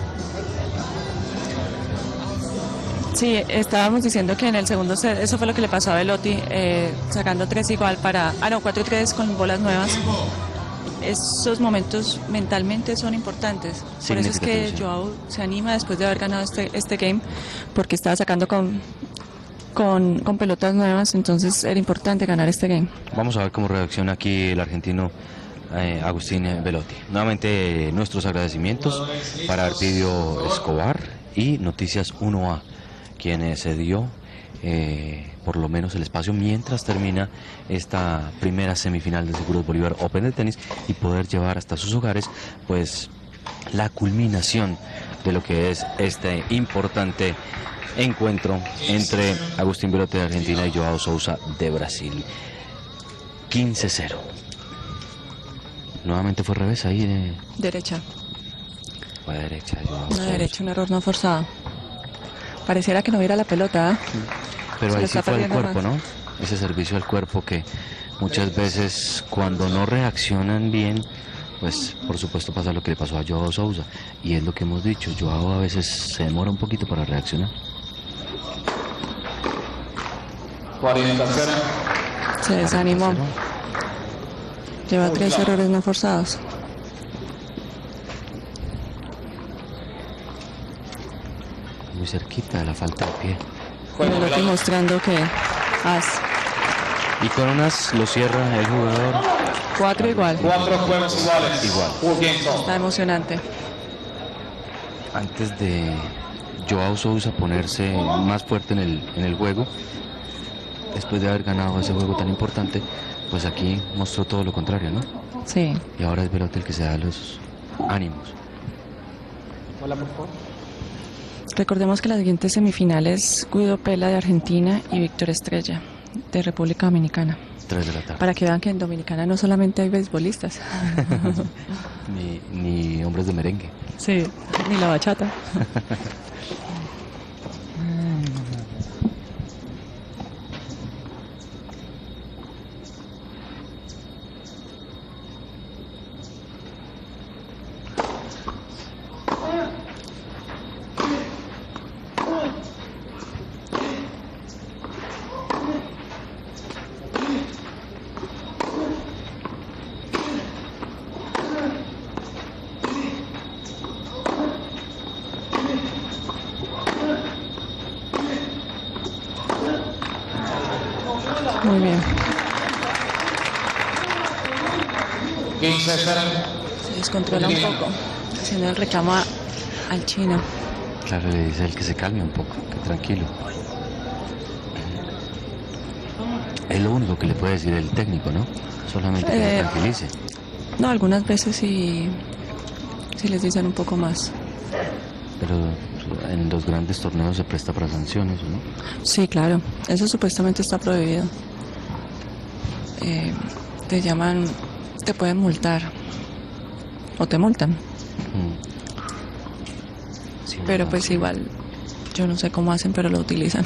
Sí, estábamos diciendo que en el segundo set, eso fue lo que le pasó a Belotti, eh, sacando tres igual para, ah no, cuatro tres con bolas nuevas. Esos momentos mentalmente son importantes. Por eso es que Significativos, sí. Joao se anima después de haber ganado este, este game, porque estaba sacando con, con, con pelotas nuevas, entonces era importante ganar este game. Vamos a ver cómo reacciona aquí el argentino eh, Agustín Belotti. Nuevamente eh, nuestros agradecimientos para Arpidio Escobar y Noticias uno A, quien se dio eh, por lo menos el espacio mientras termina esta primera semifinal de Seguros Bolívar Open de tenis y poder llevar hasta sus hogares pues la culminación de lo que es este importante encuentro entre Agustín Belotti de Argentina y Joao Sousa de Brasil. quince cero. Nuevamente fue revés ahí de... Derecha. Fue derecha. Joao Una Sousa. derecha, un error no forzado. Pareciera que no viera la pelota, ¿eh? Pero Se ahí lo sí está fue el perdiendo cuerpo, más. ¿no? Ese servicio al cuerpo que muchas veces cuando no reaccionan bien, pues por supuesto pasa lo que le pasó a Joao Sousa. Y es lo que hemos dicho, Joao a veces se demora un poquito para reaccionar. cuarenta cero. Se desanimó. Lleva tres errores no forzados. Muy cerquita de la falta de pie. Belotti mostrando que as. Y con unas lo cierra el jugador. Cuatro igual. Cuatro juegos iguales. Igual. Full game ball. Está emocionante. Antes de Joao Sousa ponerse más fuerte en el, en el juego, después de haber ganado ese juego tan importante, pues aquí mostró todo lo contrario, ¿no? Sí. Y ahora es Belotti el que se da los ánimos. Hola, por favor. Recordemos que las siguientes semifinales, Guido Pella de Argentina y Víctor Estrella de República Dominicana. Tres de la tarde. Para que vean que en Dominicana no solamente hay beisbolistas. Ni, ni hombres de merengue. Sí, ni la bachata. Muy bien. quince cero. Se descontrola un poco, haciendo el reclamo a- al chino. Claro, le dice el que se calme un poco, que tranquilo. Es lo único que le puede decir el técnico, ¿no? Solamente que se Eh, tranquilice. No, algunas veces sí, sí les dicen un poco más. Pero en los grandes torneos se presta para sanciones, ¿no? Sí, claro, eso supuestamente está prohibido. Eh, te llaman, te pueden multar o te multan. Mm. Sí, Pero no, pues sí. igual, yo no sé cómo hacen, pero lo utilizan.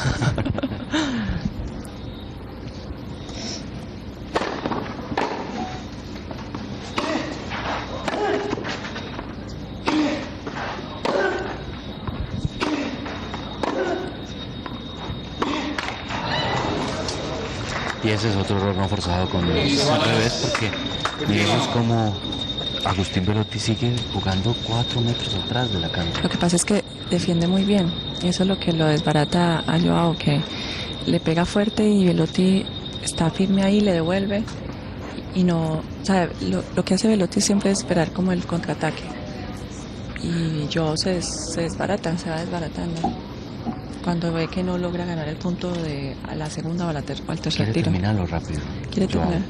Y ese es otro error no forzado con el revés, porque miremos cómo Agustín Belotti sigue jugando cuatro metros atrás de la cancha. Lo que pasa es que defiende muy bien, y eso es lo que lo desbarata a Joao, que le pega fuerte y Belotti está firme ahí, le devuelve, y no, o sea, lo, lo que hace Belotti siempre es esperar como el contraataque, y Joao se, des- se desbarata, se va desbaratando. Cuando ve que no logra ganar el punto de a la segunda o, a la ter- o al tercer Quiere tiro. terminarlo rápido. Quiere Joao. terminar.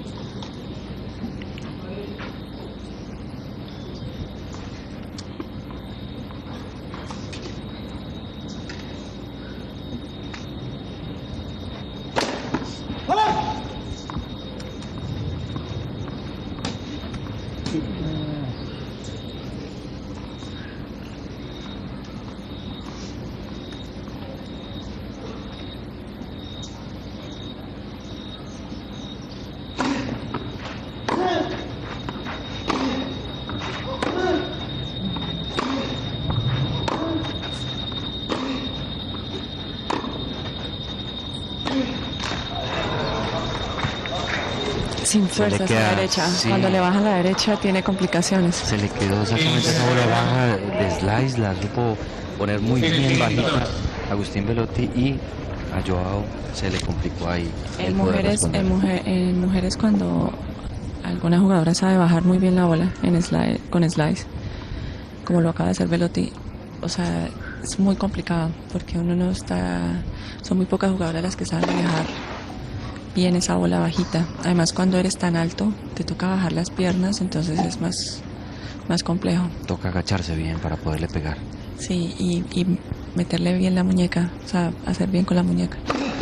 Sin Se le fuerza a queda- la derecha. sí. Cuando le baja a la derecha tiene complicaciones. Se le quedó exactamente esa bola baja de slice, la supo poner muy bien bajita a Agustín Belotti, y a Joao se le complicó ahí. el En poder mujeres, responder. en, mujer, en mujeres cuando alguna jugadora sabe bajar muy bien la bola en slide, con slice, como lo acaba de hacer Belotti, o sea, es muy complicado porque uno no está, son muy pocas jugadoras las que saben manejar bien esa bola bajita. Además, cuando eres tan alto, te toca bajar las piernas, entonces es más, más complejo. Toca agacharse bien para poderle pegar. Sí, y, y meterle bien la muñeca, o sea, hacer bien con la muñeca.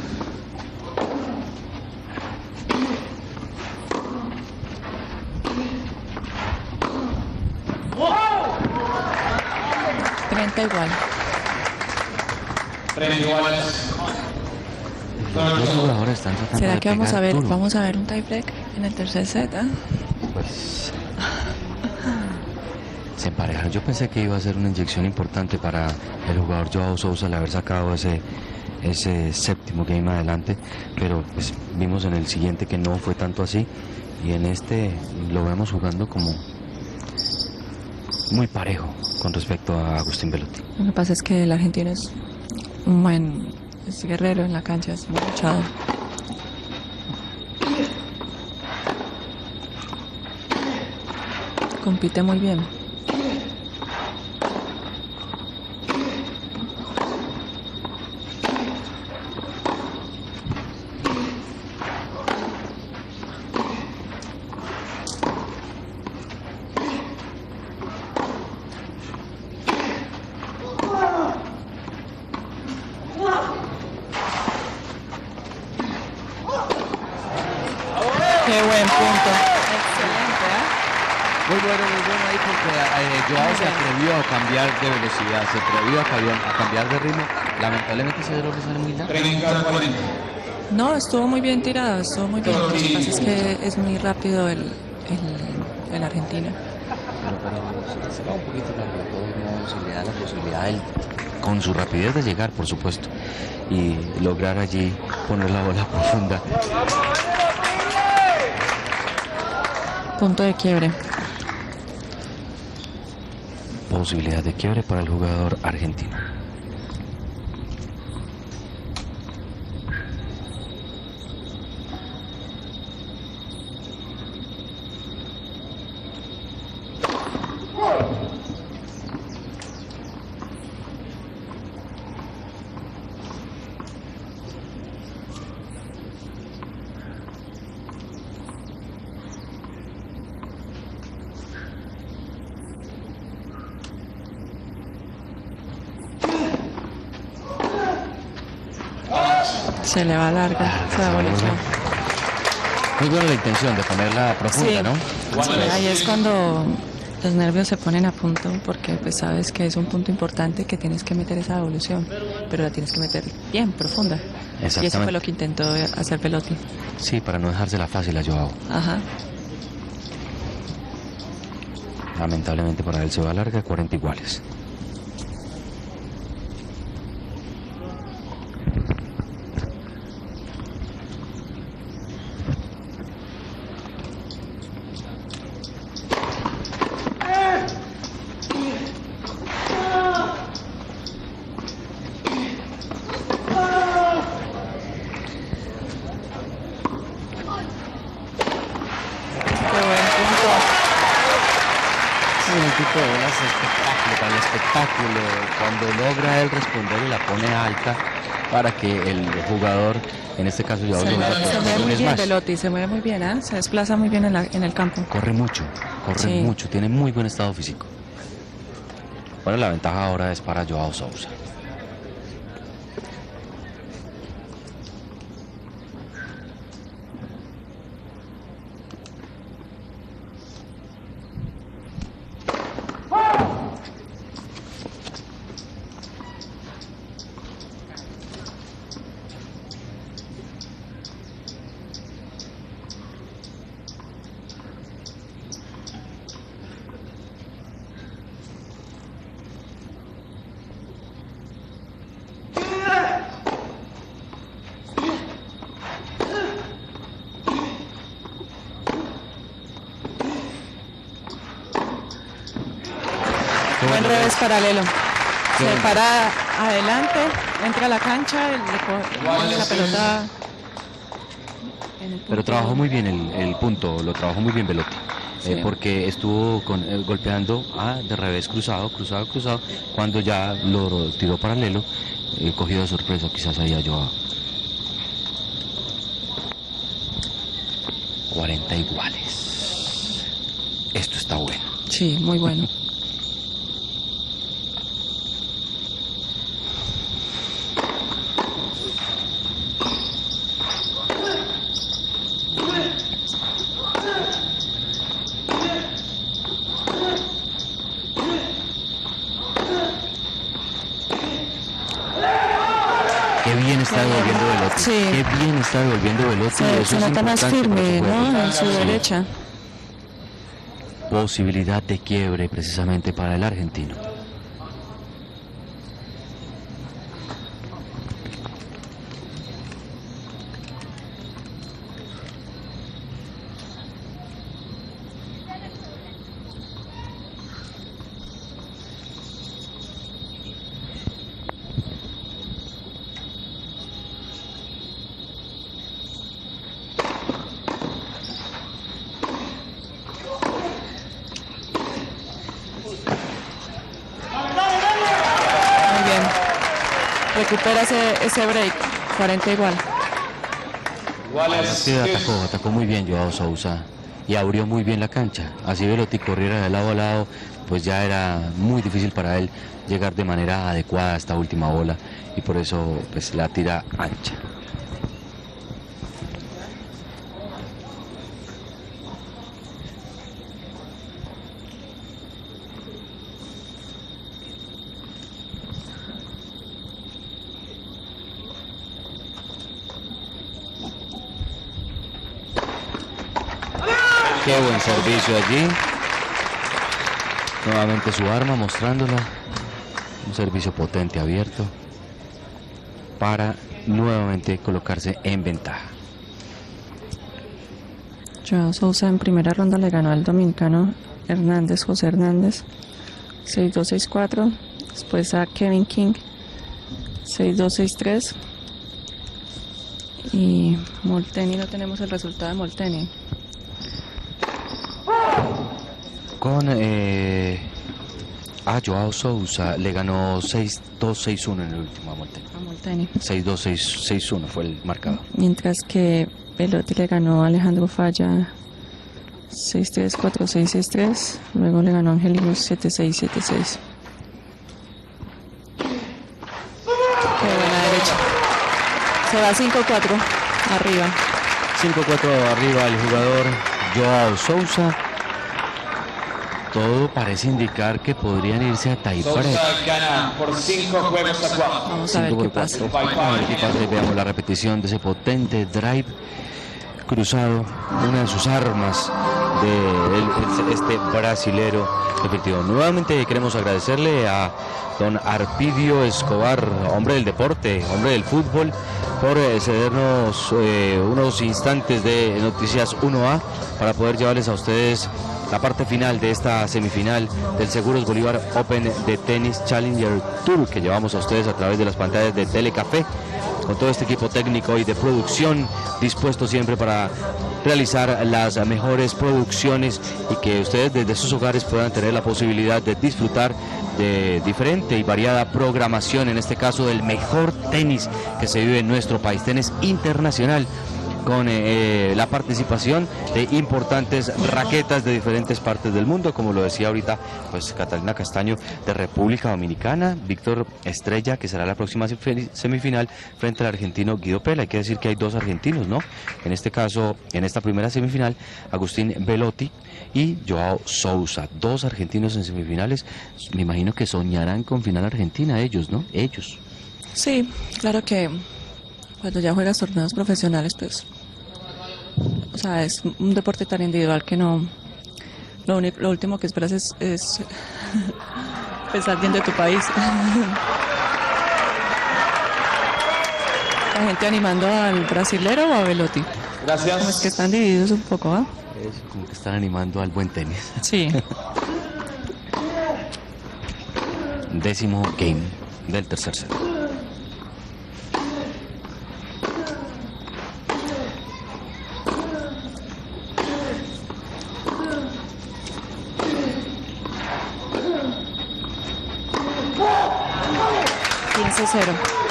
treinta igual. Los dos jugadores están tratando ¿Será de que vamos pegar a ver, duro. vamos a ver un tie break en el tercer set? ¿Ah? Pues se emparejaron. Yo pensé que iba a ser una inyección importante para el jugador Joao Sousa el haber sacado ese ese séptimo game adelante, pero pues vimos en el siguiente que no fue tanto así, y en este lo vemos jugando como muy parejo con respecto a Agustín Belotti. Lo que pasa es que el argentino es un buen, es guerrero en la cancha, es muy luchador. Compite muy bien. Qué buen punto. Excelente, ¿eh? Muy bueno, muy bueno ahí, porque eh, Joao se atrevió a cambiar de velocidad, se atrevió a cambiar, a cambiar de ritmo. Lamentablemente ese error le sale muy largo. No, estuvo muy bien tirado, estuvo muy bien. Lo que pasa es que es muy rápido el, el, el argentino. Pero, pero se va un poquito largo, de todos modos, y le da la posibilidad, él, con su rapidez de llegar, por supuesto, y lograr allí poner la bola profunda. Punto de quiebre. Posibilidad de quiebre para el jugador argentino. se le va larga esa devolución. Muy buena la intención de ponerla profunda, Sí. ¿no? Sí, ahí es cuando los nervios se ponen a punto, porque pues sabes que es un punto importante, que tienes que meter esa devolución, pero la tienes que meter bien, profunda. Y eso Exactamente. fue lo que intentó hacer Belotti. Sí, para no dejársela fácil a Joao. Ajá. Lamentablemente para él se va larga, cuarenta iguales. Tipo de unas espectáculo, para el espectáculo, cuando logra él responder y la pone alta para que el jugador, en este caso Joao Se Sousa, mueve, pues, se mueve haga un muy bien smash. Belotti, se mueve muy bien, ¿eh? Se desplaza muy bien en, la- en el campo. Corre mucho, corre Sí. mucho, tiene muy buen estado físico. Bueno, la ventaja ahora es para Joao Sousa. Buen revés paralelo. Se para adelante, entra a la cancha, y le co- pone la pelota en el punto. Pero trabajó muy bien el, el punto, lo trabajó muy bien Belotti. eh, Sí. porque estuvo con, eh, golpeando ah, de revés cruzado, cruzado, cruzado. Cuando ya lo tiró paralelo, eh, cogido de sorpresa quizás ahí a Joao. cuarenta iguales. Esto está bueno. Sí, muy bueno. Qué bien está devolviendo Belotti. Sí. Qué bien está devolviendo Belotti. Se, Eso se es nota más importante para firme, su juego. ¿no? En su Sí. derecha. Posibilidad de quiebre precisamente para el argentino. Muy bien. Recupera ese, ese break. cuarenta igual. Sí, atacó, atacó muy bien Joao Sousa y abrió muy bien la cancha. Así Belotti corriera de lado a lado, pues ya era muy difícil para él llegar de manera adecuada a esta última bola y por eso pues la tira ancha. Qué buen servicio allí. Nuevamente su arma mostrándola. Un servicio potente abierto para nuevamente colocarse en ventaja. Joao Sousa en primera ronda le ganó al dominicano Hernández, José Hernández, seis dos seis cuatro. Después a Kevin King, seis dos seis tres. Y Molteni, no tenemos el resultado de Molteni. Con eh, a Joao Sousa le ganó seis dos seis uno en el último a Molteni. A Molteni. seis dos seis uno fue el marcador. Mientras que Belotti le ganó a Alejandro Falla seis tres cuatro seis seis tres. Luego le ganó a Angelino siete seis siete seis. Qué buena derecha. Se va cinco cuatro arriba. cinco cuatro arriba el jugador Joao Sousa. Todo parece indicar que podrían irse a tiebreak. Sousa gana por cinco juegos a cuatro. Vamos a ver qué pasa. A ver qué pasa. Veamos la repetición de ese potente drive cruzado, una de sus armas de el, este brasilero efectivo. Nuevamente queremos agradecerle a don Arpidio Escobar, hombre del deporte, hombre del fútbol, por eh, cedernos eh, unos instantes de Noticias uno A para poder llevarles a ustedes la parte final de esta semifinal del Seguros Bolívar Open de Tenis Challenger Tour que llevamos a ustedes a través de las pantallas de Telecafé, con todo este equipo técnico y de producción dispuesto siempre para realizar las mejores producciones y que ustedes desde sus hogares puedan tener la posibilidad de disfrutar de diferente y variada programación, en este caso del mejor tenis que se vive en nuestro país, tenis internacional, con eh, la participación de importantes raquetas de diferentes partes del mundo, como lo decía ahorita pues Catalina Castaño de República Dominicana, Víctor Estrella, que será la próxima semifinal frente al argentino Guido Pela. Hay que decir que hay dos argentinos, ¿no? En este caso, en esta primera semifinal, Agustín Belotti y Joao Sousa, dos argentinos en semifinales. Me imagino que soñarán con final argentina ellos, ¿no? Ellos. Sí, claro que cuando ya juegas torneos profesionales, pues, o sea, es un deporte tan individual que no, lo, único, lo último que esperas es, es pensar bien de tu país. La gente animando al brasilero o a Belotti. Gracias. Como es que están divididos un poco, ¿ah? ¿eh? Es como que están animando al buen tenis. Sí. Décimo game del tercer set. quince cero.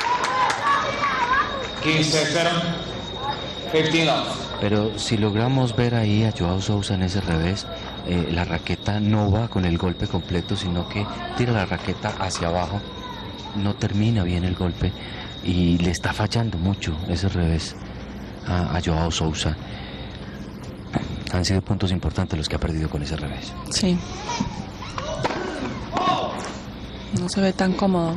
quince cero. quince love. Pero si logramos ver ahí a Joao Sousa en ese revés, eh, la raqueta no va con el golpe completo, sino que tira la raqueta hacia abajo, no termina bien el golpe y le está fallando mucho ese revés a, a Joao Sousa. Han sido puntos importantes los que ha perdido con ese revés. Sí. No se ve tan cómodo.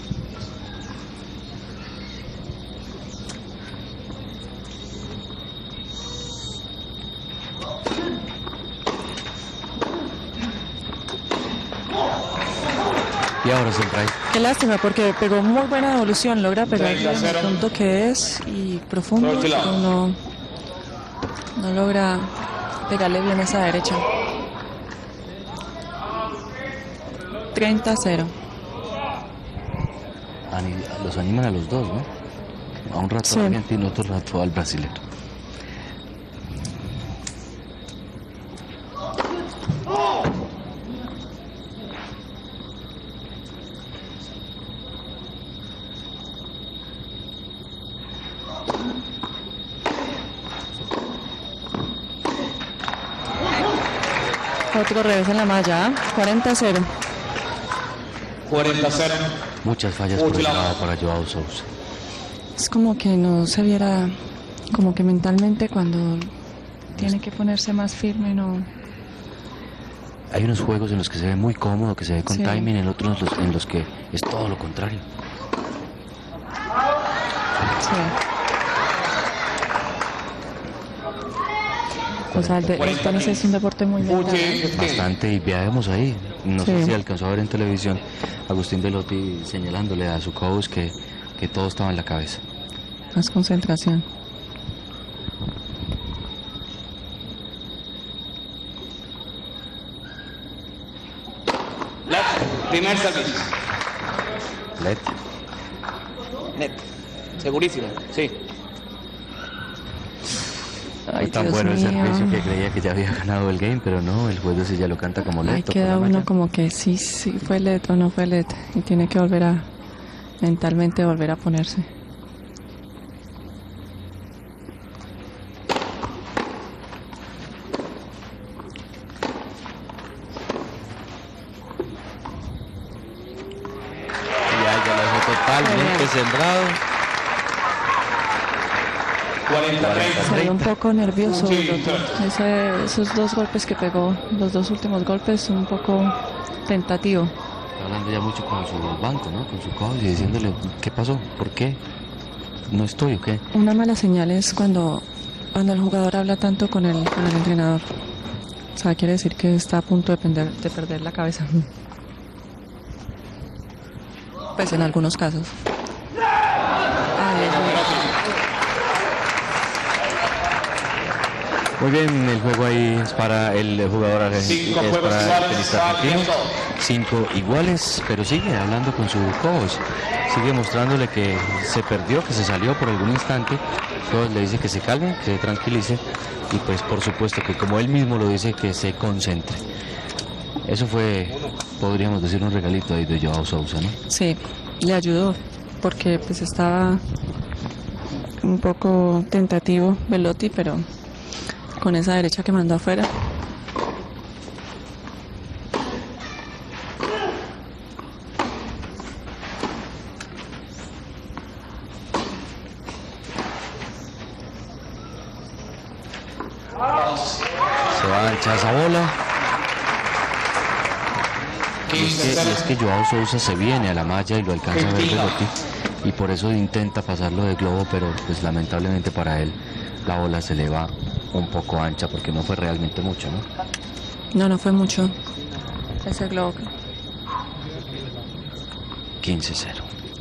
Y ahora es el drive. Qué lástima, porque pegó muy buena devolución, logra pegarle en el punto que es y profundo, pero no, no logra pegarle bien esa derecha. treinta cero. Los animan a los dos, ¿no? A un rato Sí. al argentino, otro rato al brasileño. Otro revés en la malla, ¿eh? cuarenta cero. cuarenta cero. Muchas fallas por el lado para Joao Sousa. Es como que no se viera, como que mentalmente cuando tiene que ponerse más firme, no. Hay unos juegos en los que se ve muy cómodo, que se ve con Sí. timing, en otros en los, en los que es todo lo contrario. Sí. O sea, el, de, el tenis es un deporte muy mental, ¿eh? Bastante, y veamos ahí, no sé Sí. si alcanzó a ver en televisión Agustín Belotti señalándole a su coach que, que todo estaba en la cabeza. Más concentración. Left. Primer servicio. Let. Net. Segurísimo. Sí. Ay, Tan Dios bueno el mío. servicio que creía que ya había ganado el game, pero no, el juez ese ya lo canta como Ahí lento. queda uno como que sí, sí fue L E D o no fue L E D y tiene que volver a, mentalmente volver a ponerse. Ya, ya lo dejó totalmente sembrado. Se ve un poco nervioso Velotti. Ese, esos dos golpes que pegó, los dos últimos golpes, un poco tentativo. Hablando ya mucho con su banco, ¿no? Con su coach y diciéndole, ¿qué pasó? ¿Por qué? ¿No estoy o qué? Una mala señal es cuando, cuando el jugador habla tanto con el, con el entrenador. O sea, quiere decir que está a punto de perder, de perder la cabeza. Pues en algunos casos. Ay, Dios mío. Muy bien, el juego ahí es para el jugador argentino, es para el tenista argentino. Cinco iguales, pero sigue hablando con su coach. Sigue mostrándole que se perdió, que se salió por algún instante. Coach le dice que se calme, que se tranquilice. Y pues por supuesto que como él mismo lo dice, que se concentre. Eso fue, podríamos decir, un regalito ahí de Joao Sousa, ¿no? Sí, le ayudó, porque pues estaba un poco tentativo Velotti, pero con esa derecha que mandó afuera. Se va a echar esa bola. Y es, que, y es que Joao Sousa se viene a la malla y lo alcanza a ver Velotti, y por eso intenta pasarlo de globo, pero pues lamentablemente para él la bola se le va un poco ancha, porque no fue realmente mucho, ¿no? No, no fue mucho ese globo. quince cero.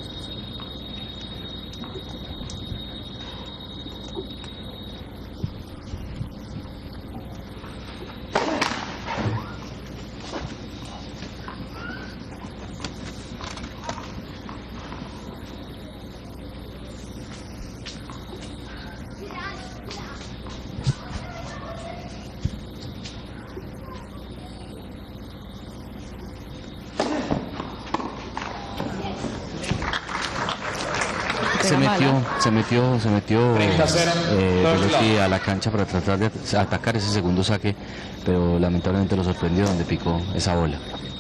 Se metió, se metió, se metió eh, Velotti a la cancha para tratar de atacar ese segundo saque, pero lamentablemente lo sorprendió donde picó esa bola.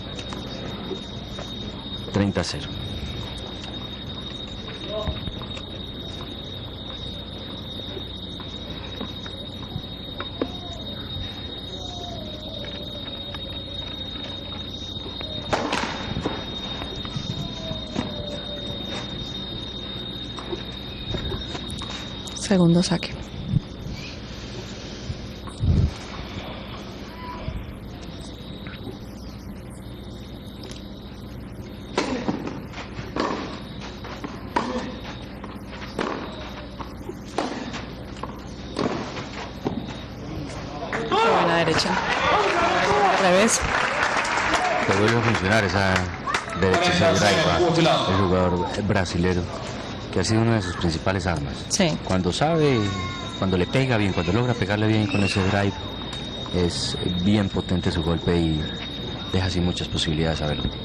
treinta cero. Segundo saque. Buena derecha. Al revés. Te vuelve a funcionar esa derecha, esa drive, el jugador brasilero, que ha sido una de sus principales armas. Sí. Cuando sabe, cuando le pega bien, cuando logra pegarle bien con ese drive, es bien potente su golpe y deja sin muchas posibilidades a verlo.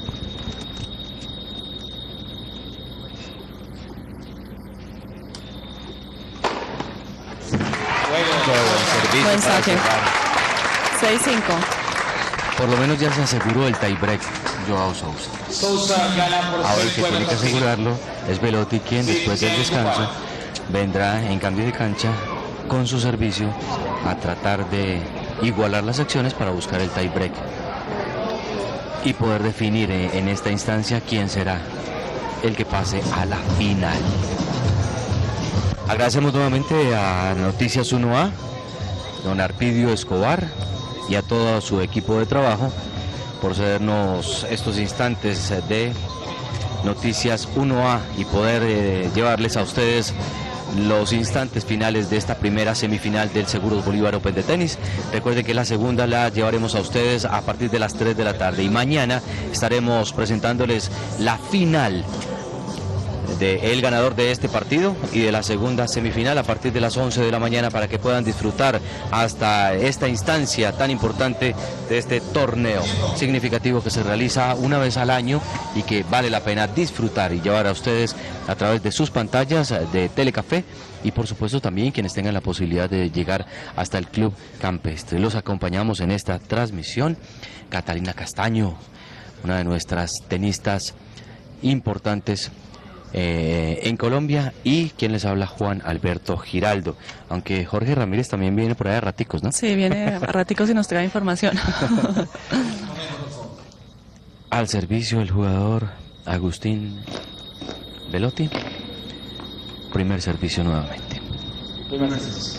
Buen saque. seis cinco. Por lo menos ya se aseguró el tiebreak Joao Sousa. Ahora el que tiene que asegurarlo es Velotti, quien después del descanso vendrá en cambio de cancha con su servicio a tratar de igualar las acciones para buscar el tiebreak y poder definir en esta instancia quién será el que pase a la final. Agradecemos nuevamente a Noticias uno A, don Arpidio Escobar, y a todo su equipo de trabajo por cedernos estos instantes de Noticias uno A y poder eh, llevarles a ustedes los instantes finales de esta primera semifinal del Seguros Bolívar Open de tenis. Recuerden que la segunda la llevaremos a ustedes a partir de las tres de la tarde y mañana estaremos presentándoles la final de el ganador de este partido y de la segunda semifinal a partir de las once de la mañana, para que puedan disfrutar hasta esta instancia tan importante de este torneo significativo que se realiza una vez al año y que vale la pena disfrutar y llevar a ustedes a través de sus pantallas de Telecafé, y por supuesto también quienes tengan la posibilidad de llegar hasta el Club Campestre. Los acompañamos en esta transmisión Catalina Castaño, una de nuestras tenistas importantes eh, en Colombia, y quien les habla, Juan Alberto Giraldo, aunque Jorge Ramírez también viene por ahí a raticos, ¿no? Sí, viene a raticos y nos trae información. Al servicio el jugador Agustín Belotti. Primer servicio nuevamente. Primer servicio.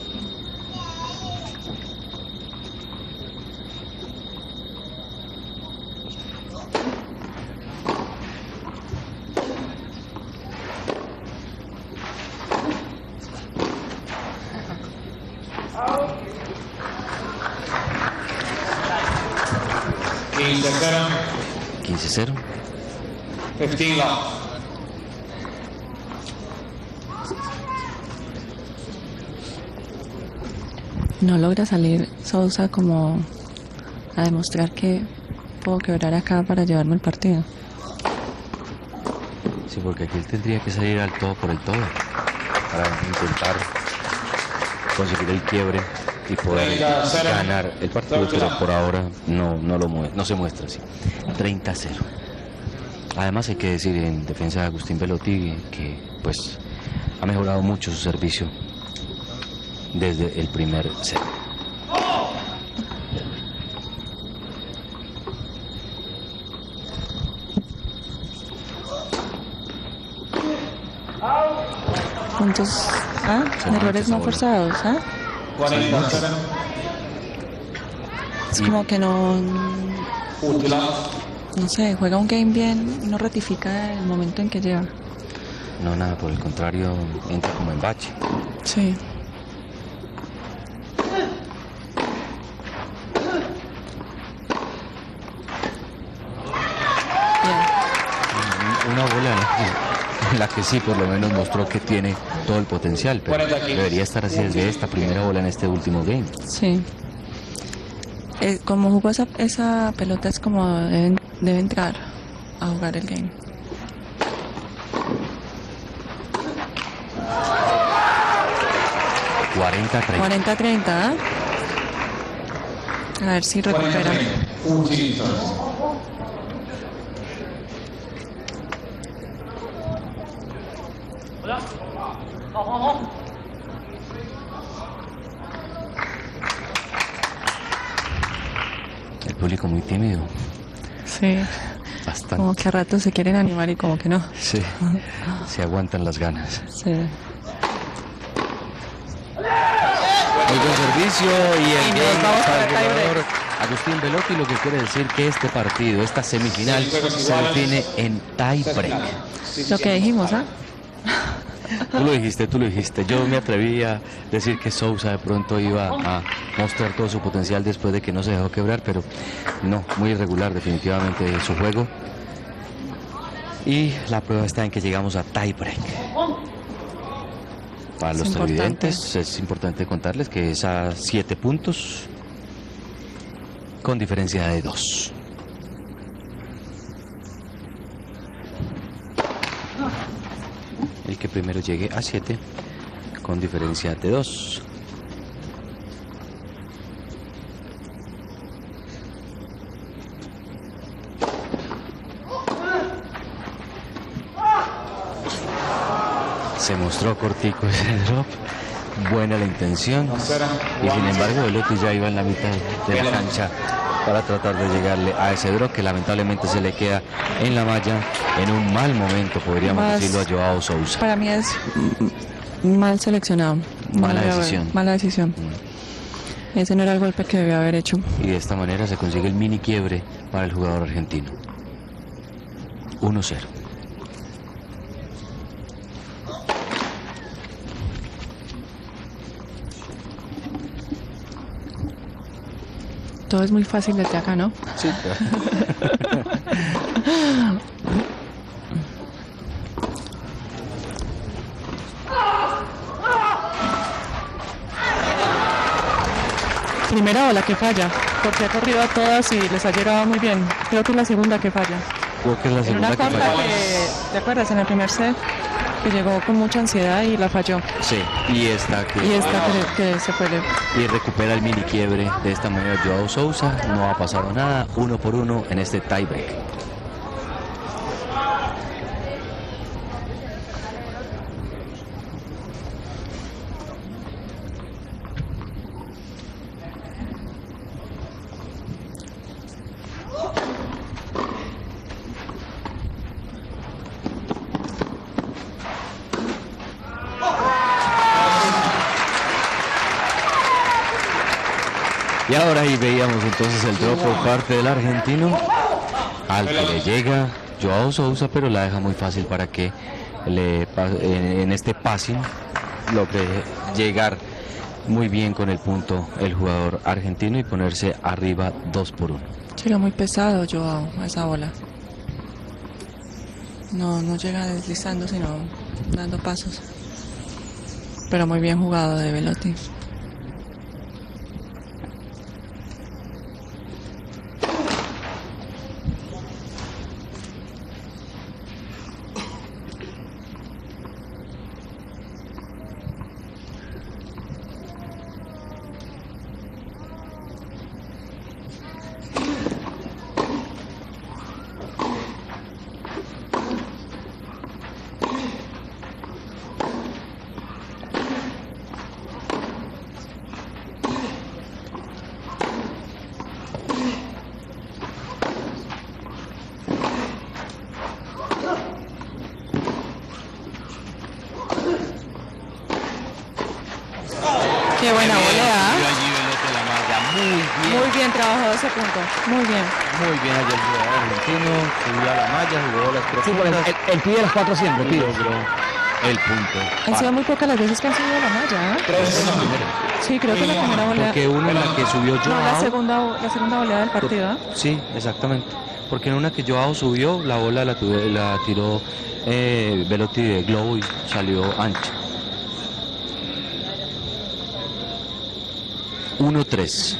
quince cero. quince love. No logra salir Sousa como a demostrar que puedo quebrar acá para llevarme el partido. Sí, porque aquí él tendría que salir al todo por el todo para intentar conseguir el quiebre y poder ganar el partido, pero por ahora no, no, lo mue no se muestra así. treinta cero. Además hay que decir en defensa de Agustín Belotti que pues ha mejorado mucho su servicio desde el primer set. Puntos, ¿ah? Errores no forzados, ¿ah? Es como que no, no sé, juega un game bien y no ratifica el momento en que lleva. No, nada, por el contrario, entra como en bache. Sí. Una bola en la que sí por lo menos mostró que tiene todo el potencial, pero debería estar así desde esta primera bola en este último game. Sí. Eh, como jugó esa, esa pelota es como debe, debe entrar a jugar el game. cuarenta treinta. cuarenta treinta, ¿eh? A ver si recupera. El público muy tímido. Sí. Bastante. Como que a ratos se quieren animar y como que no. Sí. Se aguantan las ganas. Sí. Muy buen servicio y el Y nos game vamos para para el el tiebreak. jugador Agustín Belotti, lo que quiere decir que este partido, esta semifinal, se define en tie break. Lo que dijimos, ¿ah? Tú lo dijiste, tú lo dijiste. Yo me atreví a decir que Sousa de pronto iba a mostrar todo su potencial después de que no se dejó quebrar, pero no, muy irregular definitivamente su juego. Y la prueba está en que llegamos a tie break. Para los Es importante. televidentes es importante contarles que es a siete puntos con diferencia de dos. El que primero llegue a siete con diferencia de dos. Se mostró cortico ese drop, buena la intención, y sin embargo Belotti ya iba en la mitad de la cancha para tratar de llegarle a ese drop que lamentablemente se le queda en la malla en un mal momento, podríamos Más- decirlo, a Joao Sousa. Para mí es mm, mal seleccionado. Mala Mal- decisión. Mala decisión. Ese no era el golpe que debió haber hecho. Y de esta manera se consigue el mini quiebre para el jugador argentino. uno cero. Todo es muy fácil desde acá, ¿no? Sí. Primera ola que falla, porque ha corrido a todas y les ha llegado muy bien. Creo que es la segunda que falla. Creo que es la En segunda una que corta falla. que, ¿te acuerdas? En el primer set, que llegó con mucha ansiedad y la falló. Sí, y esta que, Y esta que, que se fue. y recupera el mini quiebre de esta manera Joao Sousa. No ha pasado nada, uno por uno en este tiebreak. Y ahora ahí veíamos entonces el drop por parte del argentino, al que le llega Joao Sousa, pero la deja muy fácil para que le en este passing logre llegar muy bien con el punto el jugador argentino y ponerse arriba dos por uno. Llega muy pesado Joao a esa bola. No, no llega deslizando, sino dando pasos. Pero muy bien jugado de Belotti. Qué buena volea. Muy bien trabajado ese punto. Muy bien. Muy bien allá el jugador argentino. Subió a la malla, jugó las profundas. Sí, el, el pide las cuatro siempre, pide. Logró el punto. Han sido muy pocas las veces que han subido a la malla, ¿eh? Sí, creo que la primera volea. Porque una en la que subió Joao. No, la segunda, la segunda volea del partido, ¿eh? Sí, exactamente. Porque en una que Joao subió, la bola la, tuve, la tiró eh, Belotti de globo y salió ancha. uno tres.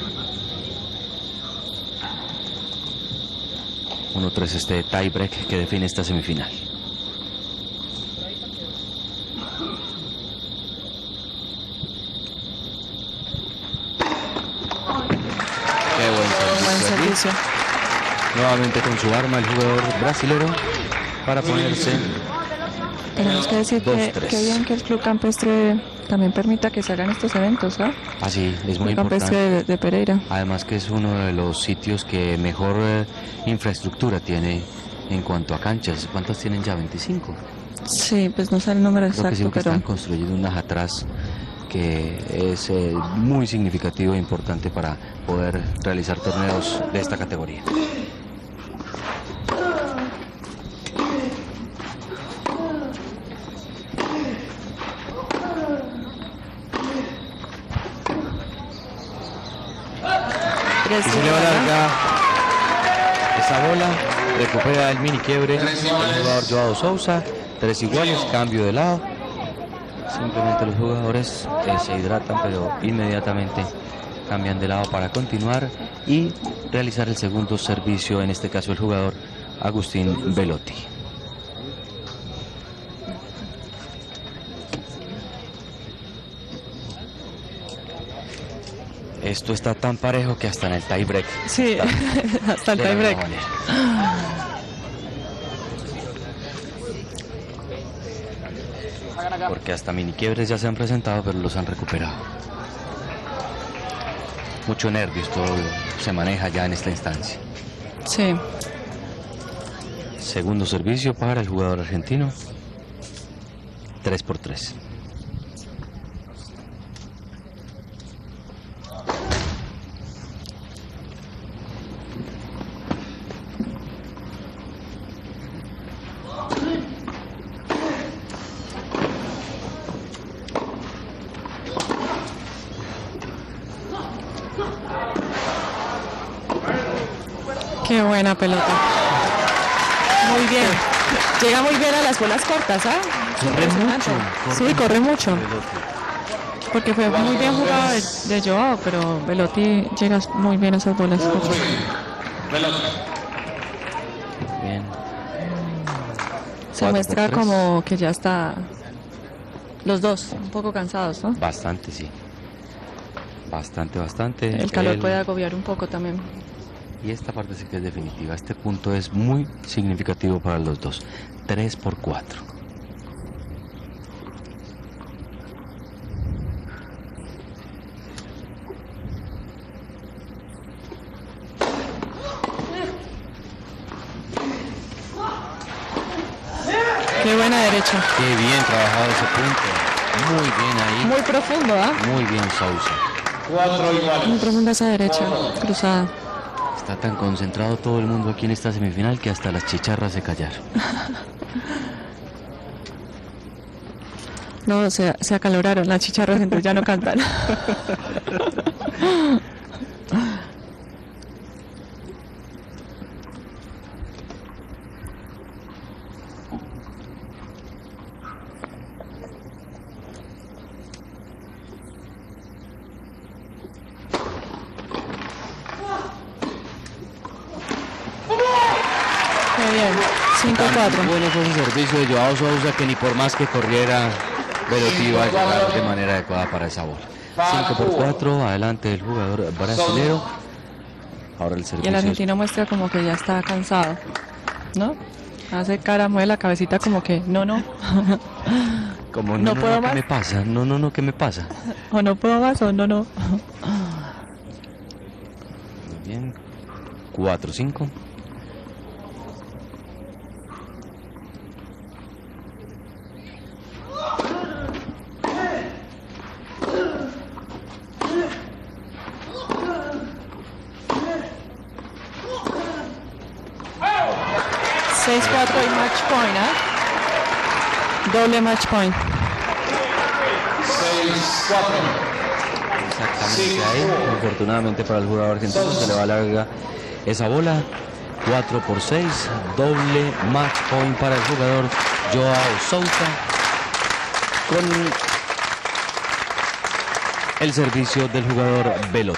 uno tres este tie break que define esta semifinal. Qué buen servicio. Buen servicio. Nuevamente con su arma el jugador brasilero para ponerse. Tenemos que decir que, que bien que el Club Campestre también permita que se hagan estos eventos, ¿ah? Así, es muy Club Campestre importante. de, de Pereira. Además que es uno de los sitios que mejor eh, infraestructura tiene en cuanto a canchas. ¿Cuántas tienen ya? ¿veinticinco? Sí, pues no sé el número Creo que sí, exacto, que pero... están construyendo unas atrás que es eh, muy significativo e importante para poder realizar torneos de esta categoría. Y se le va larga esa bola, recupera el mini quiebre el jugador Joao Sousa, tres iguales, cambio de lado. Simplemente los jugadores eh, se hidratan, pero inmediatamente cambian de lado para continuar y realizar el segundo servicio, en este caso el jugador Agustín Belotti. Esto está tan parejo que hasta en el tie break. Sí, hasta el tie break. Porque hasta mini quiebres ya se han presentado, pero los han recuperado. Mucho nervios, todo se maneja ya en esta instancia. Sí. Segundo servicio para el jugador argentino. tres por tres. Qué buena pelota. Muy bien. Llega muy bien a las bolas cortas, ¿ah? Corre mucho. Sí, corre mucho. Porque fue muy bien jugado de, de Joao, pero Belotti llega muy bien a esas bolas cortas. Bien. Se muestra como que ya está los dos un poco cansados, ¿no? Bastante, sí. Bastante, bastante. El calor El... puede agobiar un poco también. Y esta parte sí que es definitiva. Este punto es muy significativo para los dos. tres por cuatro. Qué buena derecha. Qué bien trabajado ese punto. Muy bien ahí. Muy profundo, ¿ah? Muy bien Sousa. cuatro iguales. Muy profunda esa derecha, cruzada. Está tan concentrado todo el mundo aquí en esta semifinal que hasta las chicharras se callaron. No, se, se acaloraron las chicharras, entonces ya no cantan. Qué bien, cinco cuatro. Bueno fue ese servicio de Joao Sousa que ni por más que corriera Belotti iba a llegar de manera adecuada para esa bola. cinco por cuatro, adelante el jugador brasilero. Ahora el servicio. Y el argentino muestra como que ya está cansado, ¿no? Hace cara, mueve la cabecita como que no, no. Como no no, puedo no, más. ¿qué me pasa? No, no, no, ¿qué me pasa? O no puedo más o no, no. Muy bien. cuatro cinco. seis cuatro y match point, ¿eh? Doble match point. seis cuatro. Exactamente ahí. Afortunadamente para el jugador argentino se le va larga esa bola. cuatro por seis. Doble match point para el jugador Joao Sousa. Con el servicio del jugador Belotti.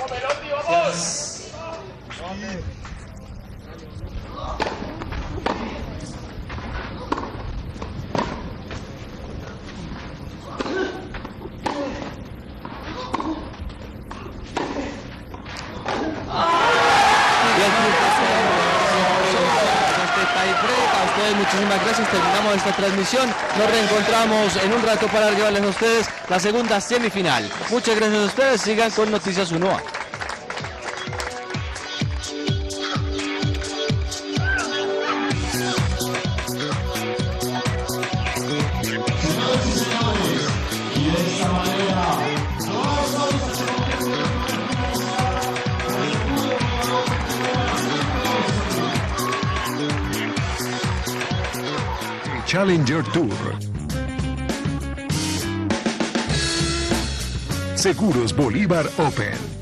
Muchísimas gracias, terminamos esta transmisión, nos reencontramos en un rato para llevarles a ustedes la segunda semifinal. Muchas gracias a ustedes, sigan con Noticias Unoa. Challenger Tour. Seguros Bolívar Open.